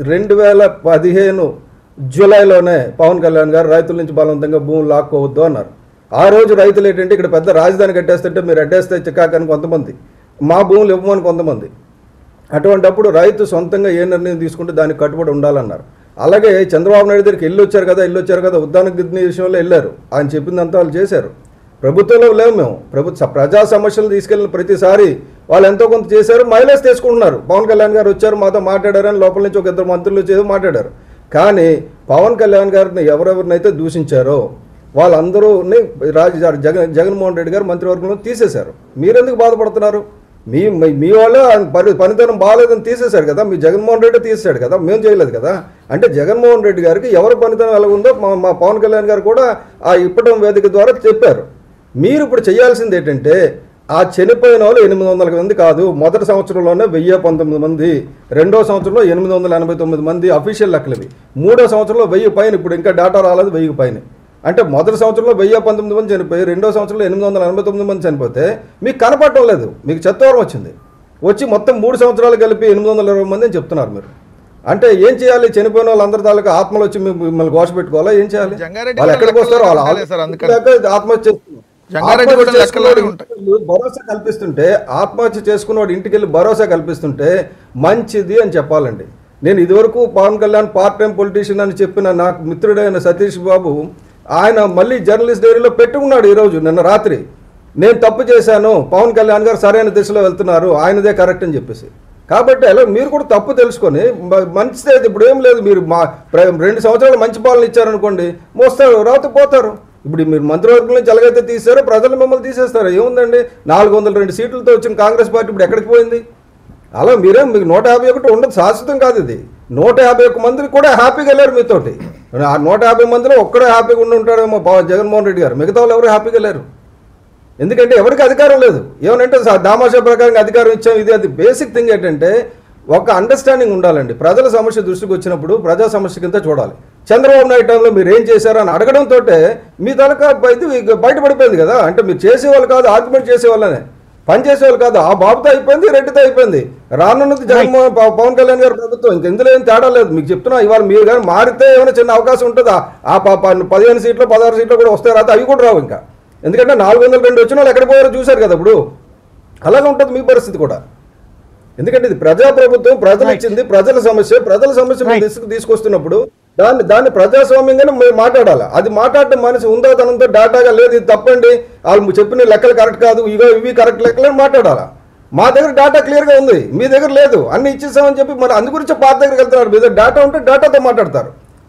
2015 జూలైలోనే పవన్ కళ్యాణ్ గారు రైతుల నుంచి బలవంతంగా భూములు లాక్కోవద్దు అన్నారు. ఆ రోజు రైతులు ఏంటంటే ఇక్కడ పెద్ద రాజధాని కట్టేస్తుంటే మీరు అడ్డేస్తే చిక్కాకని కొంతమంది, మా భూములు ఇవ్వమని కొంతమంది. అటువంటప్పుడు రైతు సొంతంగా ఏ నిర్ణయం తీసుకుంటే దానికి కట్టుబడి ఉండాలన్నారు. అలాగే చంద్రబాబు నాయుడు దగ్గరికి వెళ్ళి వచ్చారు కదా ఉద్దాన గిడ్ని విషయంలో వెళ్ళారు, ఆయన చెప్పిందంతా వాళ్ళు చేశారు. ప్రభుత్వంలో లేవు మేము, ప్రజా సమస్యలు తీసుకెళ్ళిన ప్రతిసారి వాళ్ళు ఎంతో కొంత చేశారు, మైలేజ్ తీసుకుంటున్నారు. పవన్ కళ్యాణ్ గారు వచ్చారు, మాతో మాట్లాడారని లోపల నుంచి ఒక 2 మంత్రులు వచ్చేది మాట్లాడారు. కానీ పవన్ కళ్యాణ్ గారిని ఎవరెవరినైతే దూషించారో వాళ్ళందరూ జగన్మోహన్ రెడ్డి గారు మంత్రివర్గంలో తీసేశారు. మీరెందుకు బాధపడుతున్నారు? మీ వాళ్ళు పనితనం బాగాలేదని తీసేశారు కదా, మీ జగన్మోహన్ రెడ్డి తీసేశాడు కదా, మేము చేయలేదు కదా. అంటే జగన్మోహన్ రెడ్డి గారికి ఎవరి పనితనం ఎలా ఉందో మా పవన్ కళ్యాణ్ గారు కూడా ఆ ఇప్పటం వేదిక ద్వారా చెప్పారు. మీరు ఇప్పుడు చేయాల్సింది ఏంటంటే ఆ చనిపోయిన వాళ్ళు 800 మంది కాదు, మొదటి సంవత్సరంలోనే 1019 మంది, రెండో సంవత్సరంలో 889 మంది అఫీషియల్ లెక్కలవి, మూడో సంవత్సరంలో 1000 పైన, ఇప్పుడు ఇంకా డేటా రాలేదు 1000 పైన. అంటే మొదటి సంవత్సరంలో 1019 మంది చనిపోయి రెండో సంవత్సరంలో 889 మంది చనిపోతే మీకు కనపడటం లేదు, మీకు చెత్తవరం వచ్చి మొత్తం 3 సంవత్సరాలు కలిపి 820 మంది అని చెప్తున్నారు మీరు. అంటే ఏం చేయాలి? చనిపోయిన వాళ్ళందరి తాలూకా ఆత్మలు వచ్చి మిమ్మల్ని ఘోష పెట్టుకోవాలా? ఏం చేయాలి? వాళ్ళు ఎక్కడికి వస్తారు? వాళ్ళు ఆత్మహత్య భరోసా కల్పిస్తుంటే, ఆత్మహత్య చేసుకున్నవాడు ఇంటికి వెళ్ళి భరోసా కల్పిస్తుంటే మంచిది అని చెప్పాలండి. నేను ఇదివరకు Pawan Kalyan part time politician అని చెప్పిన నాకు మిత్రుడైన సతీష్ బాబు ఆయన మళ్ళీ జర్నలిస్ట్ డైరీలో పెట్టుకున్నాడు ఈరోజు నిన్న రాత్రి, నేను తప్పు చేశాను, పవన్ కళ్యాణ్ గారు సరైన దిశలో వెళ్తున్నారు, ఆయనదే కరెక్ట్ అని చెప్పేసి. కాబట్టి అలా మీరు కూడా తప్పు తెలుసుకొని మంచిదే, ఇప్పుడు ఏం లేదు, మీరు 2 సంవత్సరాలు మంచి పాలన ఇచ్చారనుకోండి, మోస్తారు, రాత పోతారు. ఇప్పుడు మీరు మంత్రివర్గం నుంచి ఎలాగైతే తీసారో ప్రజలు మిమ్మల్ని తీసేస్తారు. ఏముందండి, 402 సీట్లతో వచ్చిన కాంగ్రెస్ పార్టీ ఇప్పుడు ఎక్కడికి పోయింది? అలా మీకు 151 ఉండదు, శాశ్వతం కాదు ఇది. 151 మందికి కూడా హ్యాపీగా వెళ్ళారు మీతోటి. ఆ 150 మందిలో ఒక్కడే హ్యాపీగా ఉండి ఉంటాడేమో జగన్మోహన్ రెడ్డి గారు, మిగతా వాళ్ళు ఎవరు హ్యాపీగా లేరు. ఎందుకంటే ఎవరికి అధికారం లేదు. ఏమనంటే దామాషా ప్రకారంగా అధికారం ఇచ్చాం, ఇది అది. బేసిక్ థింగ్ ఏంటంటే ఒక అండర్స్టాండింగ్ ఉండాలండి. ప్రజల సమస్య దృష్టికి వచ్చినప్పుడు ప్రజా సమస్య కింద చూడాలి. చంద్రబాబు నాయుడు టైంలో మీరు ఏం చేశారని అడగడంతో మీ తలక ఇది బయటపడిపోయింది కదా. అంటే మీరు చేసేవాళ్ళు కాదు, ఆర్గ్యుమెంట్ చేసేవాళ్ళనే, పని చేసేవాళ్ళు కాదు. ఆ బాబుతో అయిపోయింది, రెడ్డితో అయిపోయింది, రానున్నది పవన్ కళ్యాణ్ గారి ప్రభుత్వం. ఇందులో ఏం తేడా లేదు. మీకు చెప్తున్నా, ఇవాళ మీరు కానీ మారితే ఏమైనా చిన్న అవకాశం ఉంటుందా? ఆ 15 సీట్లు 16 సీట్లు కూడా వస్తాయి, రాతే అవి కూడా రావు ఇంకా. ఎందుకంటే 402 వచ్చిన వాళ్ళు ఎక్కడ పోయారో చూశారు కదా. ఇప్పుడు అలాగే ఉంటుంది మీ పరిస్థితి కూడా. ఎందుకంటే ఇది ప్రజాప్రభుత్వం, ప్రజలు ఇచ్చింది, ప్రజల సమస్య తీసుకొస్తున్నప్పుడు దాన్ని ప్రజాస్వామ్యంగానే మేము మాట్లాడాలి. అది మాట్లాడటం మనిషి ఉందాతనంతో డేటాగా లేదు, ఇది తప్పండి, వాళ్ళు చెప్పిన లెక్కలు కరెక్ట్ కాదు, ఇవి కరెక్ట్ లెక్కలని మాట్లాడాలా. మా దగ్గర డేటా క్లియర్గా ఉంది, మీ దగ్గర లేదు, అన్ని ఇచ్చేసామని చెప్పి మరి అందు గురించి పాత దగ్గరికి వెళ్తున్నారు. మీ దగ్గర డేటా ఉంటే డేటాతో మాట్లాడతారు.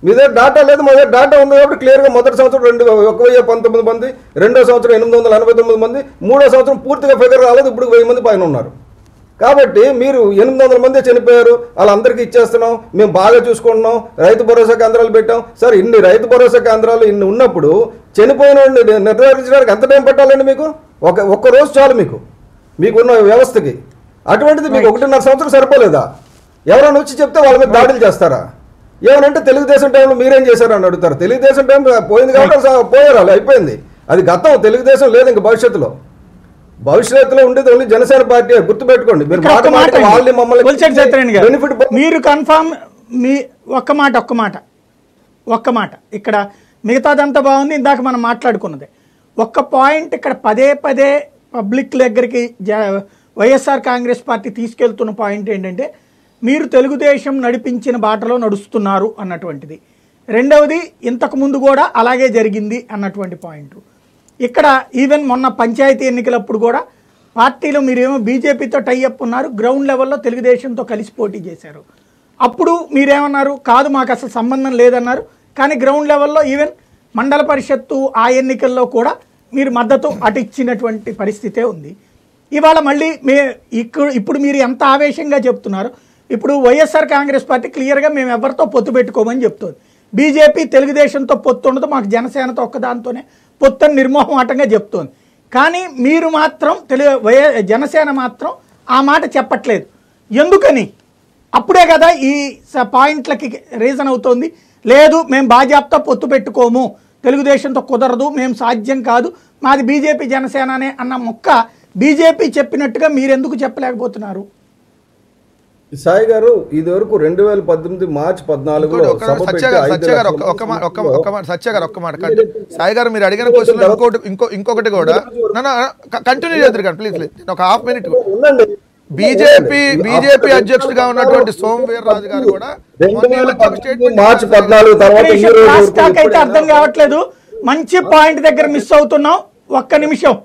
మీ దగ్గర డేటా లేదు, మా దగ్గర డేటా ఉంది కాబట్టి క్లియర్గా మొదటి సంవత్సరం 1,019 మంది, రెండో సంవత్సరం 889 మంది, మూడో సంవత్సరం పూర్తిగా ఫిగర్ రాలేదు, ఇప్పుడు 1000 మంది పైన ఉన్నారు. కాబట్టి మీరు 800 మంది చనిపోయారు, వాళ్ళందరికీ ఇచ్చేస్తున్నాం, మేము బాగా చూసుకుంటున్నాం, రైతు భరోసా కేంద్రాలు పెట్టాం. సార్ ఇన్ని రైతు భరోసా కేంద్రాలు ఇన్ని ఉన్నప్పుడు చనిపోయిన నిర్ధారించడానికి ఎంత టైం పట్టాలండి మీకు? ఒక్క రోజు చాలు మీకున్న వ్యవస్థకి. అటువంటిది మీకు 1.5 సంవత్సరం సరిపోలేదా? ఎవరైనా వచ్చి చెప్తే వాళ్ళ మీద దాడులు చేస్తారా? ఏమనంటే తెలుగుదేశం టైంలో మీరేం చేశారు అని అడుగుతారు. తెలుగుదేశం టైం పోయింది కాబట్టి పోయారు, వాళ్ళు అయిపోయింది, అది గతం. తెలుగుదేశం లేదు ఇంక భవిష్యత్తులో ఉండేది ఓన్లీ జనసేన పార్టీ, గుర్తుపెట్టుకోండి. మీరు మీరు కన్ఫామ్ ఒక్క మాట ఇక్కడ మిగతాదంతా బాగుంది, ఇందాక మనం మాట్లాడుకున్నది. ఒక్క పాయింట్ ఇక్కడ పదే పబ్లిక్ దగ్గరికి వైఎస్ఆర్ కాంగ్రెస్ పార్టీ తీసుకెళ్తున్న పాయింట్ ఏంటంటే మీరు తెలుగుదేశం నడిపించిన బాటలో నడుస్తున్నారు అన్నటువంటిది. రెండవది ఇంతకుముందు కూడా అలాగే జరిగింది అన్నటువంటి పాయింట్. ఇక్కడ ఈవెన్ మొన్న పంచాయతీ ఎన్నికలప్పుడు కూడా పార్టీలో మీరేమో బీజేపీతో టైఅప్ ఉన్నారు, గ్రౌండ్ లెవెల్లో తెలుగుదేశంతో కలిసి పోటీ చేశారు. అప్పుడు మీరేమన్నారు? కాదు మాకు అసలు సంబంధం లేదన్నారు. కానీ గ్రౌండ్ లెవెల్లో ఈవెన్ మండల పరిషత్తు ఆ ఎన్నికల్లో కూడా మీరు మద్దతు అటు ఇచ్చినటువంటి పరిస్థితే ఉంది. ఇవాళ మళ్ళీ ఇప్పుడు మీరు ఎంత ఆవేశంగా చెప్తున్నారు. ఇప్పుడు వైఎస్ఆర్ కాంగ్రెస్ పార్టీ క్లియర్గా మేము ఎవరితో పొత్తు పెట్టుకోమని చెప్తుంది. బీజేపీ తెలుగుదేశంతో పొత్తు ఉండదు, మాకు జనసేనతో ఒక్కదాంతోనే పొత్తుని నిర్మోహమాటంగా చెప్తోంది. కానీ మీరు మాత్రం జనసేన మాత్రం ఆ మాట చెప్పట్లేదు. ఎందుకని? అప్పుడే కదా ఈ పాయింట్లకి రీజన్ అవుతోంది. లేదు మేము భాజపాతో పొత్తు పెట్టుకోము, తెలుగుదేశంతో కుదరదు, మేము సాధ్యం కాదు, మాది బీజేపీ జనసేననే అన్న మొక్క బీజేపీ చెప్పినట్టుగా మీరెందుకు చెప్పలేకపోతున్నారు? సాయి గారు ఇది వరకు 2018 మార్చి 14 సాయి గారు మీరు అడిగిన క్వశ్చన్ ఇంకొకటి కూడా కంటిన్యూ చేద్దరు కానీ ప్లీజ్ ఒక హాఫ్ మినిట్. బీజేపీ అధ్యక్షుడిగా ఉన్నటువంటి సోమవీర్రాజు గారు కూడా మార్చి 14 తర్వాత అయితే అర్థం కావట్లేదు. మంచి పాయింట్ దగ్గర మిస్ అవుతున్నాం. ఒక్క నిమిషం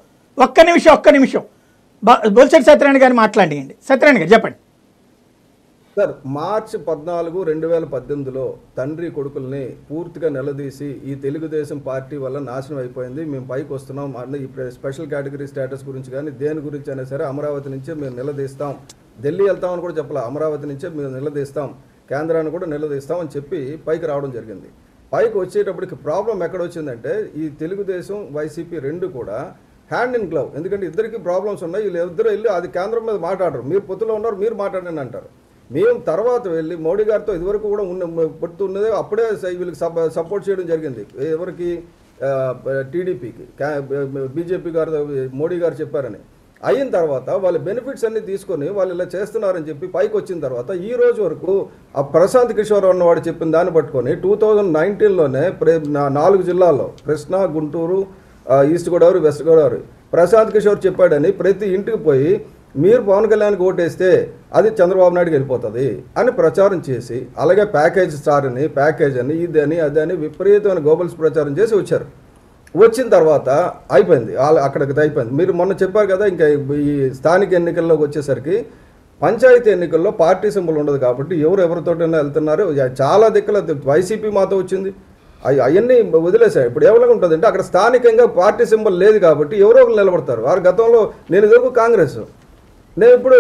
బొలిశెట్టి సత్యనారాయణ గారిని మాట్లాడియండి. సత్యనారాయణ గారు చెప్పండి సార్. మార్చి 14, 2018లో తండ్రి కొడుకుల్ని పూర్తిగా నిలదీసి ఈ తెలుగుదేశం పార్టీ వల్ల నాశనం అయిపోయింది, మేము పైకి వస్తున్నాం, ఈ స్పెషల్ కేటగిరీ స్టేటస్ గురించి కానీ దేని గురించి అయినా సరే అమరావతి నుంచే మేము నిలదీస్తాం, ఢిల్లీ వెళ్తామని కూడా చెప్పలే, అమరావతి నుంచే మేము నిలదీస్తాం, కేంద్రాన్ని కూడా నిలదీస్తాం అని చెప్పి పైకి రావడం జరిగింది. పైకి వచ్చేటప్పటికి ప్రాబ్లం ఎక్కడ వచ్చిందంటే ఈ తెలుగుదేశం వైసీపీ రెండు కూడా హ్యాండ్ ఇన్ గ్లవ్. ఎందుకంటే ఇద్దరికి ప్రాబ్లమ్స్ ఉన్నాయి, వీళ్ళు ఇద్దరు వెళ్ళి అది కేంద్రం మీద మాట్లాడరు, మీరు పొత్తులో ఉన్నారు మీరు మాట్లాడండి అంటారు. మేము తర్వాత వెళ్ళి మోడీ గారితో ఇదివరకు కూడా పొత్తు ఉన్నదే, అప్పుడే వీళ్ళకి సపోర్ట్ చేయడం జరిగింది. ఎవరికి? టీడీపీకి. బీజేపీ గారు మోడీ గారు చెప్పారని అయిన తర్వాత వాళ్ళ బెనిఫిట్స్ అన్ని తీసుకొని వాళ్ళు ఇలా చేస్తున్నారని చెప్పి పైకి వచ్చిన తర్వాత ఈ రోజు వరకు ఆ ప్రశాంత్ కిషోర్ అన్నవాడు చెప్పిన దాన్ని పట్టుకొని 2019లోనే 4 జిల్లాల్లో కృష్ణా, గుంటూరు, ఈస్ట్ గోదావరి, వెస్ట్ గోదావరి ప్రశాంత్ కిషోర్ చెప్పాడని ప్రతి ఇంటికి పోయి మీరు పవన్ కళ్యాణ్కి ఓటేస్తే అది చంద్రబాబు నాయుడుకి వెళ్ళిపోతుంది అని ప్రచారం చేసి, అలాగే ప్యాకేజ్ స్టార్ అని, ప్యాకేజ్ అని, ఇదని అదని విపరీతమైన గోబల్స్ ప్రచారం చేసి వచ్చారు. వచ్చిన తర్వాత అయిపోయింది, అక్కడికి అయిపోయింది. మీరు మొన్న చెప్పారు కదా, ఇంకా ఈ స్థానిక ఎన్నికల్లోకి వచ్చేసరికి పంచాయతీ ఎన్నికల్లో పార్టీ సింబల్ ఉండదు కాబట్టి ఎవరితోటైనా వెళ్తున్నారు. చాలా దిక్కుల వైసీపీ మాతో వచ్చింది, అవన్నీ వదిలేశారు. ఇప్పుడు ఎవరికి ఉంటుంది అంటే అక్కడ స్థానికంగా పార్టీ సింబల్ లేదు కాబట్టి ఎవరో ఒకరు నిలబడతారు. వారి గతంలో నేను ఇదివరకు కాంగ్రెస్, నేను ఇప్పుడు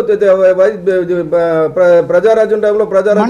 ప్రజారాజ్యం టైంలో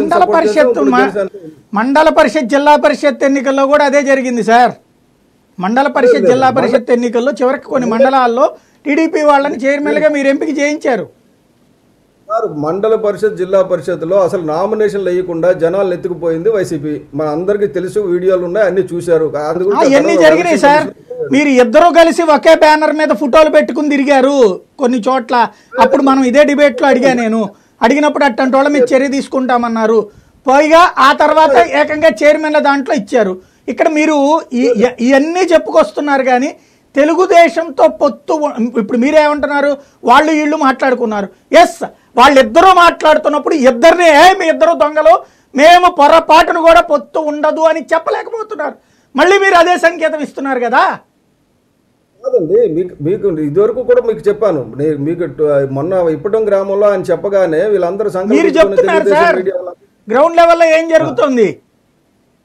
మండల పరిషత్ జిల్లా పరిషత్ ఎన్నికల్లో కూడా అదే జరిగింది సార్. మండల పరిషత్ జిల్లా పరిషత్ ఎన్నికల్లో చివరికి కొన్ని మండలాల్లో టీడీపీ వాళ్ళని చైర్మన్గా మీరు ఎంపిక చేయించారు. మండల పరిషత్ జిల్లా పరిషత్లో అసలు నామినేషన్లు వేయకుండా జనాలు ఎత్తుకుపోయింది వైసీపీ. మన అందరికీ తెలుసు, వీడియోలు ఉన్నాయి, అన్ని చూశారు. అవన్నీ జరిగినాయి సార్. మీరు ఇద్దరూ కలిసి ఒకే బ్యానర్ మీద ఫోటోలు పెట్టుకుని తిరిగారు కొన్ని చోట్ల. అప్పుడు మనం ఇదే డిబేట్లో అడిగినప్పుడు అట్టంటి వాళ్ళ మీద చర్య తీసుకుంటామన్నారు. పైగా ఆ తర్వాత ఏకంగా చైర్మన్ల దాంట్లో ఇచ్చారు. ఇక్కడ మీరు ఇవన్నీ చెప్పుకొస్తున్నారు కానీ తెలుగుదేశంతో పొత్తు ఇప్పుడు మీరేమంటున్నారు? వాళ్ళు వీళ్ళు మాట్లాడుకున్నారు. ఎస్, వాళ్ళిద్దరూ మాట్లాడుతున్నప్పుడు ఇద్దరిని మీ ఇద్దరు దొంగలు, మేము పొరపాటును కూడా పొత్తు ఉండదు అని చెప్పలేకపోతున్నారు. మళ్ళీ మీరు అదే సంకేతం ఇస్తున్నారు కదా. కాదండి, మీకు ఇదివరకు కూడా మీకు చెప్పాను, మీకు మొన్న ఇప్పటం గ్రామంలో ఆయన చెప్పగానే వీళ్ళందరూ మీరు చెప్తున్నారు సార్, గ్రౌండ్ లెవెల్లో ఏం జరుగుతుంది?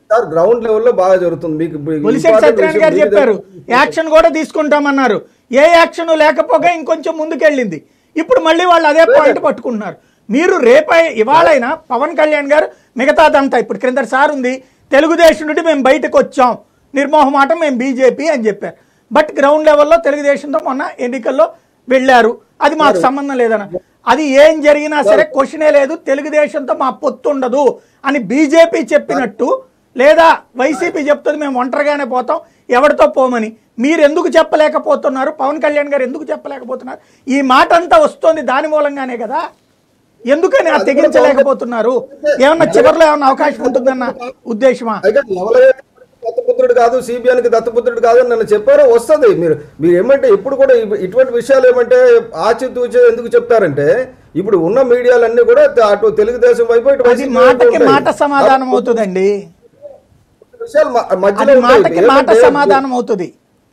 సార్ గ్రౌండ్ లెవెల్లో బాగా జరుగుతుంది. మీకు బొలిశెట్టి సత్యనారాయణ గారు చెప్పారు యాక్షన్ కూడా తీసుకుంటామన్నారు. ఏ యాక్షన్ లేకపోగా ఇంకొంచెం ముందుకెళ్ళింది. ఇప్పుడు మళ్ళీ వాళ్ళు అదే పాయింట్ పట్టుకుంటున్నారు. మీరు ఇవాళైనా పవన్ కళ్యాణ్ గారు మిగతాదంతా ఇప్పుడు క్రింద సార్ ఉంది తెలుగుదేశం నుండి మేము బయటకు వచ్చాం, నిర్మోహమాటం మేము బీజేపీ అని చెప్పారు. బట్ గ్రౌండ్ లెవెల్లో తెలుగుదేశంతో మొన్న ఎన్నికల్లో వెళ్ళారు, అది మాకు సంబంధం లేదన్న. అది ఏం జరిగినా సరే క్వశ్చనే లేదు, తెలుగుదేశంతో మా పొత్తు ఉండదు అని బీజేపీ చెప్పినట్టు, లేదా వైసీపీ చెప్తుంది మేము ఒంటరిగానే పోతాం ఎవరితో పోమని. మీరు ఎందుకు చెప్పలేకపోతున్నారు? పవన్ కళ్యాణ్ గారు ఎందుకు చెప్పలేకపోతున్నారు? ఈ మాట అంతా వస్తుంది దాని మూలంగానే కదా. ఎందుకని అది తెగించలేకపోతున్నారు? ఏమన్నా చివరిలో ఏమన్నా అవకాశం ఉంటుందన్న ఉద్దేశమా? దత్తపుత్రుడు కాదు, సిబిఐకి దత్తపుత్రుడు కాదు అని నన్ను చెప్పారో వస్తుంది. మీరు ఏమంటే ఇప్పుడు కూడా ఇటువంటి విషయాలు ఏమంటే ఆచితూచి ఎందుకు చెప్తారంటే ఇప్పుడు ఉన్న మీడియాలన్నీ కూడా అటు తెలుగుదేశం వైపు ఇటు అది మాటకి మాట సమాధానం అవుతుందండి. విషయాలు అది మాటకి మాట సమాధానం అవుతుంది.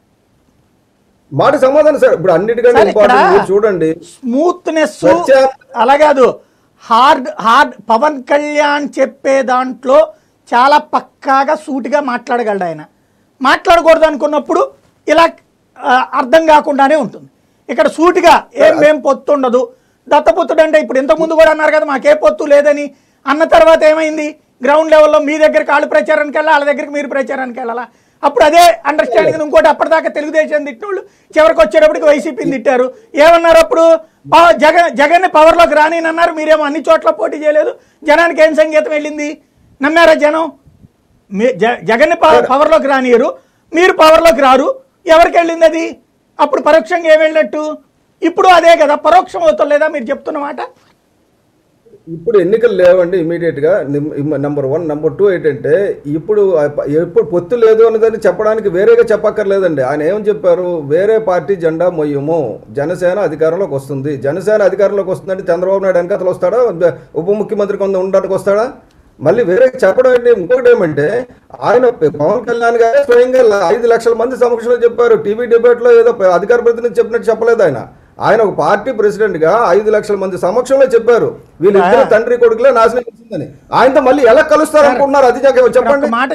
మాట సమాధానం సార్. ఇప్పుడు అన్నిటికంటే ఇంపార్టెంట్ మీరు చూడండి స్మూత్నెస్ అలాగాదు, హార్డ్ పవన్ కళ్యాణ్ చెప్పే దాంట్లో చాలా పక్కాగా సూటిగా మాట్లాడగలడు. ఆయన మాట్లాడకూడదు అనుకున్నప్పుడు ఇలా అర్థం కాకుండానే ఉంటుంది. ఇక్కడ సూటిగా ఏం పొత్తు ఉండదు, దత్తపుత్రుడు అంటే ఇప్పుడు ఇంతకుముందు కూడా అన్నారు కదా మాకే పొత్తు లేదని. అన్న తర్వాత ఏమైంది? గ్రౌండ్ లెవెల్లో మీ దగ్గరికి వాళ్ళు ప్రచారానికి వెళ్ళాలి, వాళ్ళ దగ్గరికి మీరు ప్రచారానికి వెళ్ళాలా? అప్పుడు అదే అండర్స్టాండింగ్. ఇంకోటి అప్పటిదాకా తెలుగుదేశం తిట్టినోళ్ళు చివరికి వచ్చేటప్పటికి వైసీపీని తిట్టారు. ఏమన్నారు అప్పుడు? జగన్ని పవర్లోకి రానినన్నారు, మీరేమో అన్ని చోట్ల పోటీ చేయలేదు, జనానికి ఏం సంగీతం వెళ్ళింది? నమ్మారా జనం? జగన్ని పవర్లోకి రానియరు, మీరు పవర్లోకి రారు, ఎవరికి వెళ్ళింది అది? అప్పుడు పరోక్షంగా ఏం వెళ్ళినట్టు? ఇప్పుడు అదే కదా పరోక్షం అవుతుంది లేదా మీరు చెప్తున్న మాట? ఇప్పుడు ఎన్నికలు లేవండి ఇమీడియట్ గా. నెంబర్ 1. నెంబర్ 2 ఏంటంటే ఇప్పుడు పొత్తు లేదు అన్నదని చెప్పడానికి వేరేగా చెప్పక్కర్లేదండి. ఆయన ఏమని చెప్పారు? వేరే పార్టీ జెండా మొయ్యము, జనసేన అధికారంలోకి వస్తుంది. జనసేన అధికారంలోకి వస్తుందంటే చంద్రబాబు నాయుడు వెనకతలు వస్తాడా? ఉప ముఖ్యమంత్రి కొంత ఉండడానికి వస్తాడా? మళ్ళీ వేరే చెప్పడం ఏంటి? ఇంకొకటి ఏమంటే ఆయన పవన్ కళ్యాణ్ గారే స్వయంగా 5 లక్షల మంది సమక్షంలో చెప్పారు. టీవీ డిబేట్ లో ఏదో అధికార ప్రతినిధి చెప్పినట్టు చెప్పలేదు. ఆయన ఒక పార్టీ ప్రెసిడెంట్ గా 5 లక్షల మంది సమక్షంలో చెప్పారు వీళ్ళిద్దరు తండ్రి కొడుకులే నాశనం చేసిందని. ఆయనతో మళ్ళీ ఎలా కలుస్తారు అనుకుంటున్నారు? అది చెప్పండి. మాట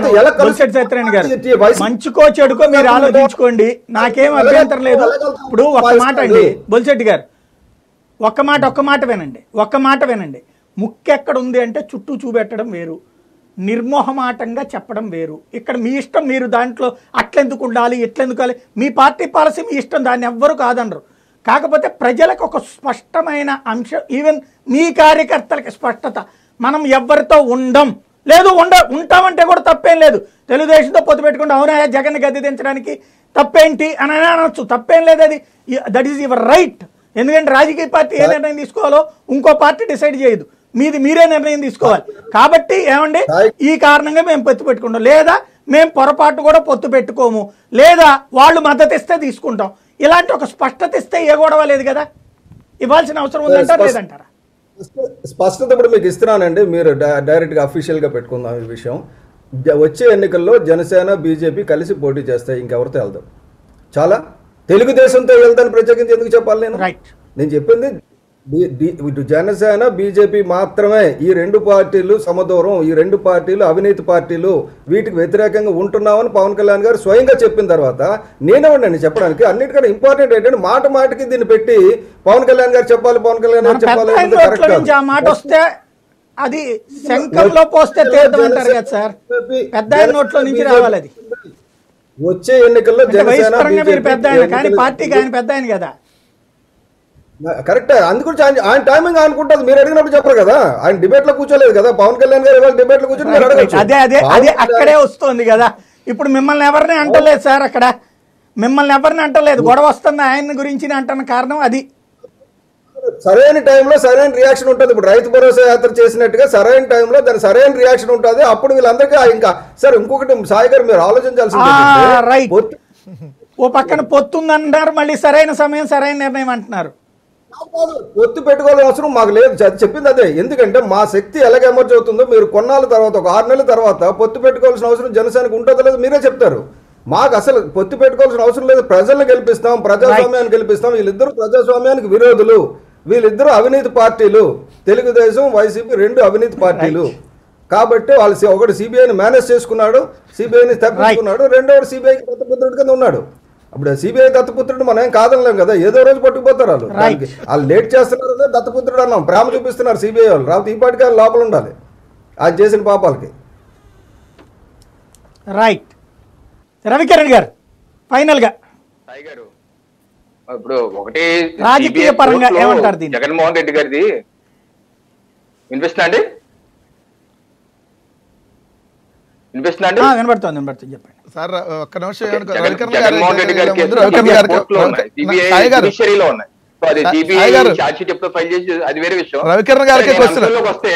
చెప్తాను, మంచుకో చెడుకో మీరు ఆలోచించుకోండి, నాకేం అభ్యంతరం లేదు. ఇప్పుడు ఒక్క మాట అండి బొలిశెట్టి గారు, ఒక్క మాట వినండి. ముక్కెక్కడ ఉంది అంటే చుట్టూ చూపెట్టడం వేరు, నిర్మోహమాటంగా చెప్పడం వేరు. ఇక్కడ మీ ఇష్టం, మీరు దాంట్లో అట్లెందుకు ఉండాలి ఇట్లెందుకు ఉండాలి, మీ పార్టీ పాలసీ మీ ఇష్టం, దాన్ని ఎవ్వరు కాదనరు. కాకపోతే ప్రజలకు ఒక స్పష్టమైన అంశం, ఈవెన్ మీ కార్యకర్తలకి స్పష్టత, మనం ఎవరితో ఉంటామంటే కూడా తప్పేం లేదు. తెలుగుదేశంతో పొత్తు పెట్టుకుంటే అవునా జగన్ గద్దె దించడానికి తప్పేంటి అని అనొచ్చు, తప్పేం లేదు. అది దట్ ఈస్ యువర్ రైట్. ఎందుకంటే రాజకీయ పార్టీ ఏ నిర్ణయం తీసుకోవాలో ఇంకో పార్టీ డిసైడ్ చేయదు, మీరే నిర్ణయం తీసుకోవాలి. కాబట్టి ఏమండి ఈ కారణంగా మేము పొత్తు పెట్టుకుంటాం, లేదా మేము పొరపాటు కూడా పొత్తు పెట్టుకోము, లేదా వాళ్ళు మద్దతు ఇస్తే తీసుకుంటాం. ఇలాంటి ఒక స్పష్టత ఇస్తే ఏ గొడవ లేదు కదా. ఇవ్వాల్సిన అవసరం ఉందంటారా లేదంటారా? స్పష్టత ఇప్పుడు మీకు ఇస్తున్నానండి. మీరు డైరెక్ట్గా అఫీషియల్గా పెట్టుకుందాం ఈ విషయం. వచ్చే ఎన్నికల్లో జనసేన బీజేపీ కలిసి పోటీ చేస్తాయి, ఇంకెవరితో వెళ్దాం. చాలా తెలుగుదేశంతో వెళ్తాను ప్రత్యేకించి ఎందుకు చెప్పాలి? నేను చెప్పింది ఇటు జనసేన బీజేపీ మాత్రమే. ఈ 2 పార్టీలు సమదూరం, ఈ 2 పార్టీలు అవినీతి పార్టీలు, వీటికి వ్యతిరేకంగా ఉంటున్నామని పవన్ కళ్యాణ్ గారు స్వయంగా చెప్పిన తర్వాత నేనేమండి చెప్పడానికి. అన్నిటికన్నా ఇంపార్టెంట్ ఏంటంటే మాటకి దీన్ని పెట్టి పవన్ కళ్యాణ్ గారు చెప్పాలి, పవన్ కళ్యాణ్ గారు చెప్పాలి. ఆ మాట వస్తే అది శంఖంలో పోస్తే తీర్థమంటారు కదా సార్, పెద్ద ఆయన నోట్లో నుంచి రావాలి. అది వచ్చే ఎన్నికల్లో జనసేన పెద్ద ఆయన కానీ పార్టీకి ఆయన పెద్ద ఆయన కదా. కరెక్ట్. అందుగురించి ఆయన టైమింగ్ అనుకుంటుంది. మీరు అడిగినప్పుడు చెప్పరు కదా, ఆయన డిబేట్ లో కూర్చోలేదు కదా. పవన్ కళ్యాణ్ గారు ఇవాళ డిబేట్ లో కూర్చొని మీరు అడగచ్చు. అదే అక్కడే వస్తుంది కదా. ఇప్పుడు మిమ్మల్ని ఎవరిని అంటలేదు సార్, అక్కడ మిమ్మల్ని ఎవరిని అంటలేదు, గొడవ వస్తుంది ఆయన గురించి అంటున్న కారణం అది. సరైన టైంలో సరైన రియాక్షన్ ఉంటుంది. ఇప్పుడు రైతు భరోసా యాత్ర చేసినట్టుగా సరైన టైంలో దాని సరైన రియాక్షన్ ఉంటుంది. అప్పుడు వీళ్ళందరికీ ఇంకా సార్ ఇంకొకటి సాయి గారు మీరు ఆలోచించాల్సింది, ఓ పక్కన పొత్తుందంటారు, మళ్ళీ సరైన సమయం సరైన నిర్ణయం అంటున్నారు. పొత్తు పెట్టుకోవాల్సిన అవసరం మాకు లేదు, చెప్పింది అదే. ఎందుకంటే మా శక్తి ఎలాగ ఎమర్జ్ అవుతుందో మీరు కొన్నాళ్ళ తర్వాత, ఒక 6 నెలల తర్వాత పొత్తు పెట్టుకోవాల్సిన అవసరం జనసేనకు ఉంటుందో లేదు మీరే చెప్తారు. మాకు అసలు పొత్తు పెట్టుకోవాల్సిన అవసరం లేదు. ప్రజలను గెలిపిస్తాం, ప్రజాస్వామ్యాన్ని గెలిపిస్తాం. వీళ్ళిద్దరూ ప్రజాస్వామ్యానికి విరోధులు, వీళ్ళిద్దరూ అవినీతి పార్టీలు. తెలుగుదేశం వైసీపీ 2 అవినీతి పార్టీలు. కాబట్టి వాళ్ళు ఒకటి సిబిఐని మేనేజ్ చేసుకున్నాడు, సిబిఐని తప్పించుకున్నాడు, రెండోడు సిబిఐకి దత్తపుత్రుడి కింద ఉన్నాడు. అప్పుడు సిబిఐ దత్తపుత్రుడు మనం ఏం కాదనలేం కదా, ఏదో రోజు పట్టుకుపోతారు వాళ్ళు. వాళ్ళు లేట్ చేస్తున్నారు కదా దత్తపుత్రుడు అన్నాం, ప్రేమ చూపిస్తున్నారు సిబిఐ వాళ్ళు. రాకపోతే ఈ పాటికి వాళ్ళు లోపల ఉండాలి అది చేసిన పాపాలకి. రైట్. రవికిరణ్ గారు ఫైనల్ గా సాయి గారు, ఇప్పుడు ఒకటి రాజకీయ పరంగా ఏమంటారు దీన్ని? జగన్మోహన్ రెడ్డి గారిది వినిపిస్తున్నా అండి? వినబడుతుంది చెప్పండి సార్. ఒక్క నిమిషం. జగన్మోహన్ రెడ్డి గారి అది వేరే విషయం. రవికిరణ్ గారికి వస్తే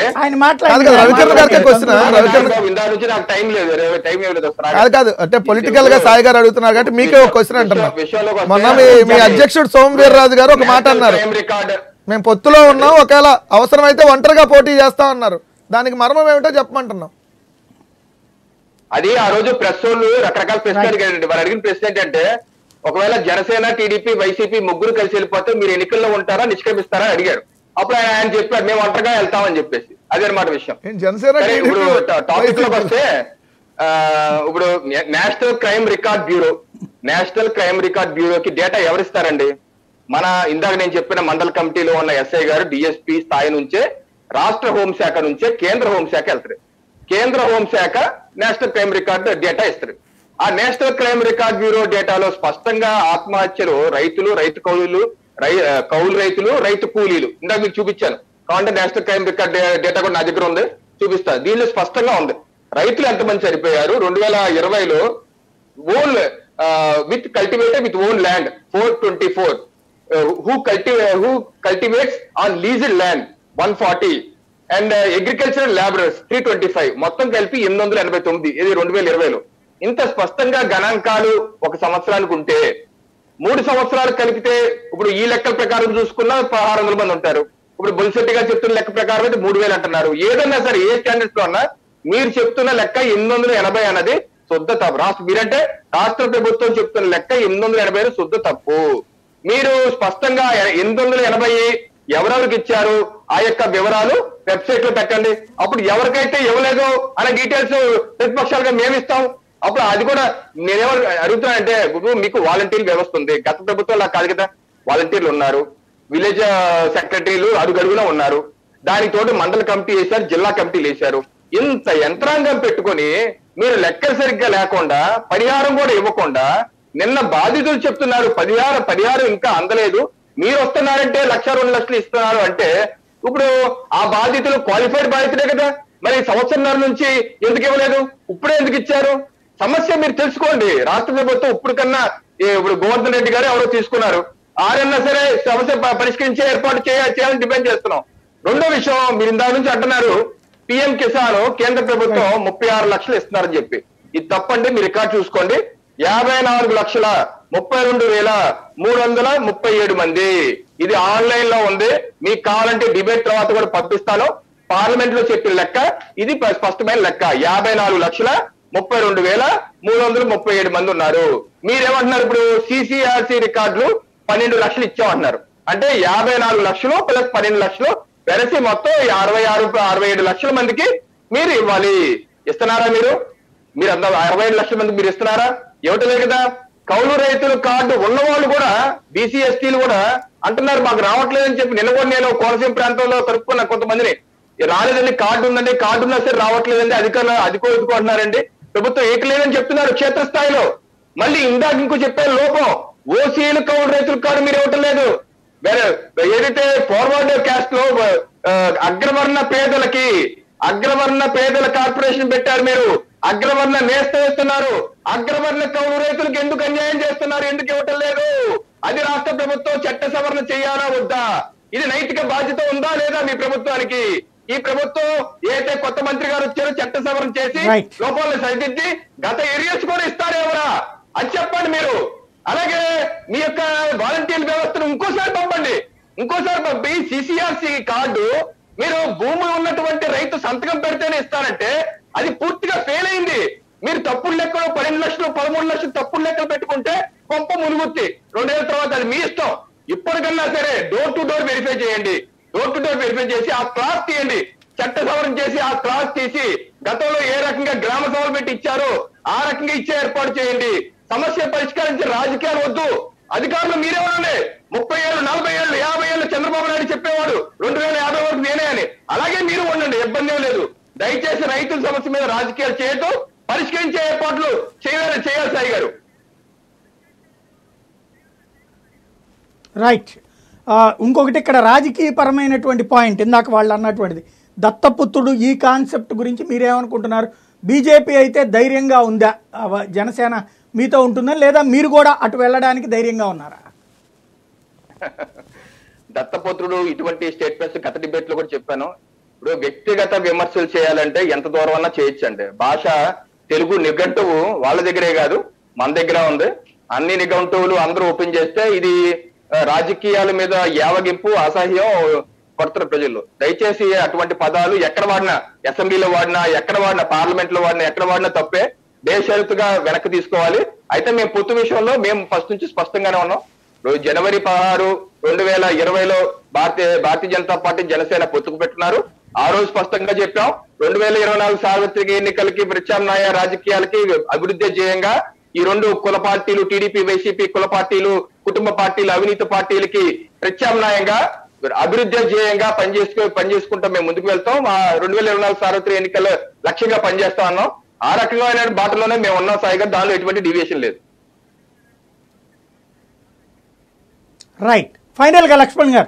కాదు అంటే పొలిటికల్ గా సాయి గారు అడుగుతున్నారు కాబట్టి మీకే ఒక క్వశ్చన్ అంటున్నారు. మొన్న మీ అధ్యక్షుడు సోమవీర్రాజు గారు ఒక మాట అన్నారు, మేము పొత్తులో ఉన్నాం, ఒకవేళ అవసరమైతే ఒంటరిగా పోటీ చేస్తా అన్నారు. దానికి మర్మం ఏమిటో చెప్పమంటున్నాం. అది ఆ రోజు ప్రెస్ వాళ్ళు రకరకాల ప్రశ్నలు అడిగారండి. వారు అడిగిన ప్రశ్న ఏంటంటే, ఒకవేళ జనసేన, టీడీపీ, వైసీపీ ముగ్గురు కలిసి వెళ్ళిపోతే మీరు ఎన్నికల్లో ఉంటారా, నిష్క్రమిస్తారా అడిగారు. అప్పుడు ఆయన చెప్పారు మేము ఒంటరిగా వెళ్తామని చెప్పేసి. అదనమాట విషయం. ఇప్పుడు టాపిక్ లోకి వస్తే, ఇప్పుడు నేషనల్ క్రైమ్ రికార్డ్ బ్యూరోకి డేటా ఎవరిస్తారండి? మన ఇందాక నేను చెప్పిన మండల కమిటీలో ఉన్న ఎస్ఐ గారు డిఎస్పీ స్థాయి నుంచే, రాష్ట్ర హోంశాఖ నుంచే కేంద్ర హోంశాఖ వెళ్తారు. కేంద్ర హోంశాఖ నేషనల్ క్రైమ్ రికార్డ్ డేటా ఇస్తారు. ఆ నేషనల్ క్రైమ్ రికార్డ్ బ్యూరో డేటాలో స్పష్టంగా ఆత్మహత్యలు రైతులు, కౌలు రైతులు, రైతు కూలీలు ఇందాక మీకు చూపించాను. కావాలంటే నేషనల్ క్రైమ్ రికార్డ్ డేటా కూడా నా దగ్గర ఉంది, చూపిస్తాను. దీనిలో స్పష్టంగా ఉంది రైతులు ఎంతమంది చనిపోయారు. 2020లో own with cultivated with own land 424, who cultivates on leased land 140, and agricultural labourers 325, మొత్తం కలిపి 889. ఇది 2020లో. ఇంత స్పష్టంగా గణాంకాలు ఒక సంవత్సరానికి ఉంటే, 3 సంవత్సరాలు కలిపితే ఇప్పుడు ఈ లెక్కల ప్రకారం చూసుకున్నా 1600 మంది ఉంటారు. ఇప్పుడు బొలిశెట్టి గారు చెప్తున్న లెక్క ప్రకారం అయితే 3000 అంటున్నారు. ఏదన్నా సరే ఏ స్టాండర్డ్స్ లో అన్నా మీరు చెప్తున్న లెక్క 880 అన్నది శుద్ధ తప్పు. మీరంటే రాష్ట్ర ప్రభుత్వం చెప్తున్న లెక్క 880 శుద్ధ తప్పు. మీరు స్పష్టంగా 880 ఎవరెవరికి ఇచ్చారు ఆ యొక్క వివరాలు వెబ్సైట్ లో పెట్టండి. అప్పుడు ఎవరికైతే ఇవ్వలేదో అనే డీటెయిల్స్ ప్రతిపక్షాలుగా మేము ఇస్తాం. అప్పుడు అది కూడా నేనేమో అడుగుతున్నానంటే, మీకు వాలంటీర్ వ్యవస్థ ఉంది, గత ప్రభుత్వంలో కాదు కదా. వాలంటీర్లు ఉన్నారు, విలేజ్ సెక్రటరీలు అడుగడుగునా ఉన్నారు, దానికి తోటి మండల కమిటీ వేశారు, జిల్లా కమిటీలు వేశారు. ఇంత యంత్రాంగం పెట్టుకొని మీరు లెక్కలు సరిగ్గా లేకుండా, పరిహారం కూడా ఇవ్వకుండా, నిన్న బాధితులు చెప్తున్నారు పరిహారం ఇంకా అందలేదు, మీరు వస్తున్నారంటే 1,00,000 2 లక్షలు ఇస్తున్నారు అంటే, ఇప్పుడు ఆ బాధితులు క్వాలిఫైడ్ బాధితులే కదా. మరి సంవత్సరంన్నర నుంచి ఎందుకు ఇవ్వలేదు, ఇప్పుడే ఎందుకు ఇచ్చారు? సమస్య మీరు తెలుసుకోండి. రాష్ట్ర ప్రభుత్వం ఇప్పుడు గోవర్ధన్ రెడ్డి గారు ఎవరో తీసుకున్నారు, ఆరన్నా సరే సమస్య పరిష్కరించే ఏర్పాటు చేయాలని డిమాండ్ చేస్తున్నాం. రెండో విషయం, మీరు ఇందా నుంచి అంటున్నారు పిఎం కిసాన్ కేంద్ర ప్రభుత్వం 36 లక్షలు ఇస్తున్నారని చెప్పి. ఇది తప్పండి. మీరు రికార్డ్ చూసుకోండి. 54,32,337 మంది. ఇది ఆన్లైన్ లో ఉంది, మీకు కావాలంటే డిబేట్ తర్వాత కూడా పంపిస్తాను. పార్లమెంట్ లో చెప్పిన లెక్క ఇది, స్పష్టమైన లెక్క. 54,32,337 మంది ఉన్నారు. మీరేమంటున్నారు ఇప్పుడు? సిసిఆర్సి రికార్డులు 12 లక్షలు ఇచ్చామంటున్నారు. అంటే 54 లక్షలు ప్లస్ 12 లక్షలు వెరసి మొత్తం 67 లక్షల మందికి మీరు ఇవ్వాలి. ఇస్తున్నారా మీరు? మీరు 67 లక్షల మందికి మీరు ఇస్తున్నారా? ఇవ్వటలే కదా. కౌలు రైతుల కార్డు ఉన్నవాళ్ళు కూడా, బీసీ ఎస్టీలు కూడా అంటున్నారు మాకు రావట్లేదని చెప్పి. నిన్న కూడా నేను కోనసీమ ప్రాంతంలో కలుపుకున్న కొంతమందిని, రాలేదండి, కార్డు ఉందండి, కార్డు ఉన్నా సరే రావట్లేదండి, అదికో ఇదుకుంటున్నారండి, ప్రభుత్వం ఏకలేదని చెప్తున్నారు క్షేత్రస్థాయిలో. మళ్ళీ ఇందాక ఇంకో చెప్పే లోపం, ఓసీలు కౌలు రైతుల కార్డు మీరు ఇవ్వటం లేదు. ఏదైతే ఫార్వర్డ్ క్యాస్ట్ లో అగ్రవర్ణ పేదల కార్పొరేషన్ పెట్టారు, మీరు అగ్రవర్ణ నేస్తం ఇస్తున్నారు. అగ్రవర్ణ కౌలు రైతులకు ఎందుకు అన్యాయం చేస్తున్నారు? ఎందుకు ఇవ్వటం లేదు? అది రాష్ట్ర ప్రభుత్వం చట్ట సవరణ చేయాలా వద్దా? ఇది నైతిక బాధ్యత ఉందా లేదా మీ ప్రభుత్వానికి? ఈ ప్రభుత్వం ఏదైతే కొత్త మంత్రి గారు వచ్చారో చట్ట సవరణ చేసి లోపాలను సరిదిద్ది గత ఏరియాస్ కూడా ఇస్తారేమరా అని చెప్పండి మీరు. అలాగే మీ యొక్క వాలంటీర్ వ్యవస్థను ఇంకోసారి పంపండి. సిసిఆర్సి కార్డు మీరు భూమి ఉన్నటువంటి రైతు సంతకం పెడితేనే ఇస్తారంటే అది పూర్తిగా ఫెయిల్ అయింది. మీరు తప్పుడు లెక్కలు 12 లక్షలు 13 లక్షలు తప్పుడు లెక్కలు పెట్టుకుంటే కొంప మునుగుత్తి. 2 ఏళ్ల తర్వాత అది మీ ఇష్టం. ఇప్పటికన్నా సరే డోర్ టు డోర్ వెరిఫై చేయండి. డోర్ టు డోర్ వెరిఫై చేసి ఆ క్లాస్ తీయండి. చట్ట సవరణ చేసి ఆ క్లాస్ తీసి గతంలో ఏ రకంగా గ్రామ సభలు పెట్టి ఇచ్చారో ఆ రకంగా ఇచ్చే ఏర్పాటు చేయండి. సమస్య పరిష్కరించే రాజకీయాలు వద్దు. అధికారులు మీరే ఉండండి. 30 ఏళ్ళు, 40 ఏళ్ళు, 50 ఏళ్ళు చంద్రబాబు నాయుడు చెప్పేవాడు 2050 వరకు నేనే అని. అలాగే మీరు ఉండండి, ఇబ్బంది లేదు. దయచేసి రైతుల సమస్య మీద రాజకీయాలు చేయటం, పరిష్కరించే ఏర్పాట్లు చేయాలి సాయి గారు. రైట్. ఇంకొకటి ఇక్కడ రాజకీయపరమైనటువంటి పాయింట్ ఇందాక వాళ్ళు అన్నటువంటిది దత్తపుత్రుడు, ఈ కాన్సెప్ట్ గురించి మీరేమనుకుంటున్నారు? బీజేపీ అయితే ధైర్యంగా ఉందా? జనసేన మీతో ఉంటుందా, లేదా మీరు కూడా అటు వెళ్ళడానికి ధైర్యంగా ఉన్నారా? దత్తపుత్రుడు ఇటువంటి స్టేట్మెంట్స్ గత డిబేట్ లో కూడా చెప్పాను. ఇప్పుడు వ్యక్తిగత విమర్శలు చేయాలంటే ఎంత దూరం అన్నా చేయొచ్చు అండి. భాష తెలుగు నిఘంటువు వాళ్ళ దగ్గరే కాదు, మన దగ్గర ఉంది. అన్ని నిఘంటువులు అందరూ ఓపెన్ చేస్తే ఇది రాజకీయాల మీద యావగింపు, అసహ్యం పడుతున్న ప్రజలు. దయచేసి అటువంటి పదాలు ఎక్కడ వాడినా, అసెంబ్లీలో వాడినా, ఎక్కడ వాడినా, పార్లమెంట్ లో వాడినా, ఎక్కడ వాడినా తప్పే. బేషరతుగా వెనక్కి తీసుకోవాలి. అయితే మేము పొత్తు విషయంలో మేము ఫస్ట్ నుంచి స్పష్టంగానే ఉన్నాం. జనవరి 16, 2020లో భారతీయ జనతా పార్టీ జనసేన పొత్తుకు పెట్టున్నారు. ఆ రోజు స్పష్టంగా చెప్పాం 2024 సార్వత్రిక ఎన్నికలకి ప్రత్యామ్నాయ రాజకీయాలకి అభివృద్ధి ధ్యేయంగా ఈ రెండు కుల పార్టీలు, టీడీపీ, వైసీపీ కుల పార్టీలు, కుటుంబ పార్టీలు, అవినీతి పార్టీలకి ప్రత్యామ్నాయంగా అభివృద్ధి ధ్యేయంగా పనిచేసుకుంటాం. మేము ముందుకు వెళ్తాం. 2024 సార్వత్రిక ఎన్నికల లక్ష్యంగా పనిచేస్తా ఉన్నాం. ఆ రకమైన బాటలోనే మేము ఉన్నాం సాయి గారు. దానిలో ఎటువంటి డీవియేషన్ లేదు. రైట్. ఫైనల్ గా లక్ష్మణ్ గారు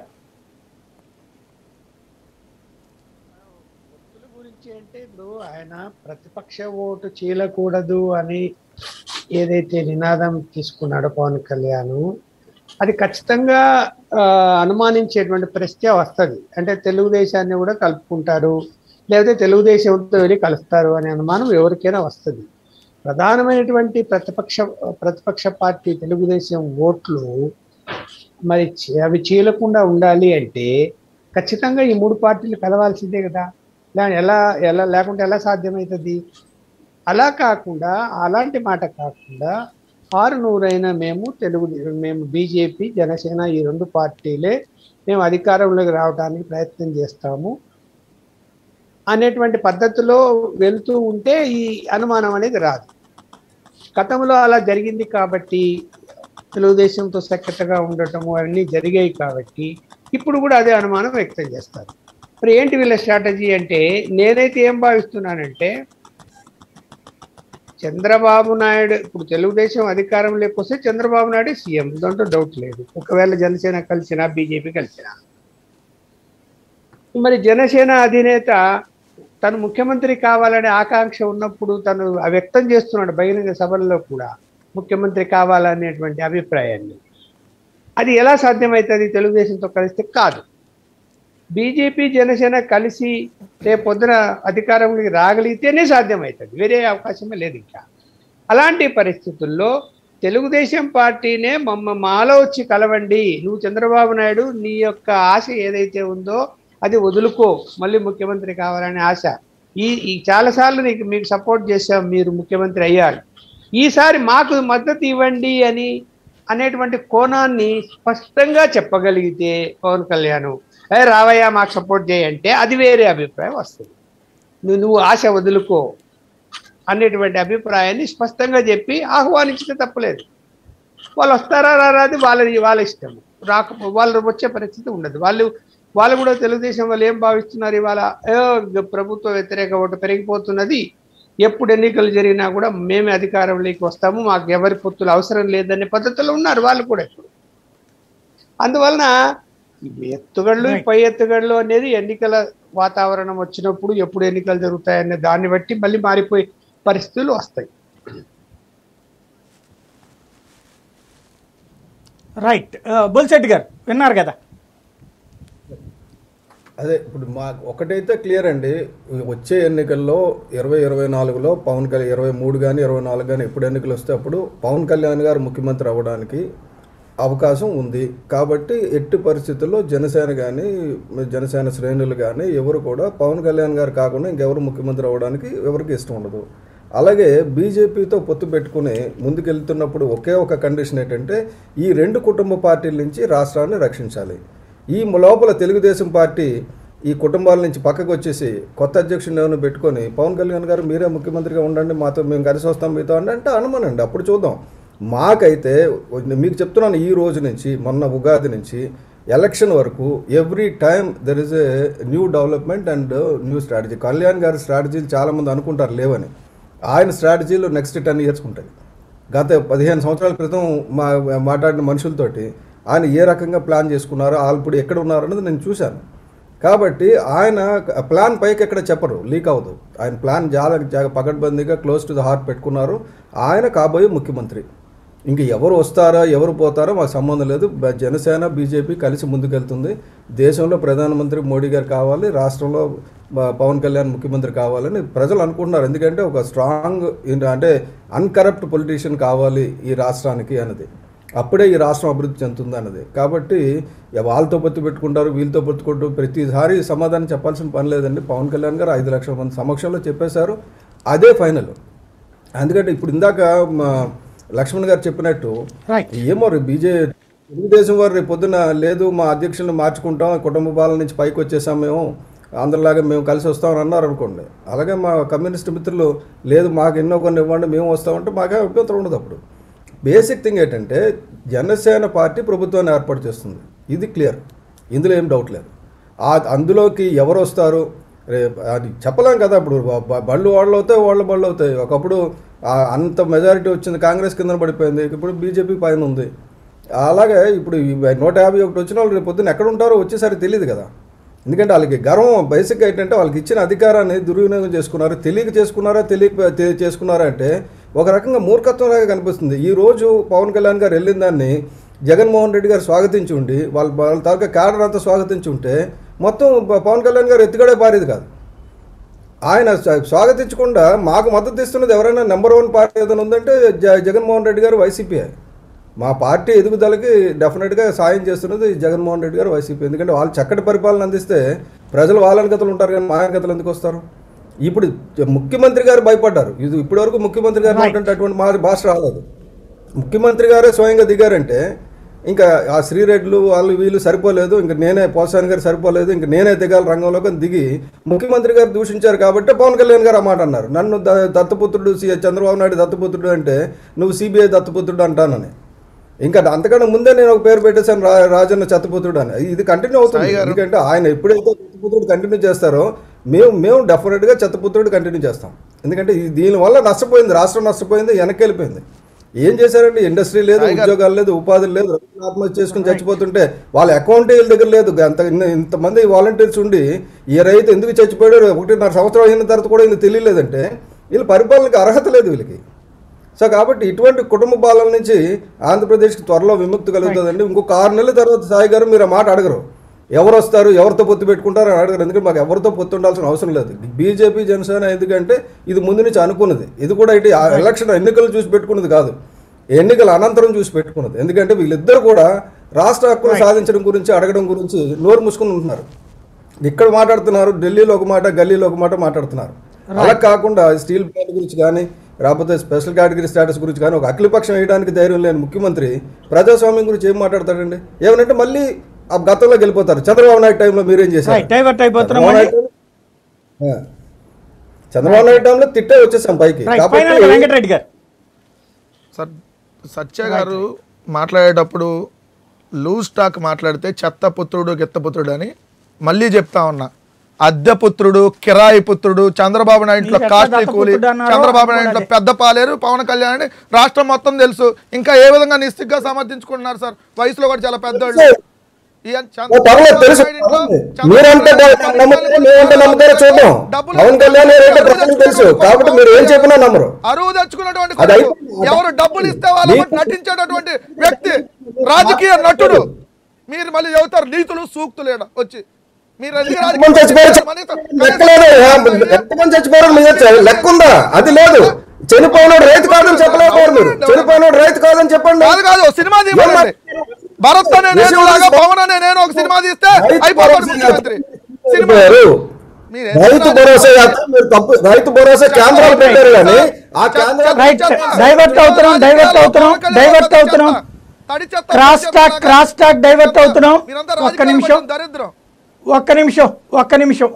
గురించి అంటే ఇప్పుడు ఆయన ప్రతిపక్ష ఓటు చీలకూడదు అని ఏదైతే నినాదం తీసుకున్నాడో పవన్ కళ్యాణ్, అది ఖచ్చితంగా అనుమానించేటువంటి ప్రశ్న వస్తుంది. అంటే తెలుగుదేశాన్ని కూడా కలుపుకుంటారు, లేకపోతే తెలుగుదేశంతో వెళ్ళి కలుస్తారు అనే అనుమానం ఎవరికైనా వస్తుంది. ప్రధానమైనటువంటి ప్రతిపక్ష పార్టీ తెలుగుదేశం ఓట్లు మరి అవి చీలకుండా ఉండాలి అంటే ఖచ్చితంగా ఈ మూడు పార్టీలు కలవాల్సిందే కదా. లేకుంటే ఎలా సాధ్యమవుతుంది? అలా కాకుండా, అలాంటి మాట కాకుండా 600 మేము బీజేపీ, జనసేన ఈ రెండు పార్టీలే మేము అధికారంలోకి రావడానికి ప్రయత్నం చేస్తాము అనేటువంటి పద్ధతిలో వెళ్తూ ఉంటే ఈ అనుమానం అనేది రాదు. గతంలో అలా జరిగింది కాబట్టి, తెలుగుదేశంతో సఖ్యతగా ఉండటము అవన్నీ జరిగాయి కాబట్టి ఇప్పుడు కూడా అదే అనుమానం వ్యక్తం చేస్తారు. మరి ఏంటి వీళ్ళ స్ట్రాటజీ అంటే, నేనైతే ఏం భావిస్తున్నానంటే, చంద్రబాబు నాయుడు ఇప్పుడు తెలుగుదేశం అధికారంలోకి వస్తే చంద్రబాబు నాయుడు సీఎం, దాంట్లో డౌట్ లేదు. ఒకవేళ జనసేన కలిసినా, బీజేపీ కలిసినా, మరి జనసేన అధినేత తను ముఖ్యమంత్రి కావాలనే ఆకాంక్ష ఉన్నప్పుడు తను వ్యక్తం చేస్తున్నాడు బహిరంగ సభల్లో కూడా ముఖ్యమంత్రి కావాలనేటువంటి అభిప్రాయాన్ని. అది ఎలా సాధ్యమవుతుంది? తెలుగుదేశంతో కలిస్తే కాదు. బీజేపీ, జనసేన కలిసి రేపు పొద్దున అధికారంలోకి రాగలిగితేనే సాధ్యమవుతుంది, వేరే అవకాశమే లేదు. ఇంకా అలాంటి పరిస్థితుల్లో తెలుగుదేశం పార్టీనే మాలో వచ్చి కలవండి, నువ్వు చంద్రబాబు నాయుడు నీ యొక్క ఆశ ఏదైతే ఉందో అది వదులుకో, మళ్ళీ ముఖ్యమంత్రి కావాలనే ఆశ. ఈ చాలాసార్లు మీకు సపోర్ట్ చేసాం, మీరు ముఖ్యమంత్రి అయ్యారు, ఈసారి మాకు మద్దతు ఇవ్వండి అనేటువంటి కోణాన్ని స్పష్టంగా చెప్పగలిగితే పవన్ కళ్యాణ్ రావయ్యా మాకు సపోర్ట్ చేయంటే అది వేరే అభిప్రాయం వస్తుంది. నువ్వు ఆశ వదులుకో అనేటువంటి అభిప్రాయాన్ని స్పష్టంగా చెప్పి ఆహ్వానించితే తప్పలేదు. వాళ్ళు వస్తారా రారా అది వాళ్ళ ఇష్టము. వాళ్ళు వచ్చే పరిస్థితి ఉండదు. వాళ్ళు కూడా తెలుగుదేశం వాళ్ళు ఏం భావిస్తున్నారు, ఇవాళ ప్రభుత్వ వ్యతిరేక ఓటు పెరిగిపోతున్నది, ఎప్పుడు ఎన్నికలు జరిగినా కూడా మేమే అధికారంలోకి వస్తాము, మాకు ఎవరి పొత్తులు అవసరం లేదనే పద్ధతిలో ఉన్నారు వాళ్ళు కూడా ఇప్పుడు. అందువలన ఎత్తుగళ్ళు, పై ఎత్తుగళ్ళు అనేది ఎన్నికల వాతావరణం వచ్చినప్పుడు, ఎప్పుడు ఎన్నికలు జరుగుతాయనే దాన్ని బట్టి మళ్ళీ మారిపోయే పరిస్థితులు వస్తాయి. రైట్. బొలిశెట్టి గారు విన్నారు కదా. అదే ఇప్పుడు ఒకటైతే క్లియర్ అండి, వచ్చే ఎన్నికల్లో 2024లో పవన్ కళ్యాణ్ 23 కానీ 24 కానీ ఎప్పుడు ఎన్నికలు వస్తే అప్పుడు పవన్ కళ్యాణ్ గారు ముఖ్యమంత్రి అవ్వడానికి అవకాశం ఉంది. కాబట్టి ఎట్టి పరిస్థితుల్లో జనసేన కానీ, జనసేన శ్రేణులు కానీ ఎవరు కూడా పవన్ కళ్యాణ్ గారు కాకుండా ఇంకెవరు ముఖ్యమంత్రి అవ్వడానికి ఎవరికి ఇష్టం ఉండదు. అలాగే బీజేపీతో పొత్తు పెట్టుకుని ముందుకెళ్తున్నప్పుడు ఒకే ఒక కండిషన్ ఏంటంటే, ఈ రెండు కుటుంబ పార్టీల నుంచి రాష్ట్రాన్ని రక్షించాలి. ఈ లోపల తెలుగుదేశం పార్టీ ఈ కుటుంబాల నుంచి పక్కకు వచ్చేసి కొత్త అధ్యక్షుడిని ఏమైనా పెట్టుకొని పవన్ కళ్యాణ్ గారు మీరే ముఖ్యమంత్రిగా ఉండండి, మాతో మేము కలిసి వస్తాం మీతో అంటే అనమనండి, అప్పుడు చూద్దాం. మాకైతే మీకు చెప్తున్నాను, ఈ రోజు నుంచి మొన్న ఉగాది నుంచి ఎలక్షన్ వరకు every time there is a new development and new strategy. Kalyan గారి స్ట్రాటజీలు చాలామంది అనుకుంటారు లేవని, ఆయన స్ట్రాటజీలు నెక్స్ట్ 10 years ఉంటాయి. గత 15 సంవత్సరాల క్రితం మాట్లాడిన మనుషులతోటి ఆయన ఏ రకంగా ప్లాన్ చేసుకున్నారో, వాళ్ళు ఇప్పుడు ఎక్కడ ఉన్నారో అన్నది నేను చూశాను. కాబట్టి ఆయన ప్లాన్ పైకి ఎక్కడ చెప్పరు, లీక్ అవ్వదు. ఆయన ప్లాన్ చాలా పకడ్బందీగా క్లోజ్ టు ద హార్ట్ పెట్టుకున్నారు. ఆయన కాబోయే ముఖ్యమంత్రి. ఇంక ఎవరు వస్తారో ఎవరు పోతారో మాకు సంబంధం లేదు. జనసేన బీజేపీ కలిసి ముందుకెళ్తుంది. దేశంలో ప్రధానమంత్రి మోడీ గారు కావాలి, రాష్ట్రంలో పవన్ కళ్యాణ్ ముఖ్యమంత్రి కావాలని ప్రజలు అనుకుంటున్నారు. ఎందుకంటే ఒక స్ట్రాంగ్ అంటే అన్కరప్ట్ పొలిటీషియన్ కావాలి ఈ రాష్ట్రానికి అన్నది. అప్పుడే ఈ రాష్ట్రం అభివృద్ధి చెందుతుంది అన్నది. కాబట్టి వాళ్ళతో పొత్తు పెట్టుకుంటారు, వీళ్ళతో పొత్తుకుంటూ ప్రతిసారి సమాధానం చెప్పాల్సిన పని లేదండి. పవన్ కళ్యాణ్ గారు 5 లక్షల మంది సమక్షంలో చెప్పేశారు, అదే ఫైనల్. ఎందుకంటే ఇప్పుడు ఇందాక లక్ష్మణ్ గారు చెప్పినట్టు ఏమో తెలుగుదేశం వారు రేపు పొద్దున లేదు మా అధ్యక్షులను మార్చుకుంటాం, కుటుంబ పాలన నుంచి పైకి వచ్చేసాం, మేము అందరిలాగా మేము కలిసి వస్తామని అన్నారు అనుకోండి. అలాగే మా కమ్యూనిస్ట్ మిత్రులు లేదు మాకు ఎన్నో కొన్ని ఇవ్వండి మేము వస్తామంటే మాకే అభ్యంతరం ఉండదు. అప్పుడు బేసిక్ థింగ్ ఏంటంటే జనసేన పార్టీ ప్రభుత్వాన్ని ఏర్పాటు చేస్తుంది, ఇది క్లియర్, ఇందులో ఏం డౌట్ లేదు. అందులోకి ఎవరు వస్తారు అది చెప్పలేం కదా. ఇప్పుడు బళ్ళు వాళ్ళు అవుతాయి, వాళ్ళ బళ్ళు అవుతాయి. ఒకప్పుడు అంత మెజారిటీ వచ్చింది, కాంగ్రెస్ కింద పడిపోయింది, ఇప్పుడు బీజేపీ పైన ఉంది. అలాగే ఇప్పుడు 151 వచ్చిన వాళ్ళు రేపు పొద్దున్న ఎక్కడ ఉంటారో వచ్చేసరికి తెలియదు కదా. ఎందుకంటే వాళ్ళకి గర్వం బేసిక్గా ఏంటంటే వాళ్ళకి ఇచ్చిన అధికారాన్ని దుర్వినియోగం చేసుకున్నారు. తెలియక చేసుకున్నారా అంటే ఒక రకంగా మూర్ఖత్వంలాగా కనిపిస్తుంది. ఈరోజు పవన్ కళ్యాణ్ గారు వెళ్ళిన దాన్ని జగన్మోహన్ రెడ్డి గారు స్వాగతించి ఉండి వాళ్ళ తాలూకా క్యాడర్ అంతా స్వాగతించి ఉంటే మొత్తం పవన్ కళ్యాణ్ గారు ఎత్తుగడే పారేది కాదు. ఆయన స్వాగతించకుండా మాకు మద్దతు ఇస్తున్నది ఎవరైనా నెంబర్ 1 పార్టీ ఏదైనా ఉందంటే జగన్మోహన్ రెడ్డి గారు వైసీపీ. మా పార్టీ ఎదుగుదలకి డెఫినెట్గా సాయం చేస్తున్నది జగన్మోహన్ రెడ్డి గారు వైసీపీ. ఎందుకంటే వాళ్ళు చక్కటి పరిపాలన అందిస్తే ప్రజలు వాళ్ళ వెనకతలు ఉంటారు, కానీ మా వెనకతలు ఎందుకు వస్తారు? ఇప్పుడు ముఖ్యమంత్రి గారు భయపడ్డారు. ఇది ఇప్పటివరకు ముఖ్యమంత్రి గారు అటువంటి మా భాష రాలేదు. ముఖ్యమంత్రి గారే స్వయంగా దిగారంటే ఇంకా ఆ శ్రీరెడ్లు వాళ్ళు వీళ్ళు సరిపోలేదు, ఇంకా నేనే పోసాని గారు సరిపోలేదు, ఇంకా నేనే దిగాలి రంగంలోకి దిగి ముఖ్యమంత్రి గారు దూషించారు కాబట్టి పవన్ కళ్యాణ్ గారు ఆ మాట అన్నారు. నన్ను దత్తపుత్రుడు చంద్రబాబు నాయుడు దత్తపుత్రుడు అంటే నువ్వు సిబిఐ దత్తపుత్రుడు అంటానని. ఇంకా అంతకన్నా ముందే నేను ఒక పేరు పెట్టేశాను, రాజన్న చెత్తపుత్రుడు అని. ఇది కంటిన్యూ అవుతుంది. ఎందుకంటే ఆయన ఎప్పుడైతే చెత్తపుత్రుడు కంటిన్యూ చేస్తారో మేము డెఫినెట్గా చెత్తపుత్రుడు కంటిన్యూ చేస్తాం. ఎందుకంటే దీనివల్ల నష్టపోయింది, రాష్ట్రం నష్టపోయింది, వెనక్కి వెళ్ళిపోయింది. ఏం చేశారండి? ఇండస్ట్రీ లేదు, ఉద్యోగాలు లేదు, ఉపాధులు లేదు. ఆత్మహత్య చేసుకుని చచ్చిపోతుంటే వాళ్ళ అకౌంట్ వీళ్ళ దగ్గర లేదు. ఇంతమంది వాలంటీర్స్ ఉండి ఈ రైతు ఎందుకు చచ్చిపోయాడు 1.5 సంవత్సరం అయిన తర్వాత కూడా వీళ్ళు తెలియలేదంటే వీళ్ళు పరిపాలనకి అర్హత లేదు వీళ్ళకి. సో కాబట్టి ఇటువంటి కుటుంబ పాలన నుంచి ఆంధ్రప్రదేశ్కి త్వరలో విముక్తి కలుగుతుందండి. ఇంకొక 6 నెలల తర్వాత సాయి గారు మీరు ఆ మాట అడగరు, ఎవరు వస్తారు ఎవరితో పొత్తు పెట్టుకుంటారు అని అడగరు. ఎందుకంటే మాకు ఎవరితో పొత్తు ఉండాల్సిన అవసరం లేదు. బీజేపీ జనసేన ఎందుకంటే ఇది ముందు నుంచి అనుకున్నది. ఇది కూడా ఇటు ఎలక్షన్ ఎన్నికలు చూసి పెట్టుకున్నది కాదు, ఎన్నికల అనంతరం చూసి పెట్టుకున్నది. ఎందుకంటే వీళ్ళిద్దరు కూడా రాష్ట్ర హక్కులు సాధించడం గురించి అడగడం గురించి నోరు మూసుకుని ఉంటున్నారు. ఇక్కడ మాట్లాడుతున్నారు, ఢిల్లీలో ఒక మాట గల్లీలో ఒక మాట మాట్లాడుతున్నారు. అలా కాకుండా స్టీల్ ప్లాంట్ గురించి కానీ రాకపోతే స్పెషల్ కేటగిరీ స్టేటస్ గురించి కానీ ఒక అఖిలపక్షం వేయడానికి ధైర్యం లేని ముఖ్యమంత్రి ప్రజాస్వామ్యం గురించి ఏం మాట్లాడతాడండి? ఏమనంటే మళ్ళీ ఆ గతంలోకి వెళ్ళిపోతారు. చంద్రబాబు నాయుడు టైంలో మీరేం చేశారు? చంద్రబాబు నాయుడు టైంలో తిట్టే వచ్చేసాం పైకి. వెంకటరెడ్డి గారు సత్య గారు మాట్లాడేటప్పుడు లూజ్ టాక్ మాట్లాడితే చెత్తపుత్రుడు గిత్తపుత్రుడు అని మళ్ళీ చెప్తా ఉన్నా. అద్దెపుత్రుడు, కిరాయి పుత్రుడు, చంద్రబాబు నాయుడులో కాస్ట్లీ కూలి, చంద్రబాబు నాయుడులో పెద్ద పాలేరు, పవన్ కళ్యాణ్ రాష్ట్రం మొత్తం తెలుసు. ఇంకా ఏ విధంగా నిస్తిగ్గా సమర్థించుకుంటున్నారు సార్? వయసులో కూడా చాలా పెద్దోళ్ళు. అరువు తెచ్చుకున్నటువంటి ఎవరు డబ్బులు ఇస్తే వాళ్ళకు నటించేటటువంటి వ్యక్తి రాజకీయ నటుడు. మీరు మళ్ళీ చెబుతారు నీతులు సూక్తులు వచ్చి లెక్కుందా? అది లేదు. చనిపోయినాడు రైతు కాదని చెప్పలేకపోయారు మీరు. చనిపోయినాడు రైతు కాదని చెప్పండి. కాదు సినిమా తీయాలి. భరత్ అనే నేను పవన్ అనే నేను ఒక సినిమా తీస్తే అయిపోతాడు ముఖ్యమంత్రి. రైతు భరోసా కేంద్రాలు పెట్టారు కానీ ఆ డైవర్ట్ అవుతున్నాం. ఒక్క నిమిషం. ఒక్క నిమిషం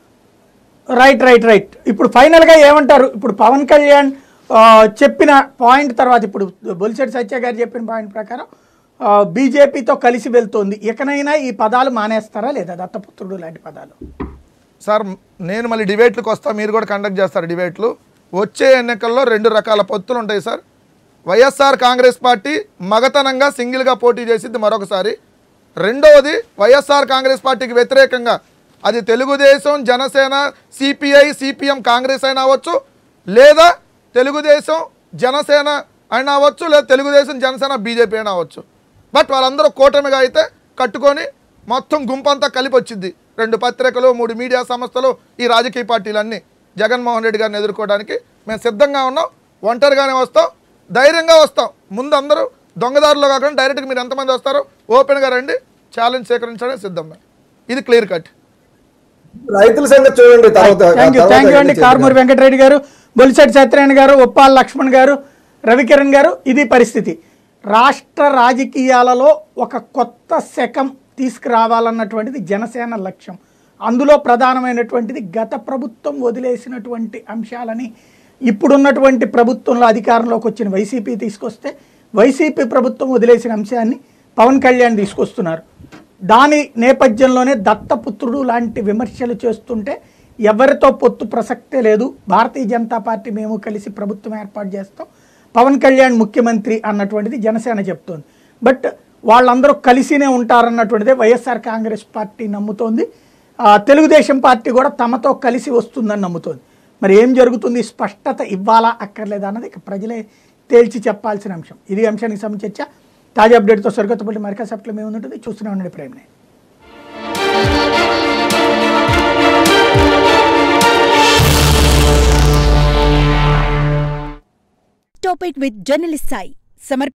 రైట్ ఇప్పుడు ఫైనల్గా ఏమంటారు? ఇప్పుడు పవన్ కళ్యాణ్ చెప్పిన పాయింట్ తర్వాత ఇప్పుడు బొలిశెట్టి సత్య గారు చెప్పిన పాయింట్ ప్రకారం బీజేపీతో కలిసి వెళ్తోంది. ఇకనైనా ఈ పదాలు మానేస్తారా లేదా, దత్తపుత్రుడు లాంటి పదాలు? సార్ నేను మళ్ళీ డిబేట్లకు వస్తా, మీరు కూడా కండక్ట్ చేస్తారు డిబేట్లు. వచ్చే ఎన్నికల్లో 2 రకాల పొత్తులు ఉంటాయి సార్. వైఎస్ఆర్ కాంగ్రెస్ పార్టీ మగతనంగా సింగిల్గా పోటీ చేసింది మరొకసారి. రెండవది వైఎస్ఆర్ కాంగ్రెస్ పార్టీకి వ్యతిరేకంగా అది తెలుగుదేశం, జనసేన, సిపిఐ, సిపిఎం, కాంగ్రెస్ అయినా అవ్వచ్చు, లేదా తెలుగుదేశం, జనసేన అయినా అవ్వచ్చు, లేదా తెలుగుదేశం, జనసేన, బీజేపీ అయినా అవ్వచ్చు. బట్ వాళ్ళందరూ కూటమిగా అయితే కట్టుకొని మొత్తం గుంపంతా కలిపి వచ్చింది. 2 పత్రికలు, 3 మీడియా సంస్థలు, ఈ రాజకీయ పార్టీలన్నీ జగన్మోహన్ రెడ్డి గారిని ఎదుర్కోవడానికి మేము సిద్ధంగా ఉన్నాం. ఒంటరిగానే వస్తాం, ధైర్యంగా వస్తాం. ముందు అందరూ దొంగదారులో కాకుండా డైరెక్ట్గా మీరు ఎంతమంది వస్తారో ఓపెన్గా రండి, ఛాలెంజ్ స్వీకరించడానికి సిద్ధం. ఇది క్లియర్ కట్. రైతుల సంగతి చూడండి. థ్యాంక్ యూ అండి. కారుమూరి వెంకటరెడ్డి గారు, బొలిశెట్టి సత్యనారాయణ గారు, ఉప్పాల లక్ష్మణ్ గారు, రవికిరణ్ గారు, ఇది పరిస్థితి. రాష్ట్ర రాజకీయాలలో ఒక కొత్త శకం తీసుకురావాలన్నటువంటిది జనసేన లక్ష్యం. అందులో ప్రధానమైనటువంటిది గత ప్రభుత్వం వదిలేసినటువంటి అంశాలని ఇప్పుడున్నటువంటి ప్రభుత్వంలో అధికారంలోకి వచ్చిన వైసీపీ తీసుకొస్తే, వైసీపీ ప్రభుత్వం వదిలేసిన అంశాన్ని పవన్ కళ్యాణ్ తీసుకొస్తున్నారు. దాని నేపథ్యంలోనే దత్తపుత్రుడు లాంటి విమర్శలు చేస్తుంటే ఎవరితో పొత్తు ప్రసక్తే లేదు, భారతీయ జనతా పార్టీ మేము కలిసి ప్రభుత్వం ఏర్పాటు చేస్తాం, పవన్ కళ్యాణ్ ముఖ్యమంత్రి అన్నటువంటిది జనసేన చెప్తోంది. బట్ వాళ్ళందరూ కలిసినే ఉంటారన్నటువంటిదే వైఎస్ఆర్ కాంగ్రెస్ పార్టీ నమ్ముతోంది. తెలుగుదేశం పార్టీ కూడా తమతో కలిసి వస్తుందని నమ్ముతోంది. మరి ఏం జరుగుతుంది, స్పష్టత ఇవ్వాలా అక్కర్లేదా అన్నది ఇక ప్రజలే తేల్చి చెప్పాల్సిన అంశం. ఇది అంశానికి సంబంధించి చర్చ. తాజా అప్డేట్తో సరికొత్తపల్లి మరికా సెప్ట్లో మేము ఉంటుంది. చూస్తూనే ఉండండి prime nine. Topic with journalist Sai.